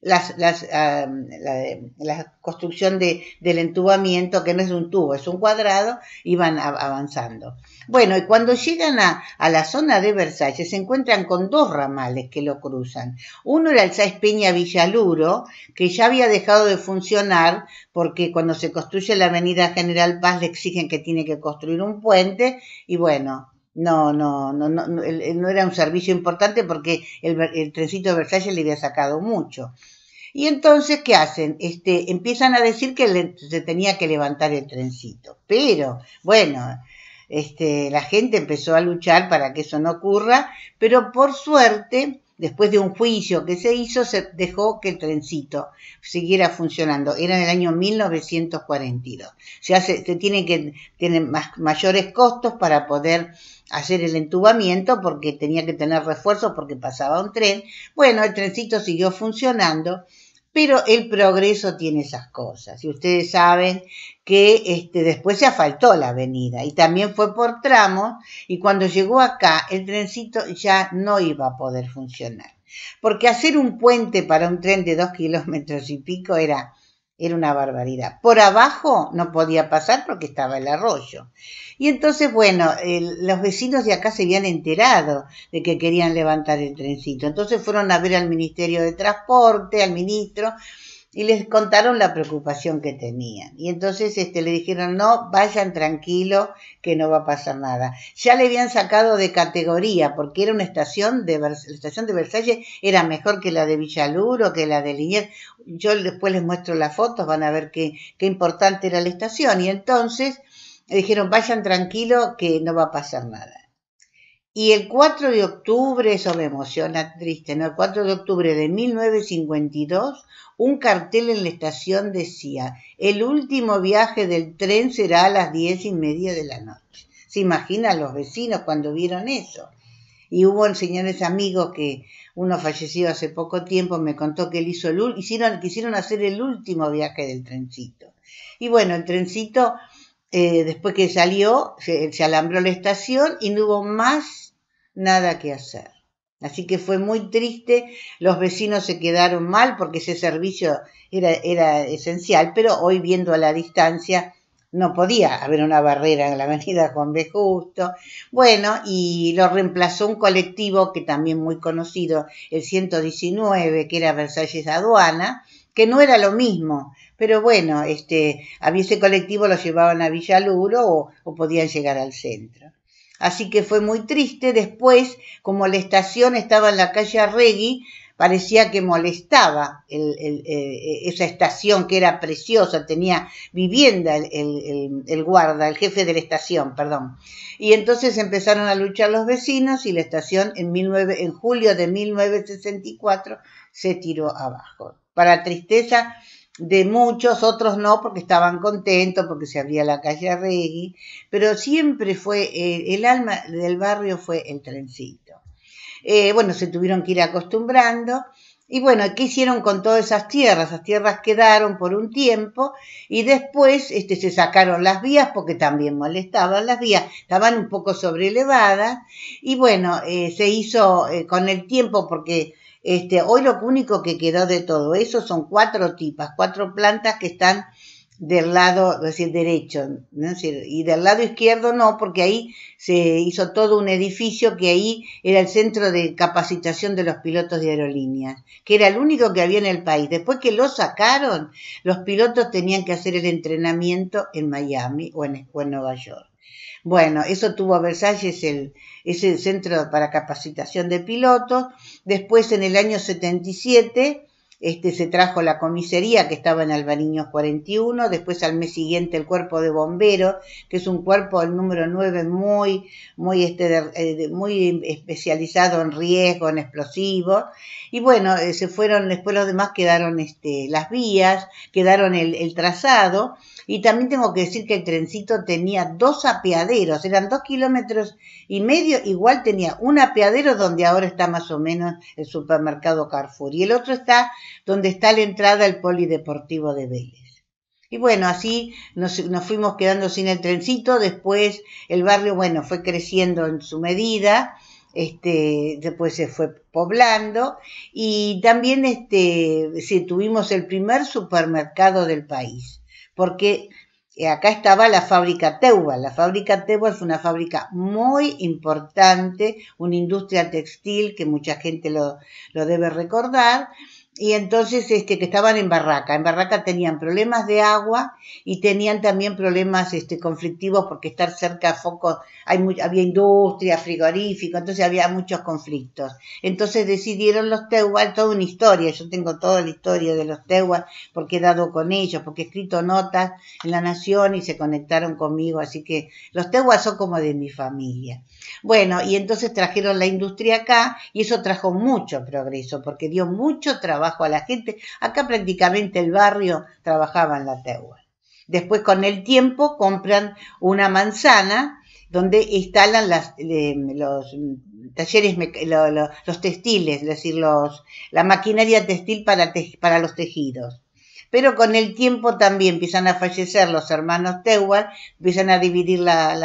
la construcción del entubamiento, que no es un tubo, es un cuadrado, iban avanzando. Bueno, y cuando llegan a la zona de Versalles se encuentran con dos ramales que lo cruzan. Uno era el Sáenz Peña Villaluro, que ya había dejado de funcionar porque cuando se construye la avenida General Paz le exigen que tiene que construir un puente, y bueno, no era un servicio importante porque el trencito de Versalles le había sacado mucho. Y entonces, ¿qué hacen? Empiezan a decir que se tenía que levantar el trencito. Pero, bueno, la gente empezó a luchar para que eso no ocurra, pero por suerte, después de un juicio que se hizo, se dejó que el trencito siguiera funcionando. Era en el año 1942. Se tienen que tener mayores costos para poder hacer el entubamiento porque tenía que tener refuerzos porque pasaba un tren. Bueno, el trencito siguió funcionando, pero el progreso tiene esas cosas. Y ustedes saben que después se asfaltó la avenida y también fue por tramos, y cuando llegó acá el trencito ya no iba a poder funcionar. Porque hacer un puente para un tren de 2 kilómetros y pico era una barbaridad. Por abajo no podía pasar porque estaba el arroyo. Y entonces, bueno, los vecinos de acá se habían enterado de que querían levantar el trencito. Entonces fueron a ver al Ministerio de Transporte, al ministro, y les contaron la preocupación que tenían. Y entonces le dijeron, no, vayan tranquilo, que no va a pasar nada. Ya le habían sacado de categoría, porque era una estación la estación de Versalles era mejor que la de Villalur o que la de Liniers. Yo después les muestro las fotos, van a ver qué importante era la estación. Y entonces le dijeron, vayan tranquilo, que no va a pasar nada. Y el 4 de octubre, eso me emociona triste, ¿no? El 4 de octubre de 1952, un cartel en la estación decía, el último viaje del tren será a las 10:30 de la noche. ¿Se imaginan los vecinos cuando vieron eso? Y hubo señores amigos que uno falleció hace poco tiempo, me contó que él quisieron hacer el último viaje del trencito. Y bueno, el trencito, después que salió, se alambró la estación y no hubo más nada que hacer. Así que fue muy triste, los vecinos se quedaron mal porque ese servicio era esencial, pero hoy viendo a la distancia no podía haber una barrera en la avenida Juan B. Justo. Bueno, y lo reemplazó un colectivo que también muy conocido, el 119, que era Versalles Aduana, que no era lo mismo, pero bueno, había ese colectivo, lo llevaban a Villalur o podían llegar al centro. Así que fue muy triste. Después, como la estación estaba en la calle Arregui, parecía que molestaba esa estación que era preciosa, tenía vivienda el guarda, el jefe de la estación, perdón. Y entonces empezaron a luchar los vecinos y la estación en julio de 1964 se tiró abajo. Para tristeza de muchos, otros no, porque estaban contentos, porque se abría la calle Arregui, pero siempre fue, el alma del barrio fue el trencito. Bueno, se tuvieron que ir acostumbrando, y bueno, ¿qué hicieron con todas esas tierras? Esas tierras quedaron por un tiempo, y después se sacaron las vías, porque también molestaban las vías, estaban un poco sobrelevadas, y bueno, se hizo con el tiempo, porque hoy lo único que quedó de todo eso son 4 plantas que están del lado, es decir, derecho, ¿no? Y del lado izquierdo no, porque ahí se hizo todo un edificio que ahí era el centro de capacitación de los pilotos de aerolíneas, que era el único que había en el país. Después que lo sacaron, los pilotos tenían que hacer el entrenamiento en Miami o en Nueva York. Bueno, eso tuvo Versalles, ese centro para capacitación de pilotos. Después, en el año 77, se trajo la comisaría que estaba en Albariños 41. Después, al mes siguiente, el cuerpo de bomberos, que es un cuerpo, el número 9, muy especializado en riesgo, en explosivos. Y bueno, se fueron, después los demás quedaron las vías, quedaron el trazado. Y también tengo que decir que el trencito tenía 2 apeaderos, eran 2,5 kilómetros, igual tenía un apeadero donde ahora está más o menos el supermercado Carrefour, y el otro está donde está la entrada al polideportivo de Vélez. Y bueno, así nos fuimos quedando sin el trencito. Después el barrio, bueno, fue creciendo en su medida, después se fue poblando, y también tuvimos el primer supermercado del país, porque acá estaba la fábrica Teubal. La fábrica Teubal fue una fábrica muy importante, una industria textil que mucha gente lo debe recordar, y entonces que estaban en Barraca tenían problemas de agua y tenían también problemas conflictivos porque estar cerca a focos, había industria, frigorífico, entonces había muchos conflictos. Entonces decidieron los Teuwal, toda una historia, yo tengo toda la historia de los Teuwal porque he dado con ellos, porque he escrito notas en La Nación y se conectaron conmigo, así que los Teuwal son como de mi familia. Bueno, y entonces trajeron la industria acá y eso trajo mucho progreso porque dio mucho trabajo a la gente. Acá prácticamente el barrio trabajaba en la Teuwal. Después con el tiempo compran una manzana donde instalan los talleres, los textiles, es decir, la maquinaria textil para los tejidos. Pero con el tiempo también empiezan a fallecer los hermanos Teuwal, empiezan a dividir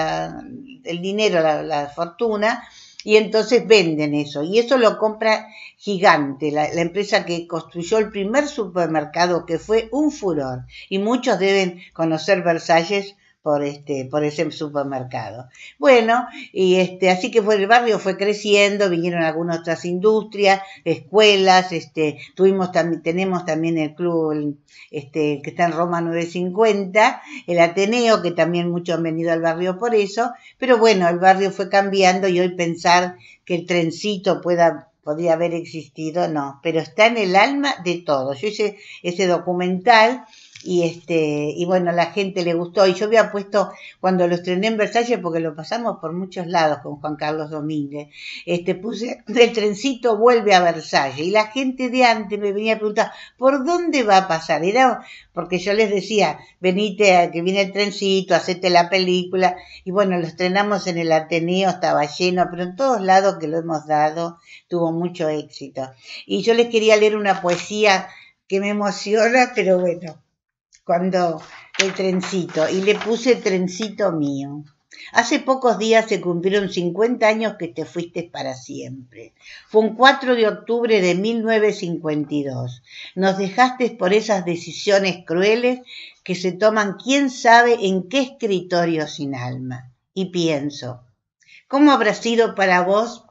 el dinero, la fortuna, y entonces venden eso. Y eso lo compra Gigante, la empresa que construyó el primer supermercado, que fue un furor. Y muchos deben conocer Versalles por ese supermercado. Bueno, y así que el barrio fue creciendo, vinieron algunas otras industrias, escuelas, tenemos también el club que está en Roma 950, el Ateneo, que también muchos han venido al barrio por eso, pero bueno, el barrio fue cambiando y hoy pensar que el trencito podría haber existido, no, pero está en el alma de todos. Yo hice ese documental y bueno, a la gente le gustó, y yo había puesto, cuando lo estrené en Versalles, porque lo pasamos por muchos lados con Juan Carlos Domínguez, puse, el trencito vuelve a Versalles, y la gente de antes me venía a preguntar, ¿por dónde va a pasar? Era porque yo les decía, venite, que viene el trencito, hacete la película, y bueno, lo estrenamos en el Ateneo, estaba lleno, pero en todos lados que lo hemos dado, tuvo mucho éxito. Y yo les quería leer una poesía que me emociona, pero bueno, cuando el trencito, y le puse trencito mío. Hace pocos días se cumplieron 50 años que te fuiste para siempre. Fue un 4 de octubre de 1952. Nos dejaste por esas decisiones crueles que se toman quién sabe en qué escritorio sin alma. Y pienso, ¿cómo habrá sido para vos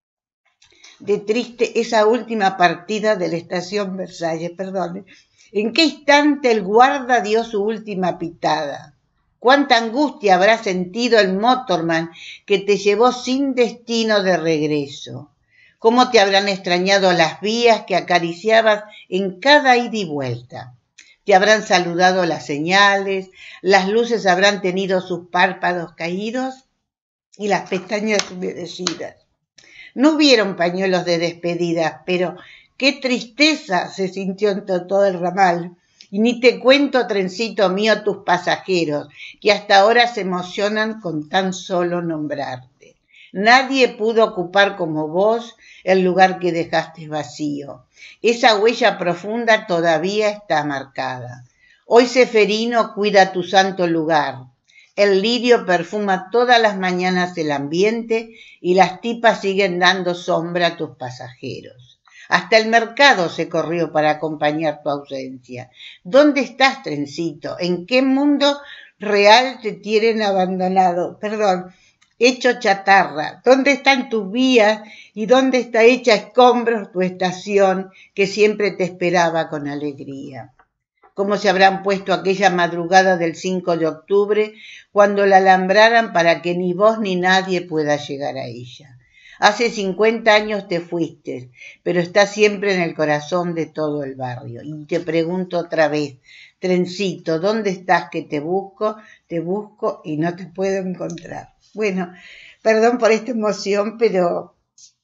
de triste esa última partida de la estación Versalles? Perdón. ¿En qué instante el guarda dio su última pitada? ¿Cuánta angustia habrá sentido el motorman que te llevó sin destino de regreso? ¿Cómo te habrán extrañado las vías que acariciabas en cada ida y vuelta? Te habrán saludado las señales, las luces habrán tenido sus párpados caídos y las pestañas humedecidas. No hubieron pañuelos de despedida, pero qué tristeza se sintió en todo el ramal. Y ni te cuento, trencito mío, tus pasajeros, que hasta ahora se emocionan con tan solo nombrarte. Nadie pudo ocupar como vos el lugar que dejaste vacío. Esa huella profunda todavía está marcada. Hoy Ceferino cuida tu santo lugar. El lirio perfuma todas las mañanas el ambiente y las tipas siguen dando sombra a tus pasajeros. Hasta el mercado se corrió para acompañar tu ausencia. ¿Dónde estás, trencito? ¿En qué mundo real te tienen abandonado? Perdón, hecho chatarra. ¿Dónde están tus vías y dónde está hecha escombros tu estación que siempre te esperaba con alegría? ¿Cómo se habrán puesto aquella madrugada del 5 de octubre cuando la alambraran para que ni vos ni nadie pueda llegar a ella? Hace 50 años te fuiste, pero estás siempre en el corazón de todo el barrio. Y te pregunto otra vez, trencito, ¿dónde estás que te busco y no te puedo encontrar? Bueno, perdón por esta emoción, pero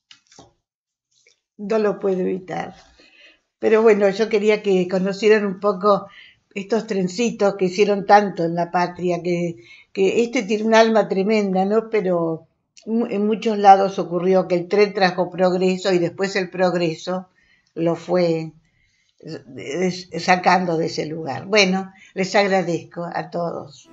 no lo puedo evitar. Pero bueno, yo quería que conocieran un poco estos trencitos que hicieron tanto en la patria, que tiene un alma tremenda, ¿no? Pero en muchos lados ocurrió que el tren trajo progreso y después el progreso lo fue sacando de ese lugar. Bueno, les agradezco a todos.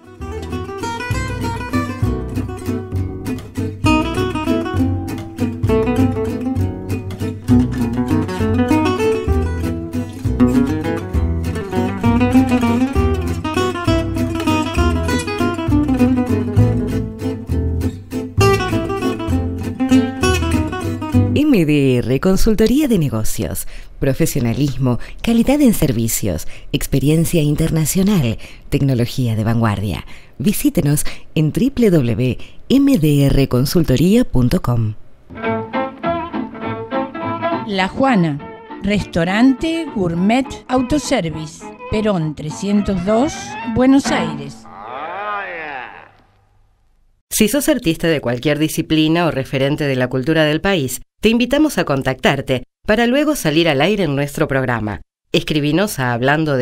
En MDR Consultoría de Negocios. Profesionalismo, calidad en servicios, experiencia internacional, tecnología de vanguardia. Visítenos en www.mdrconsultoría.com. La Juana, restaurante gourmet autoservice, Perón 302, Buenos Aires. Si sos artista de cualquier disciplina o referente de la cultura del país, te invitamos a contactarte para luego salir al aire en nuestro programa. Escribinos a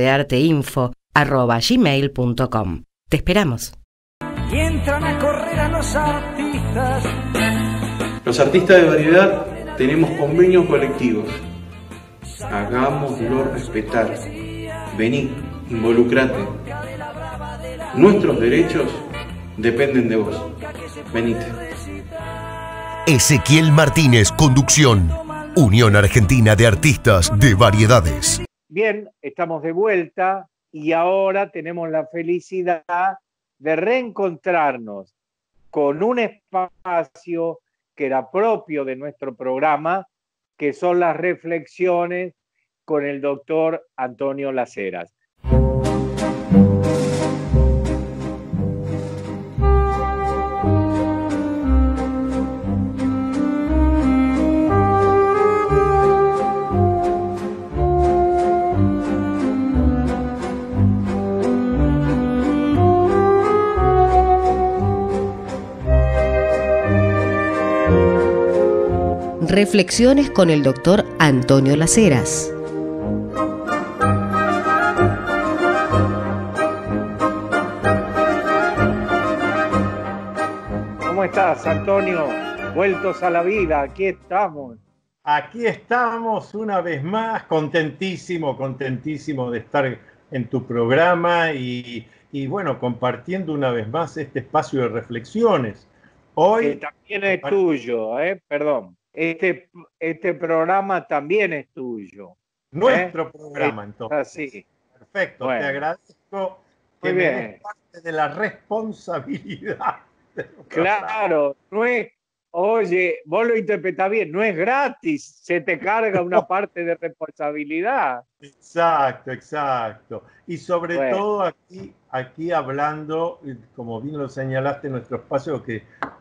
hablandodearteinfo@gmail.com. Te esperamos. Y entran a correr a los artistas. Los artistas de variedad tenemos convenios colectivos. Hagámoslo respetar. Vení, involucrate. Nuestros derechos dependen de vos. Venite. Ezequiel Martínez, conducción. Unión Argentina de Artistas de Variedades. Bien, estamos de vuelta y ahora tenemos la felicidad de reencontrarnos con un espacio que era propio de nuestro programa, que son las reflexiones con el doctor Antonio Las Heras. Reflexiones con el doctor Antonio Las Heras. ¿Cómo estás, Antonio? Vueltos a la vida, aquí estamos. Aquí estamos una vez más, contentísimo de estar en tu programa y bueno, compartiendo una vez más este espacio de reflexiones. Hoy que también es tuyo, perdón. Este programa también es tuyo. Nuestro programa, entonces. Así. Perfecto, bueno. Te agradezco que me des parte de la responsabilidad. Claro, no es, oye, vos lo interpretás bien, no es gratis, se te carga una parte de responsabilidad. Exacto. Y sobre todo aquí hablando, como bien lo señalaste, nuestro espacio que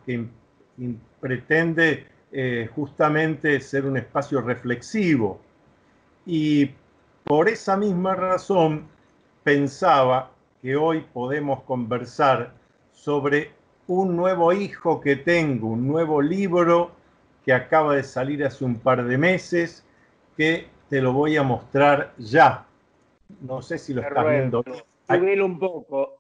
pretende justamente ser un espacio reflexivo. Y por esa misma razón pensaba que hoy podemos conversar sobre un nuevo hijo que tengo, un nuevo libro que acaba de salir hace un par de meses, que te lo voy a mostrar ya. No sé si lo estás viendo. Subilo un poco.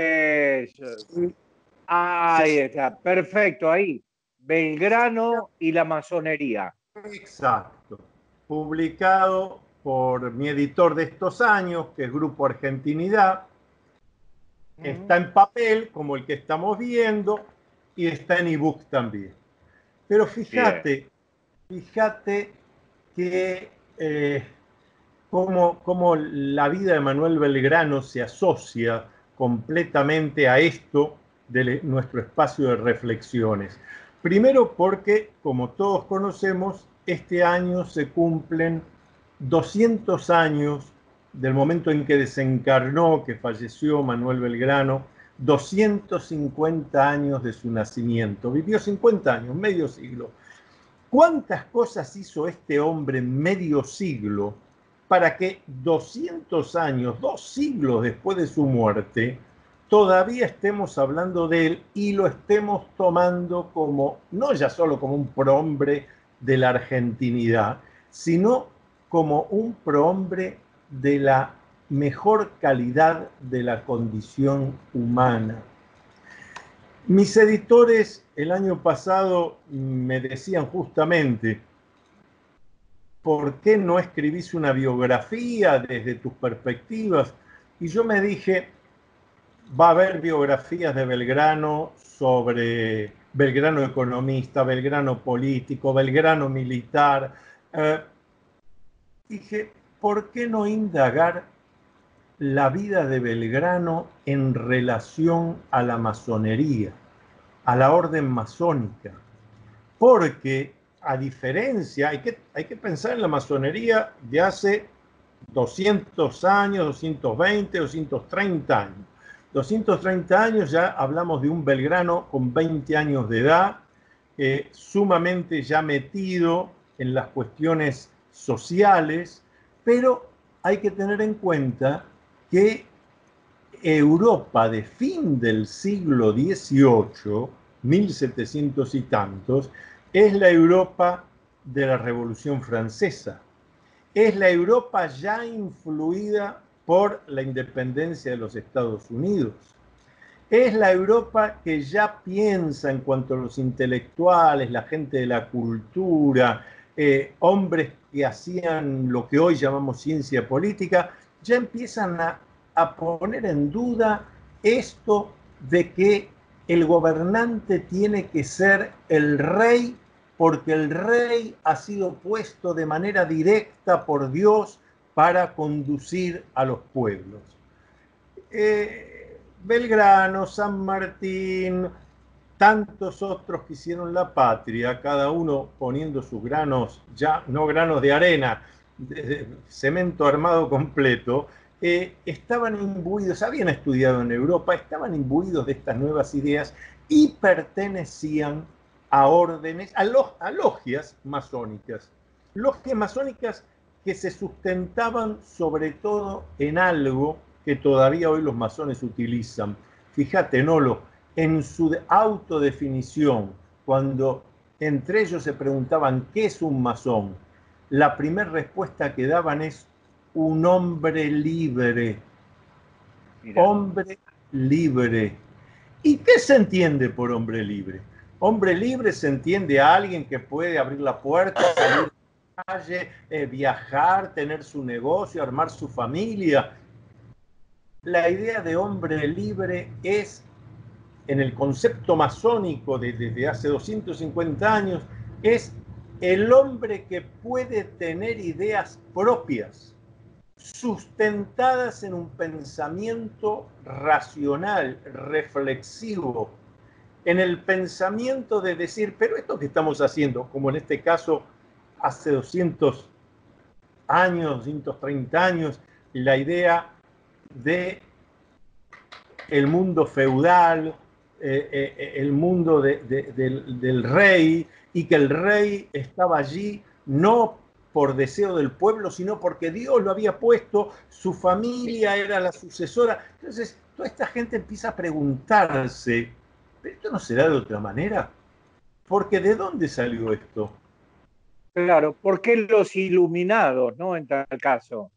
Ahí está, perfecto, ahí. Belgrano y la masonería. Exacto. Publicado por mi editor de estos años, que es Grupo Argentinidad. Está en papel, como el que estamos viendo, y está en ebook también. Pero fíjate que cómo la vida de Manuel Belgrano se asocia completamente a esto de nuestro espacio de reflexiones. Primero porque, como todos conocemos, este año se cumplen 200 años del momento en que desencarnó, que falleció Manuel Belgrano, 250 años de su nacimiento. Vivió 50 años, medio siglo. ¿Cuántas cosas hizo este hombre en medio siglo para que 200 años, 2 siglos después de su muerte, todavía estemos hablando de él y lo estemos tomando como, no ya solo como un prohombre de la argentinidad, sino como un prohombre de la mejor calidad de la condición humana? Mis editores el año pasado me decían justamente, ¿por qué no escribís una biografía desde tus perspectivas? Y yo me dije, va a haber biografías de Belgrano sobre Belgrano economista, Belgrano político, Belgrano militar. Dije, ¿por qué no indagar la vida de Belgrano en relación a la masonería, a la orden masónica? Porque a diferencia, hay que pensar en la masonería de hace 200 años, 220, 230 años. 230 años ya hablamos de un Belgrano con 20 años de edad, sumamente ya metido en las cuestiones sociales, pero hay que tener en cuenta que Europa de fin del siglo XVIII, 1700 y tantos, es la Europa de la Revolución Francesa. Es la Europa ya influida por la independencia de los Estados Unidos. Es la Europa que ya piensa en cuanto a los intelectuales, la gente de la cultura, hombres que hacían lo que hoy llamamos ciencia política, ya empiezan a poner en duda esto de que el gobernante tiene que ser el rey, porque el rey ha sido puesto de manera directa por Dios para conducir a los pueblos. Belgrano, San Martín, tantos otros que hicieron la patria, cada uno poniendo sus granos, ya no granos de arena, de cemento armado completo, estaban imbuidos, habían estudiado en Europa, estaban imbuidos de estas nuevas ideas y pertenecían a órdenes, a logias masónicas. Logias masónicas que se sustentaban sobre todo en algo que todavía hoy los masones utilizan. Fíjate, Nolo, en su autodefinición, cuando entre ellos se preguntaban ¿qué es un masón?, la primera respuesta que daban es un hombre libre. Mira. Hombre libre. ¿Y qué se entiende por hombre libre? Hombre libre se entiende a alguien que puede abrir la puerta, salir a la calle, viajar, tener su negocio, armar su familia. La idea de hombre libre es, en el concepto masónico desde hace 250 años, es el hombre que puede tener ideas propias, sustentadas en un pensamiento racional, reflexivo, en el pensamiento de decir, pero esto que estamos haciendo, como en este caso hace 200 años, 230 años, la idea de el mundo feudal, el mundo del rey, y que el rey estaba allí no por deseo del pueblo, sino porque Dios lo había puesto, su familia era la sucesora. Entonces, toda esta gente empieza a preguntarse, ¿pero esto no será de otra manera? Porque ¿de dónde salió esto? Claro, ¿por qué los iluminados, no? En tal caso.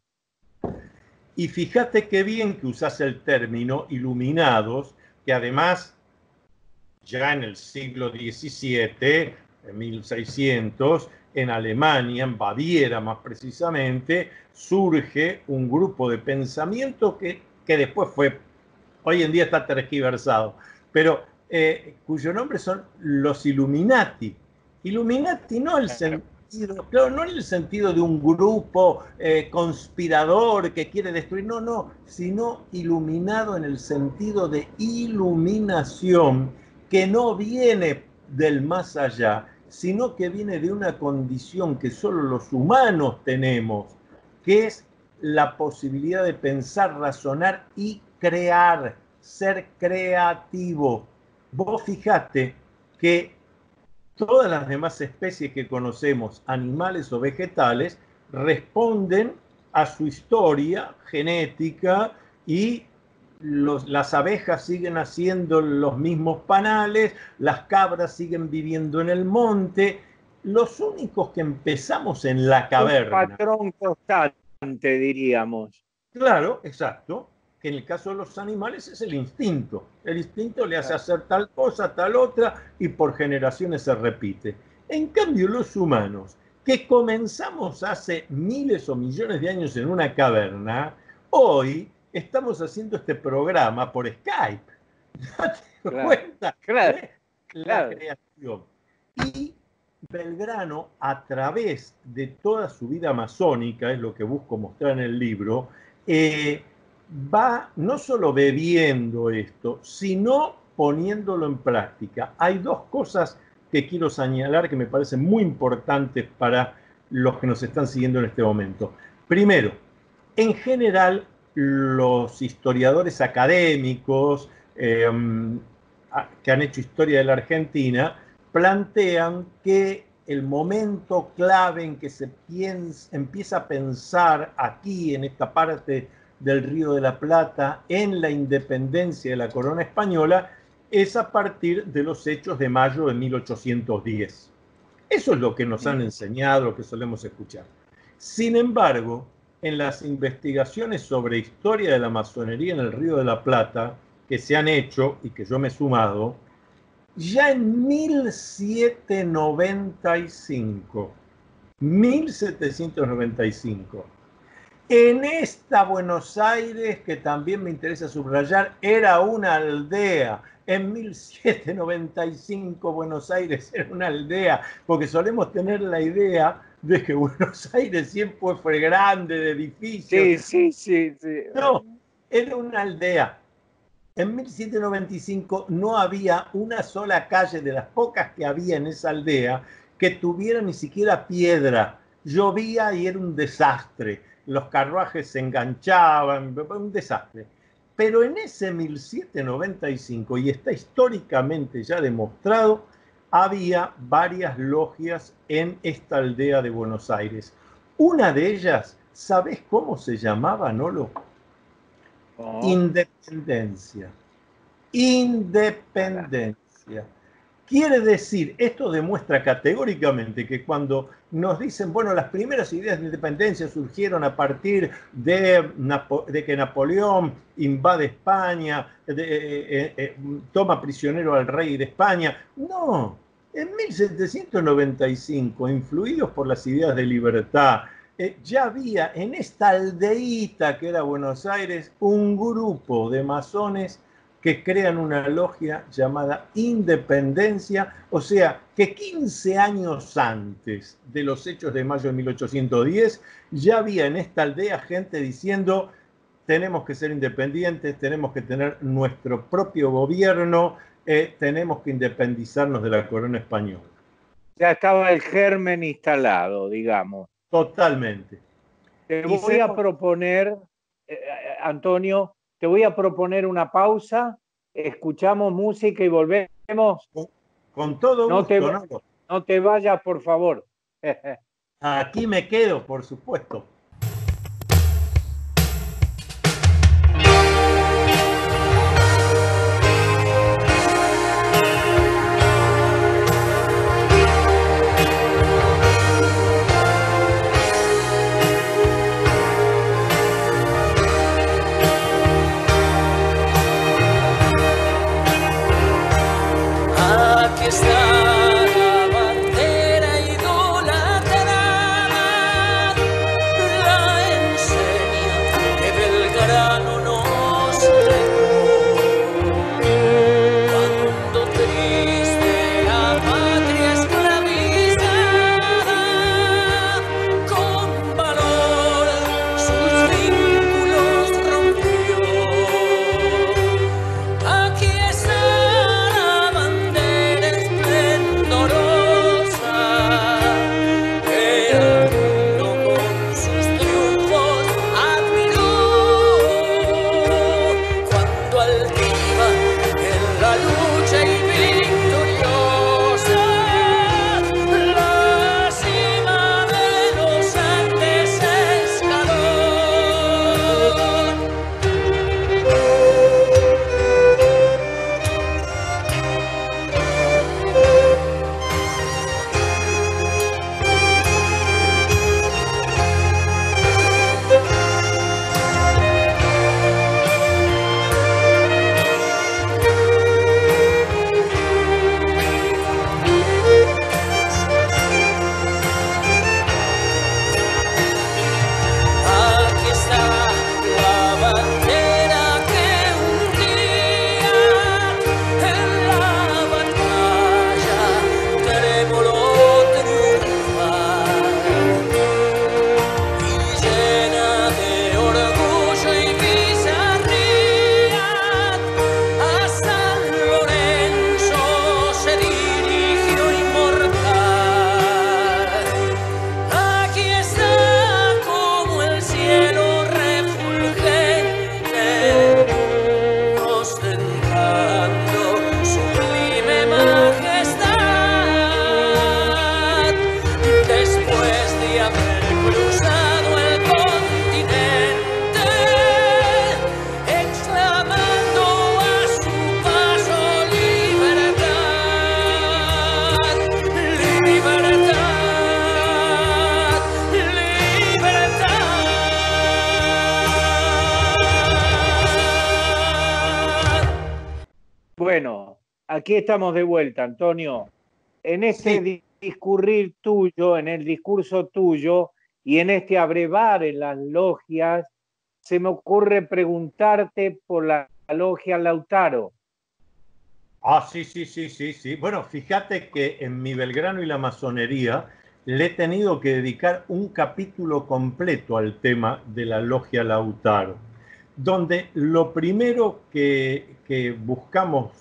Y fíjate qué bien que usás el término iluminados, que además ya en el siglo XVII, en 1600, en Alemania, en Baviera más precisamente, surge un grupo de pensamiento que después fue, hoy en día está tergiversado, pero cuyo nombre son los Illuminati. Illuminati no el sentido, claro, no en el sentido de un grupo conspirador que quiere destruir, no, sino iluminado en el sentido de iluminación, que no viene del más allá, sino que viene de una condición que solo los humanos tenemos, que es la posibilidad de pensar, razonar y crear, ser creativo. Vos fijate que todas las demás especies que conocemos, animales o vegetales, responden a su historia genética y las abejas siguen haciendo los mismos panales, las cabras siguen viviendo en el monte. Los únicos que empezamos en la caverna. Un patrón constante, diríamos. Claro, exacto. Que en el caso de los animales es el instinto. El instinto le hace hacer tal cosa, tal otra, y por generaciones se repite. En cambio, los humanos, que comenzamos hace miles o millones de años en una caverna, hoy estamos haciendo este programa por Skype. ¿No te das cuenta? Claro. La creación. Y Belgrano, a través de toda su vida masónica, es lo que busco mostrar en el libro, va no solo bebiendo esto, sino poniéndolo en práctica. Hay dos cosas que quiero señalar que me parecen muy importantes para los que nos están siguiendo en este momento. Primero, en general, los historiadores académicos que han hecho historia de la Argentina plantean que el momento clave en que se empieza a pensar aquí, en esta parte del Río de la Plata, en la independencia de la corona española, es a partir de los hechos de mayo de 1810. Eso es lo que nos han enseñado, lo que solemos escuchar. Sin embargo, en las investigaciones sobre historia de la masonería en el Río de la Plata, que se han hecho y que yo me he sumado, ya en 1795, en esta Buenos Aires, que también me interesa subrayar, era una aldea. En 1795 Buenos Aires era una aldea, porque solemos tener la idea de que Buenos Aires siempre fue grande, de edificios. Sí. No, era una aldea. En 1795 no había una sola calle de las pocas que había en esa aldea que tuviera ni siquiera piedra. Llovía y era un desastre. Los carruajes se enganchaban, un desastre. Pero en ese 1795, y está históricamente ya demostrado, había varias logias en esta aldea de Buenos Aires. Una de ellas, ¿sabés cómo se llamaba, Nolo? Oh. Independencia. Independencia. Quiere decir, esto demuestra categóricamente que cuando nos dicen, bueno, las primeras ideas de independencia surgieron a partir de que Napoleón invade España, toma prisionero al rey de España. No, en 1795, influidos por las ideas de libertad, ya había en esta aldeíta que era Buenos Aires un grupo de masones que crean una logia llamada Independencia, o sea, que 15 años antes de los hechos de mayo de 1810, ya había en esta aldea gente diciendo, tenemos que ser independientes, tenemos que tener nuestro propio gobierno, tenemos que independizarnos de la corona española. Ya estaba el germen instalado, digamos. Totalmente. Te voy a proponer, Antonio, te voy a proponer una pausa, escuchamos música y volvemos. Con todo gusto. No te vayas, por favor. Aquí me quedo, por supuesto. Está la bandera idolatrada, Bueno, aquí estamos de vuelta, Antonio. En este discurrir tuyo, en el discurso tuyo y en este abrevar en las logias, se me ocurre preguntarte por la logia Lautaro. Ah, sí. Bueno, fíjate que en mi Belgrano y la masonería le he tenido que dedicar un capítulo completo al tema de la logia Lautaro, donde lo primero que buscamos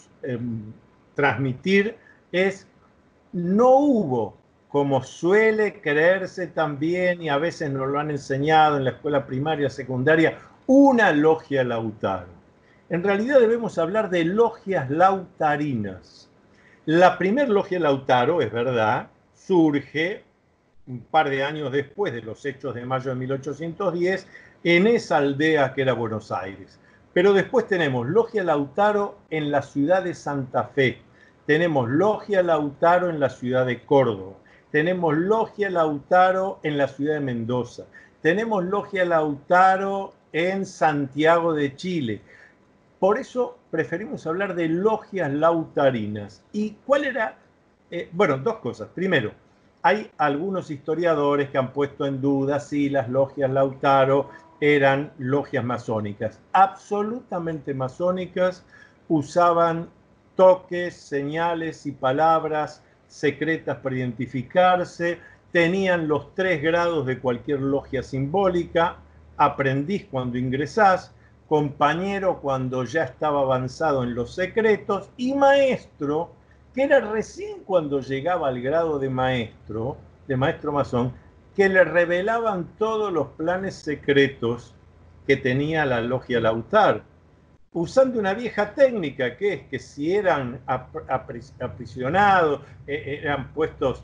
transmitir es: no hubo, como suele creerse también, y a veces nos lo han enseñado en la escuela primaria, secundaria, una logia Lautaro. En realidad debemos hablar de logias lautarinas. La primer logia Lautaro, es verdad, surge un par de años después de los hechos de mayo de 1810, en esa aldea que era Buenos Aires. Pero después tenemos logia Lautaro en la ciudad de Santa Fe, tenemos logia Lautaro en la ciudad de Córdoba, tenemos logia Lautaro en la ciudad de Mendoza, tenemos logia Lautaro en Santiago de Chile. Por eso preferimos hablar de logias lautarinas. ¿Y cuál era? Bueno, dos cosas. Primero, hay algunos historiadores que han puesto en duda si las logias Lautaro eran logias masónicas. Absolutamente masónicas, usaban toques, señales y palabras secretas para identificarse, tenían los 3 grados de cualquier logia simbólica: aprendiz cuando ingresás, compañero cuando ya estaba avanzado en los secretos, y maestro, que era recién cuando llegaba al grado de maestro masón, que le revelaban todos los planes secretos que tenía la logia Lautaro, usando una vieja técnica, que es que si eran aprisionados, eran puestos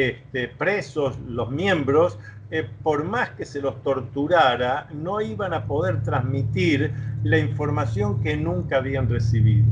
presos los miembros, por más que se los torturara, no iban a poder transmitir la información que nunca habían recibido.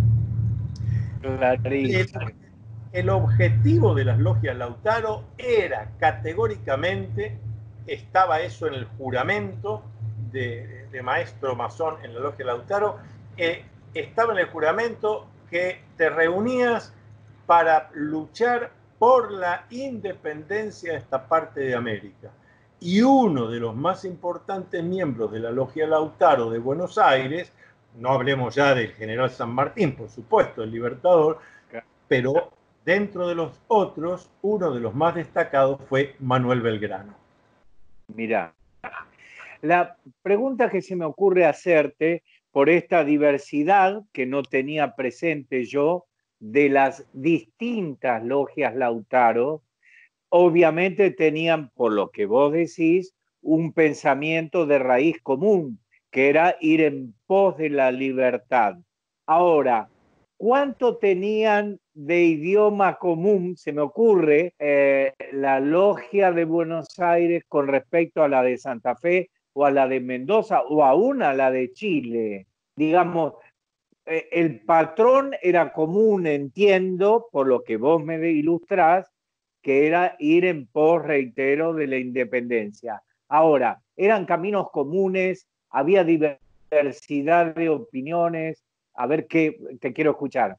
El objetivo de las logias Lautaro era categóricamente, estaba eso en el juramento de maestro masón en la logia Lautaro, estaba en el juramento que te reunías para luchar por la independencia de esta parte de América. Y uno de los más importantes miembros de la logia Lautaro de Buenos Aires, no hablemos ya del general San Martín, por supuesto, el libertador, pero dentro de los otros, uno de los más destacados fue Manuel Belgrano. Mirá, la pregunta que se me ocurre hacerte por esta diversidad que no tenía presente yo de las distintas logias Lautaro, obviamente tenían, por lo que vos decís, un pensamiento de raíz común, que era ir en pos de la libertad. Ahora, ¿cuánto tenían de idioma común, se me ocurre, la logia de Buenos Aires con respecto a la de Santa Fe o a la de Mendoza o aún a la de Chile? Digamos, el patrón era común, entiendo, por lo que vos me ilustrás, que era ir en pos, reitero, de la independencia. Ahora, ¿eran caminos comunes? ¿Había diversidad de opiniones? A ver, qué te quiero escuchar.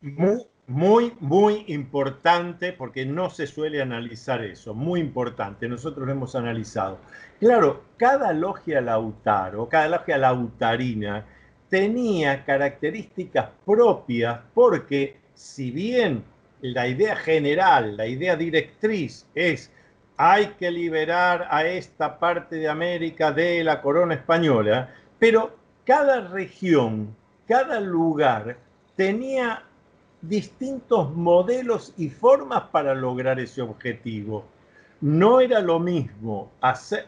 Muy importante, porque no se suele analizar eso. Muy importante, nosotros lo hemos analizado. Claro, cada logia Lautaro, cada logia lautarina, tenía características propias, porque si bien la idea general, la idea directriz es: hay que liberar a esta parte de América de la corona española, pero cada región, cada lugar tenía distintos modelos y formas para lograr ese objetivo. No era lo mismo hacer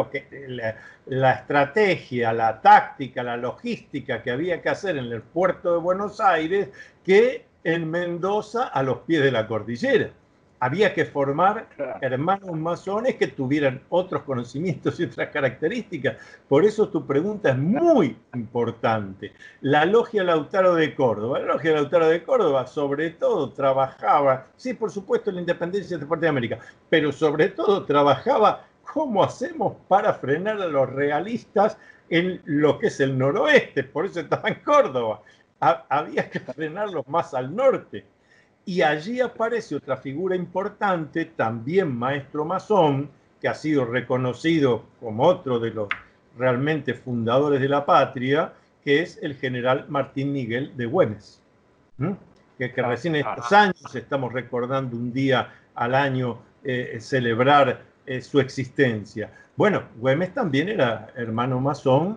la estrategia, la táctica, la logística que había que hacer en el puerto de Buenos Aires que en Mendoza, a los pies de la cordillera. Había que formar hermanos masones que tuvieran otros conocimientos y otras características. Por eso tu pregunta es muy importante. La logia Lautaro de Córdoba. La logia Lautaro de Córdoba sobre todo trabajaba, sí, por supuesto, en la independencia de parte de América, pero sobre todo trabajaba cómo hacemos para frenar a los realistas en lo que es el noroeste. Por eso estaba en Córdoba. había que frenarlos más al norte. Y allí aparece otra figura importante, también maestro masón, que ha sido reconocido como otro de los realmente fundadores de la patria, que es el general Martín Miguel de Güemes, que recién estos años estamos recordando un día al año celebrar su existencia. Bueno, Güemes también era hermano masón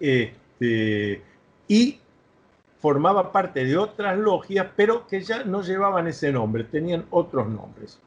y formaba parte de otras logias, pero que ya no llevaban ese nombre, tenían otros nombres.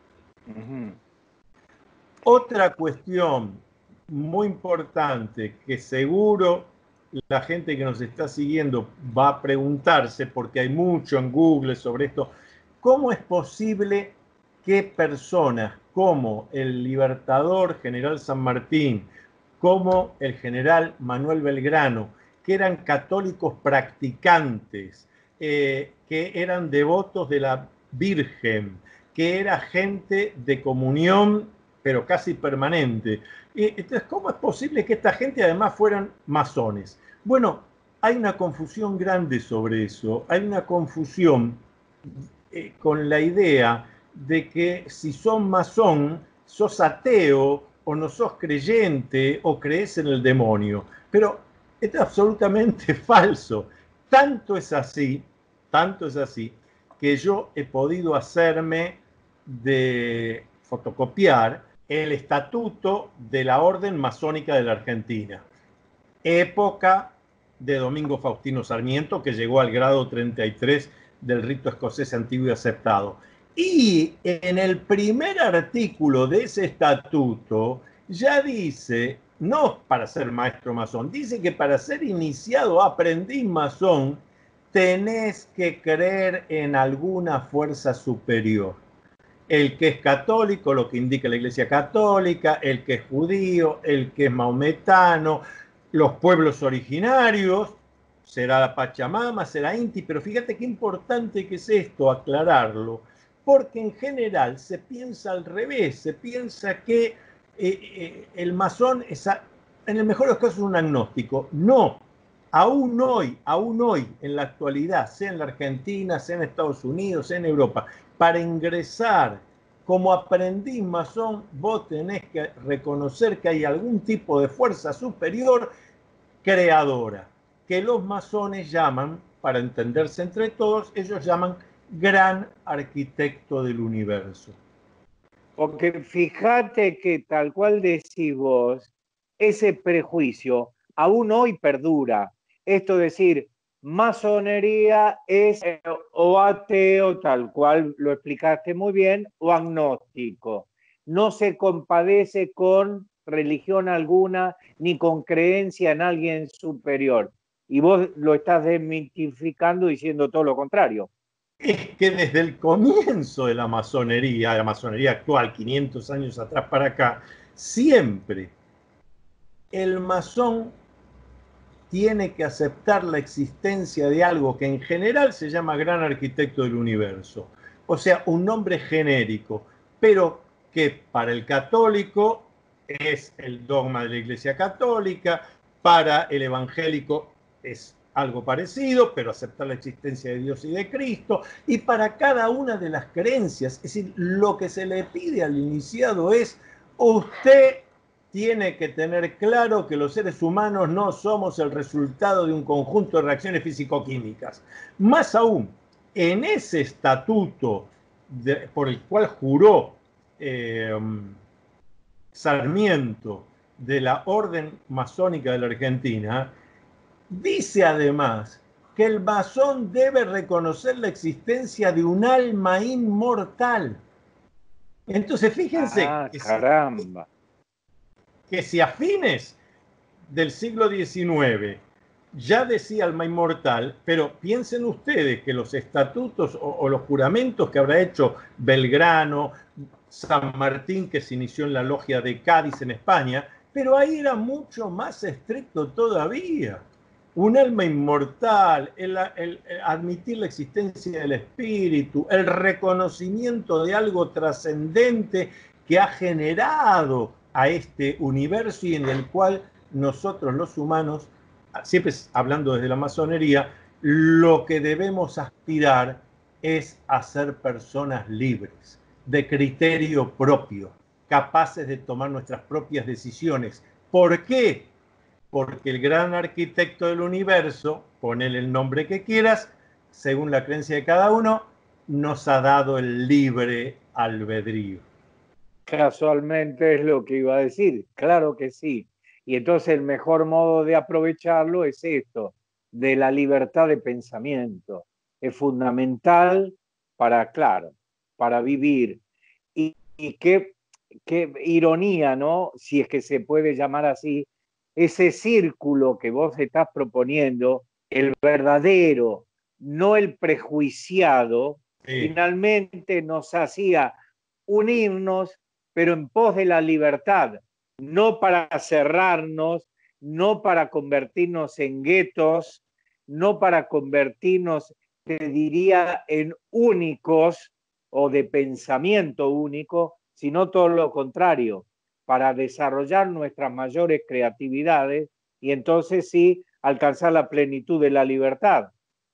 Otra cuestión muy importante que seguro la gente que nos está siguiendo va a preguntarse, porque hay mucho en Google sobre esto, ¿cómo es posible que personas como el libertador general San Martín, como el general Manuel Belgrano, que eran católicos practicantes, que eran devotos de la Virgen, que era gente de comunión, pero casi permanente? Entonces, ¿cómo es posible que esta gente además fueran masones? Bueno, hay una confusión grande sobre eso. Hay una confusión con la idea de que si sos masón, sos ateo, o no sos creyente, o crees en el demonio. Pero esto es absolutamente falso. Tanto es así, que yo he podido hacerme de fotocopiar el estatuto de la Orden Masónica de la Argentina, época de Domingo Faustino Sarmiento, que llegó al grado 33 del rito escocés antiguo y aceptado. Y en el primer artículo de ese estatuto ya dice, no para ser maestro masón, dice que para ser iniciado aprendiz masón tenés que creer en alguna fuerza superior. El que es católico, lo que indica la Iglesia Católica, el que es judío, el que es maometano, los pueblos originarios, será la Pachamama, será Inti, pero fíjate qué importante que es esto, aclararlo, porque en general se piensa al revés, se piensa que el masón es, en el mejor de los casos, un agnóstico. No, aún hoy, en la actualidad, sea en la Argentina, sea en Estados Unidos, sea en Europa, para ingresar como aprendiz masón, vos tenés que reconocer que hay algún tipo de fuerza superior creadora, que los masones llaman, para entenderse entre todos, ellos llaman gran arquitecto del universo. Porque fíjate que tal cual decís vos, ese prejuicio aún hoy perdura. Esto es decir, masonería es o ateo, tal cual lo explicaste muy bien, o agnóstico. No se compadece con religión alguna ni con creencia en alguien superior. Y vos lo estás desmitificando diciendo todo lo contrario. Es que desde el comienzo de la masonería actual, 500 años atrás para acá, siempre el masón tiene que aceptar la existencia de algo que en general se llama gran arquitecto del universo. O sea, un nombre genérico, pero que para el católico es el dogma de la Iglesia Católica, para el evangélico es algo parecido, pero aceptar la existencia de Dios y de Cristo, y para cada una de las creencias, es decir, lo que se le pide al iniciado es, usted tiene que tener claro que los seres humanos no somos el resultado de un conjunto de reacciones físico-químicas. Más aún, en ese estatuto por el cual juró Sarmiento de la Orden Masónica de la Argentina, dice además que el masón debe reconocer la existencia de un alma inmortal. Entonces, fíjense que si a fines del siglo XIX ya decía alma inmortal, pero piensen ustedes que los estatutos o los juramentos que habrá hecho Belgrano, San Martín, que se inició en la logia de Cádiz en España, pero ahí era mucho más estricto todavía. Un alma inmortal, el admitir la existencia del espíritu, el reconocimiento de algo trascendente que ha generado a este universo y en el cual nosotros los humanos, siempre hablando desde la masonería, lo que debemos aspirar es a ser personas libres, de criterio propio, capaces de tomar nuestras propias decisiones. ¿Por qué? Porque el gran arquitecto del universo, ponele el nombre que quieras, según la creencia de cada uno, nos ha dado el libre albedrío. Casualmente es lo que iba a decir, claro que sí. Y entonces el mejor modo de aprovecharlo es esto, de la libertad de pensamiento. Es fundamental para, claro, para vivir. Y qué ironía, ¿no? Si es que se puede llamar así, ese círculo que vos estás proponiendo, el verdadero, no el prejuiciado, finalmente nos hacía unirnos, pero en pos de la libertad, no para cerrarnos, no para convertirnos en guetos, no para convertirnos, te diría, en únicos o de pensamiento único, sino todo lo contrario, para desarrollar nuestras mayores creatividades y entonces sí alcanzar la plenitud de la libertad.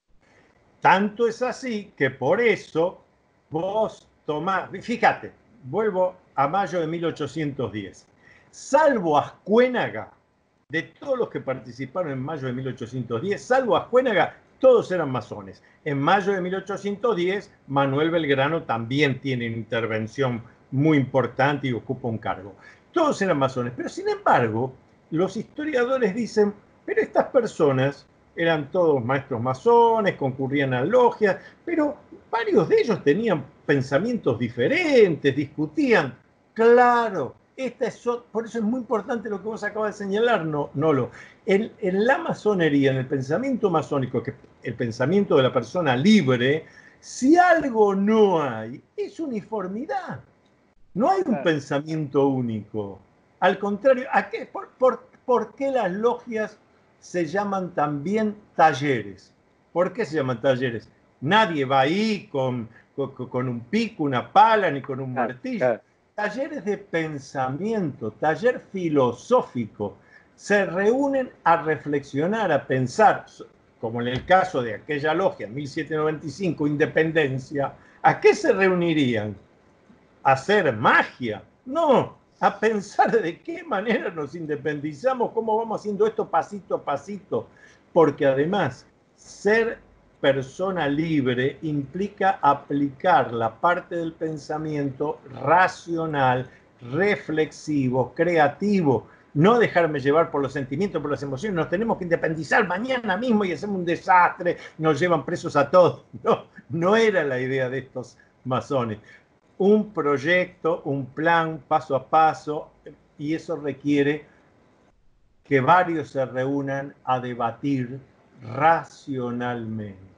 Tanto es así que por eso vos tomás, fíjate, vuelvo a mayo de 1810, salvo Azcuénaga, de todos los que participaron en mayo de 1810, salvo Azcuénaga, todos eran masones. En mayo de 1810, Manuel Belgrano también tiene una intervención muy importante y ocupa un cargo. Todos eran masones, pero sin embargo, los historiadores dicen, pero estas personas eran todos maestros masones, concurrían a logias, pero varios de ellos tenían pensamientos diferentes, discutían. Claro, por eso es muy importante lo que vos acabas de señalar, Nolo. En la masonería, en el pensamiento masónico, que es el pensamiento de la persona libre, si algo no hay, es uniformidad. No hay un pensamiento único. Al contrario, ¿por qué las logias se llaman también talleres? ¿Por qué se llaman talleres? Nadie va ahí con un pico, una pala, ni con un martillo. Talleres de pensamiento, taller filosófico. Se reúnen a reflexionar, a pensar, como en el caso de aquella logia, 1795, Independencia. ¿A qué se reunirían? ¿A hacer magia? No, a pensar de qué manera nos independizamos, cómo vamos haciendo esto pasito a pasito. Porque además, ser persona libre implica aplicar la parte del pensamiento racional, reflexivo, creativo. No dejarme llevar por los sentimientos, por las emociones. Nos tenemos que independizar mañana mismo y hacemos un desastre, nos llevan presos a todos. No era la idea de estos masones. Un proyecto, un plan, paso a paso, y eso requiere que varios se reúnan a debatir racionalmente.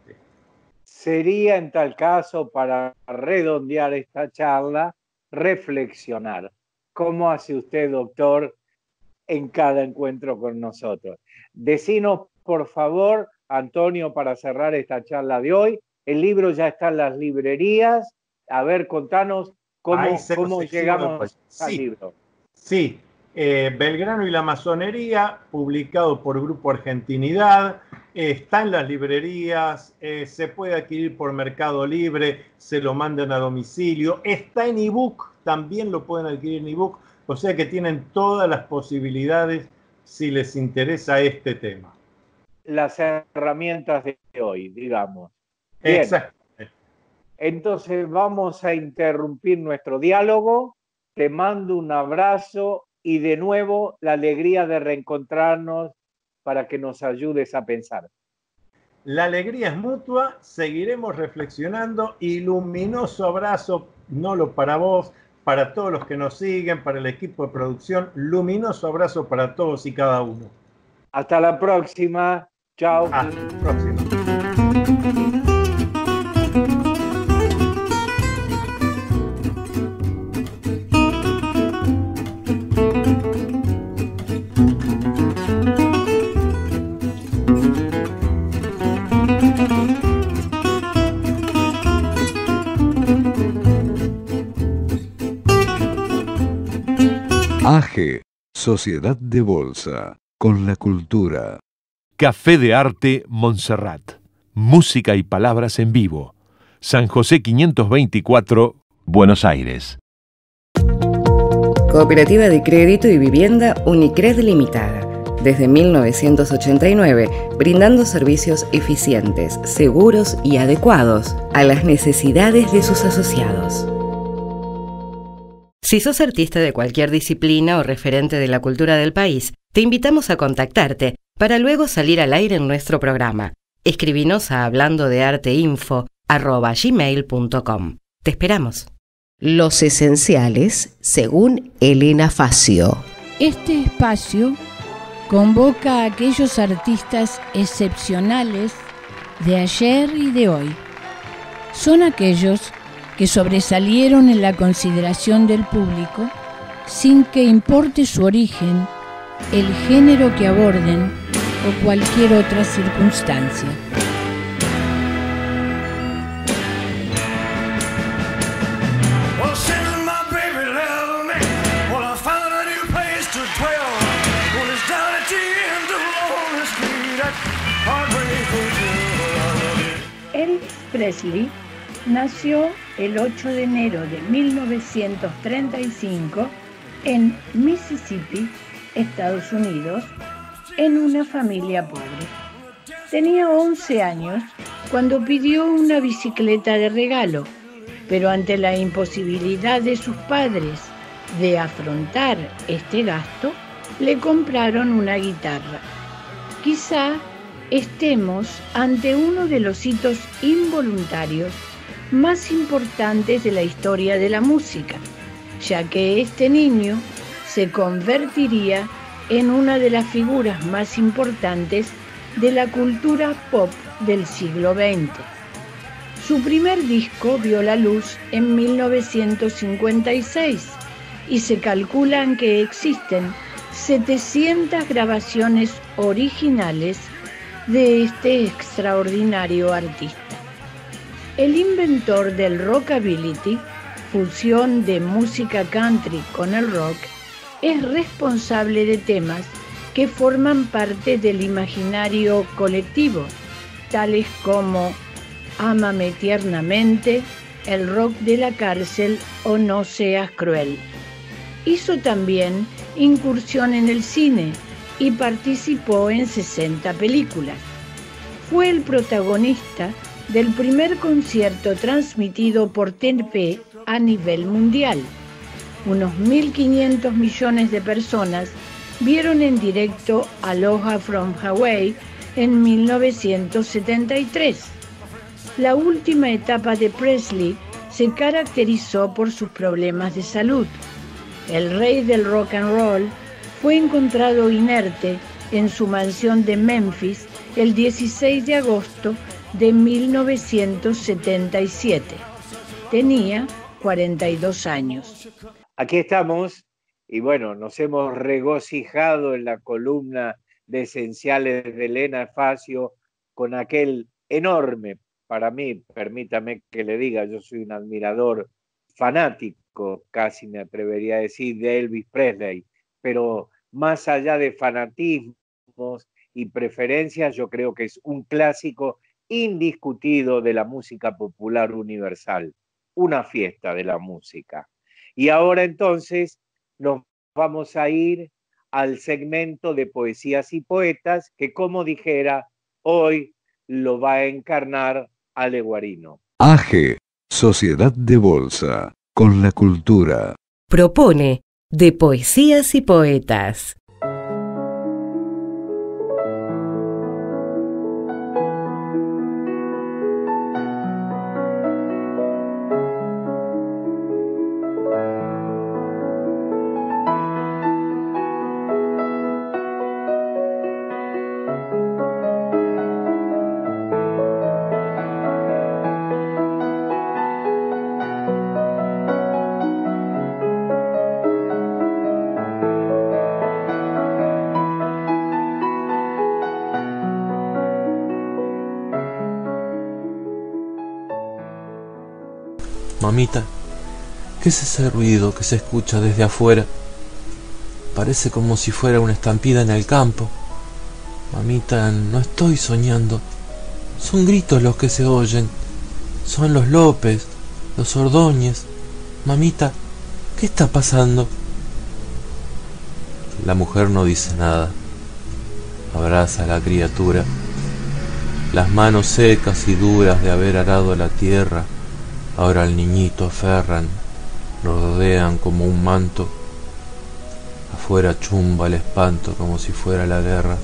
Sería en tal caso, para redondear esta charla, reflexionar. ¿Cómo hace usted, doctor, en cada encuentro con nosotros? Decinos, por favor, Antonio, para cerrar esta charla de hoy, el libro ya está en las librerías. A ver, contanos cómo llegamos al libro. Sí, Belgrano y la masonería, publicado por Grupo Argentinidad, está en las librerías, se puede adquirir por Mercado Libre, se lo mandan a domicilio, está en ebook, también lo pueden adquirir en ebook, o sea que tienen todas las posibilidades si les interesa este tema. Las herramientas de hoy, digamos. Bien. Exacto. Entonces vamos a interrumpir nuestro diálogo. Te mando un abrazo y de nuevo la alegría de reencontrarnos para que nos ayudes a pensar. La alegría es mutua, seguiremos reflexionando y luminoso abrazo, Nolo, para vos, para todos los que nos siguen, para el equipo de producción, luminoso abrazo para todos y cada uno. Hasta la próxima. Chao. Hasta la próxima. AGE, Sociedad de Bolsa, con la cultura. Café de Arte Montserrat. Música y palabras en vivo. San José 524, Buenos Aires. Cooperativa de Crédito y Vivienda Unicred Limitada. Desde 1989, brindando servicios eficientes, seguros y adecuados a las necesidades de sus asociados. Si sos artista de cualquier disciplina o referente de la cultura del país, te invitamos a contactarte para luego salir al aire en nuestro programa. Escribinos a hablandodearteinfo@gmail.com. Te esperamos. Los esenciales, según Elena Facio. Este espacio convoca a aquellos artistas excepcionales de ayer y de hoy. Son aquellos que sobresalieron en la consideración del público sin que importe su origen, el género que aborden o cualquier otra circunstancia. Elvis Presley nació el 8 de enero de 1935 en Mississippi, Estados Unidos, en una familia pobre. Tenía 11 años cuando pidió una bicicleta de regalo, pero ante la imposibilidad de sus padres de afrontar este gasto, le compraron una guitarra. Quizá estemos ante uno de los hitos involuntarios más importantes de la historia de la música, ya que este niño se convertiría en una de las figuras más importantes de la cultura pop del siglo XX. Su primer disco vio la luz en 1956 y se calculan que existen 700 grabaciones originales de este extraordinario artista. El inventor del rockabilly, fusión de música country con el rock, es responsable de temas que forman parte del imaginario colectivo, tales como Ámame tiernamente, El rock de la cárcel o No seas cruel. Hizo también incursión en el cine y participó en 60 películas. Fue el protagonista del primer concierto transmitido por TNT a nivel mundial. Unos 1.500 millones de personas vieron en directo Aloha from Hawaii en 1973. La última etapa de Presley se caracterizó por sus problemas de salud. El rey del rock and roll fue encontrado inerte en su mansión de Memphis el 16 de agosto de 1977. Tenía 42 años. Aquí estamos y bueno, nos hemos regocijado en la columna de Esenciales de Elena Facio con aquel enorme, para mí, permítame que le diga, yo soy un admirador fanático, casi me atrevería a decir, de Elvis Presley, pero más allá de fanatismos y preferencias, yo creo que es un clásico indiscutido de la música popular universal, una fiesta de la música. Y ahora entonces nos vamos a ir al segmento de Poesías y Poetas, que como dijera, hoy lo va a encarnar Ale Guarino. AGE, Sociedad de Bolsa, con la cultura. Propone de Poesías y Poetas. Mamita, ¿qué es ese ruido que se escucha desde afuera? Parece como si fuera una estampida en el campo. Mamita, no estoy soñando. Son gritos los que se oyen. Son los López, los Ordóñez. Mamita, ¿qué está pasando? La mujer no dice nada. Abraza a la criatura. Las manos secas y duras de haber arado la tierra, ahora al niñito aferran, lo rodean como un manto. Afuera chumba el espanto como si fuera la guerra.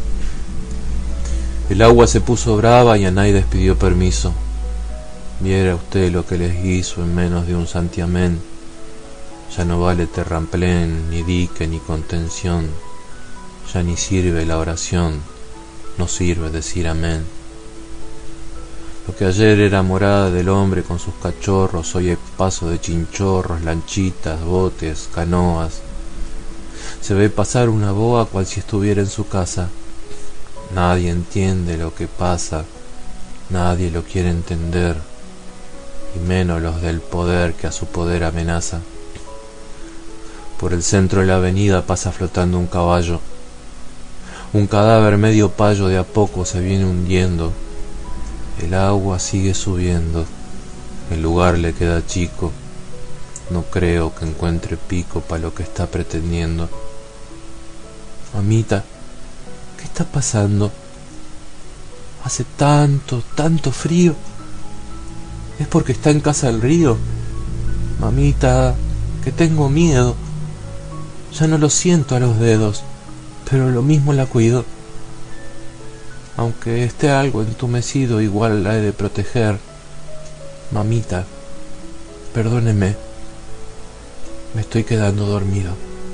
El agua se puso brava y Anaides pidió permiso. Viera usted lo que les hizo en menos de un santiamén. Ya no vale terramplén, ni dique, ni contención. Ya ni sirve la oración, no sirve decir amén. Lo que ayer era morada del hombre con sus cachorros, hoy es paso de chinchorros, lanchitas, botes, canoas. Se ve pasar una boa cual si estuviera en su casa. Nadie entiende lo que pasa, nadie lo quiere entender, y menos los del poder que a su poder amenaza. Por el centro de la avenida pasa flotando un caballo. Un cadáver medio payo de a poco se viene hundiendo. El agua sigue subiendo. El lugar le queda chico. No creo que encuentre pico para lo que está pretendiendo. Mamita, ¿qué está pasando? Hace tanto frío. ¿Es porque está en casa del río? Mamita, que tengo miedo. Ya no lo siento a los dedos, pero lo mismo la cuido. Aunque esté algo entumecido, igual la he de proteger. Mamita, perdóneme, me estoy quedando dormido.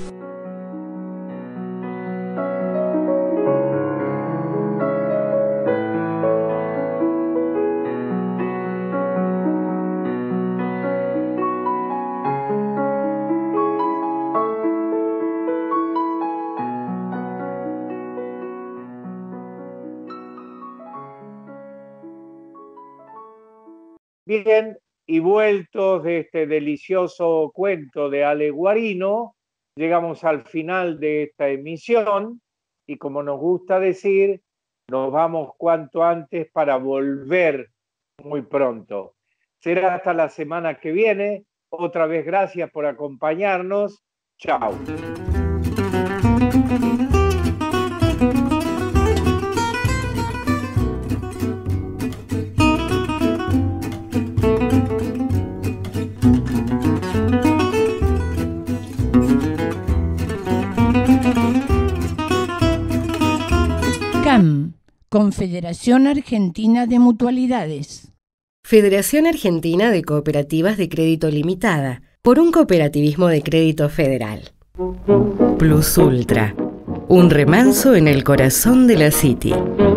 Bien, y vueltos de este delicioso cuento de Ale Guarino, llegamos al final de esta emisión y, como nos gusta decir, nos vamos cuanto antes para volver muy pronto. Será hasta la semana que viene. Otra vez gracias por acompañarnos. Chao. CAM, Confederación Argentina de Mutualidades. Federación Argentina de Cooperativas de Crédito Limitada, por un cooperativismo de crédito federal. Plus Ultra, un remanso en el corazón de la City.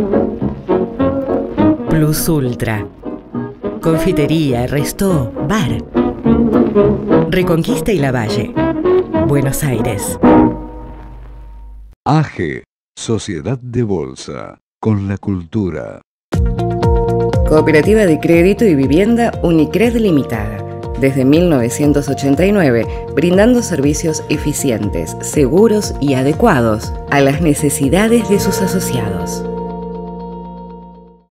Plus Ultra, confitería, restó, bar. Reconquista y Lavalle, Buenos Aires. AGE, Sociedad de Bolsa, con la cultura. Cooperativa de Crédito y Vivienda Unicred Limitada. Desde 1989, brindando servicios eficientes, seguros y adecuados a las necesidades de sus asociados.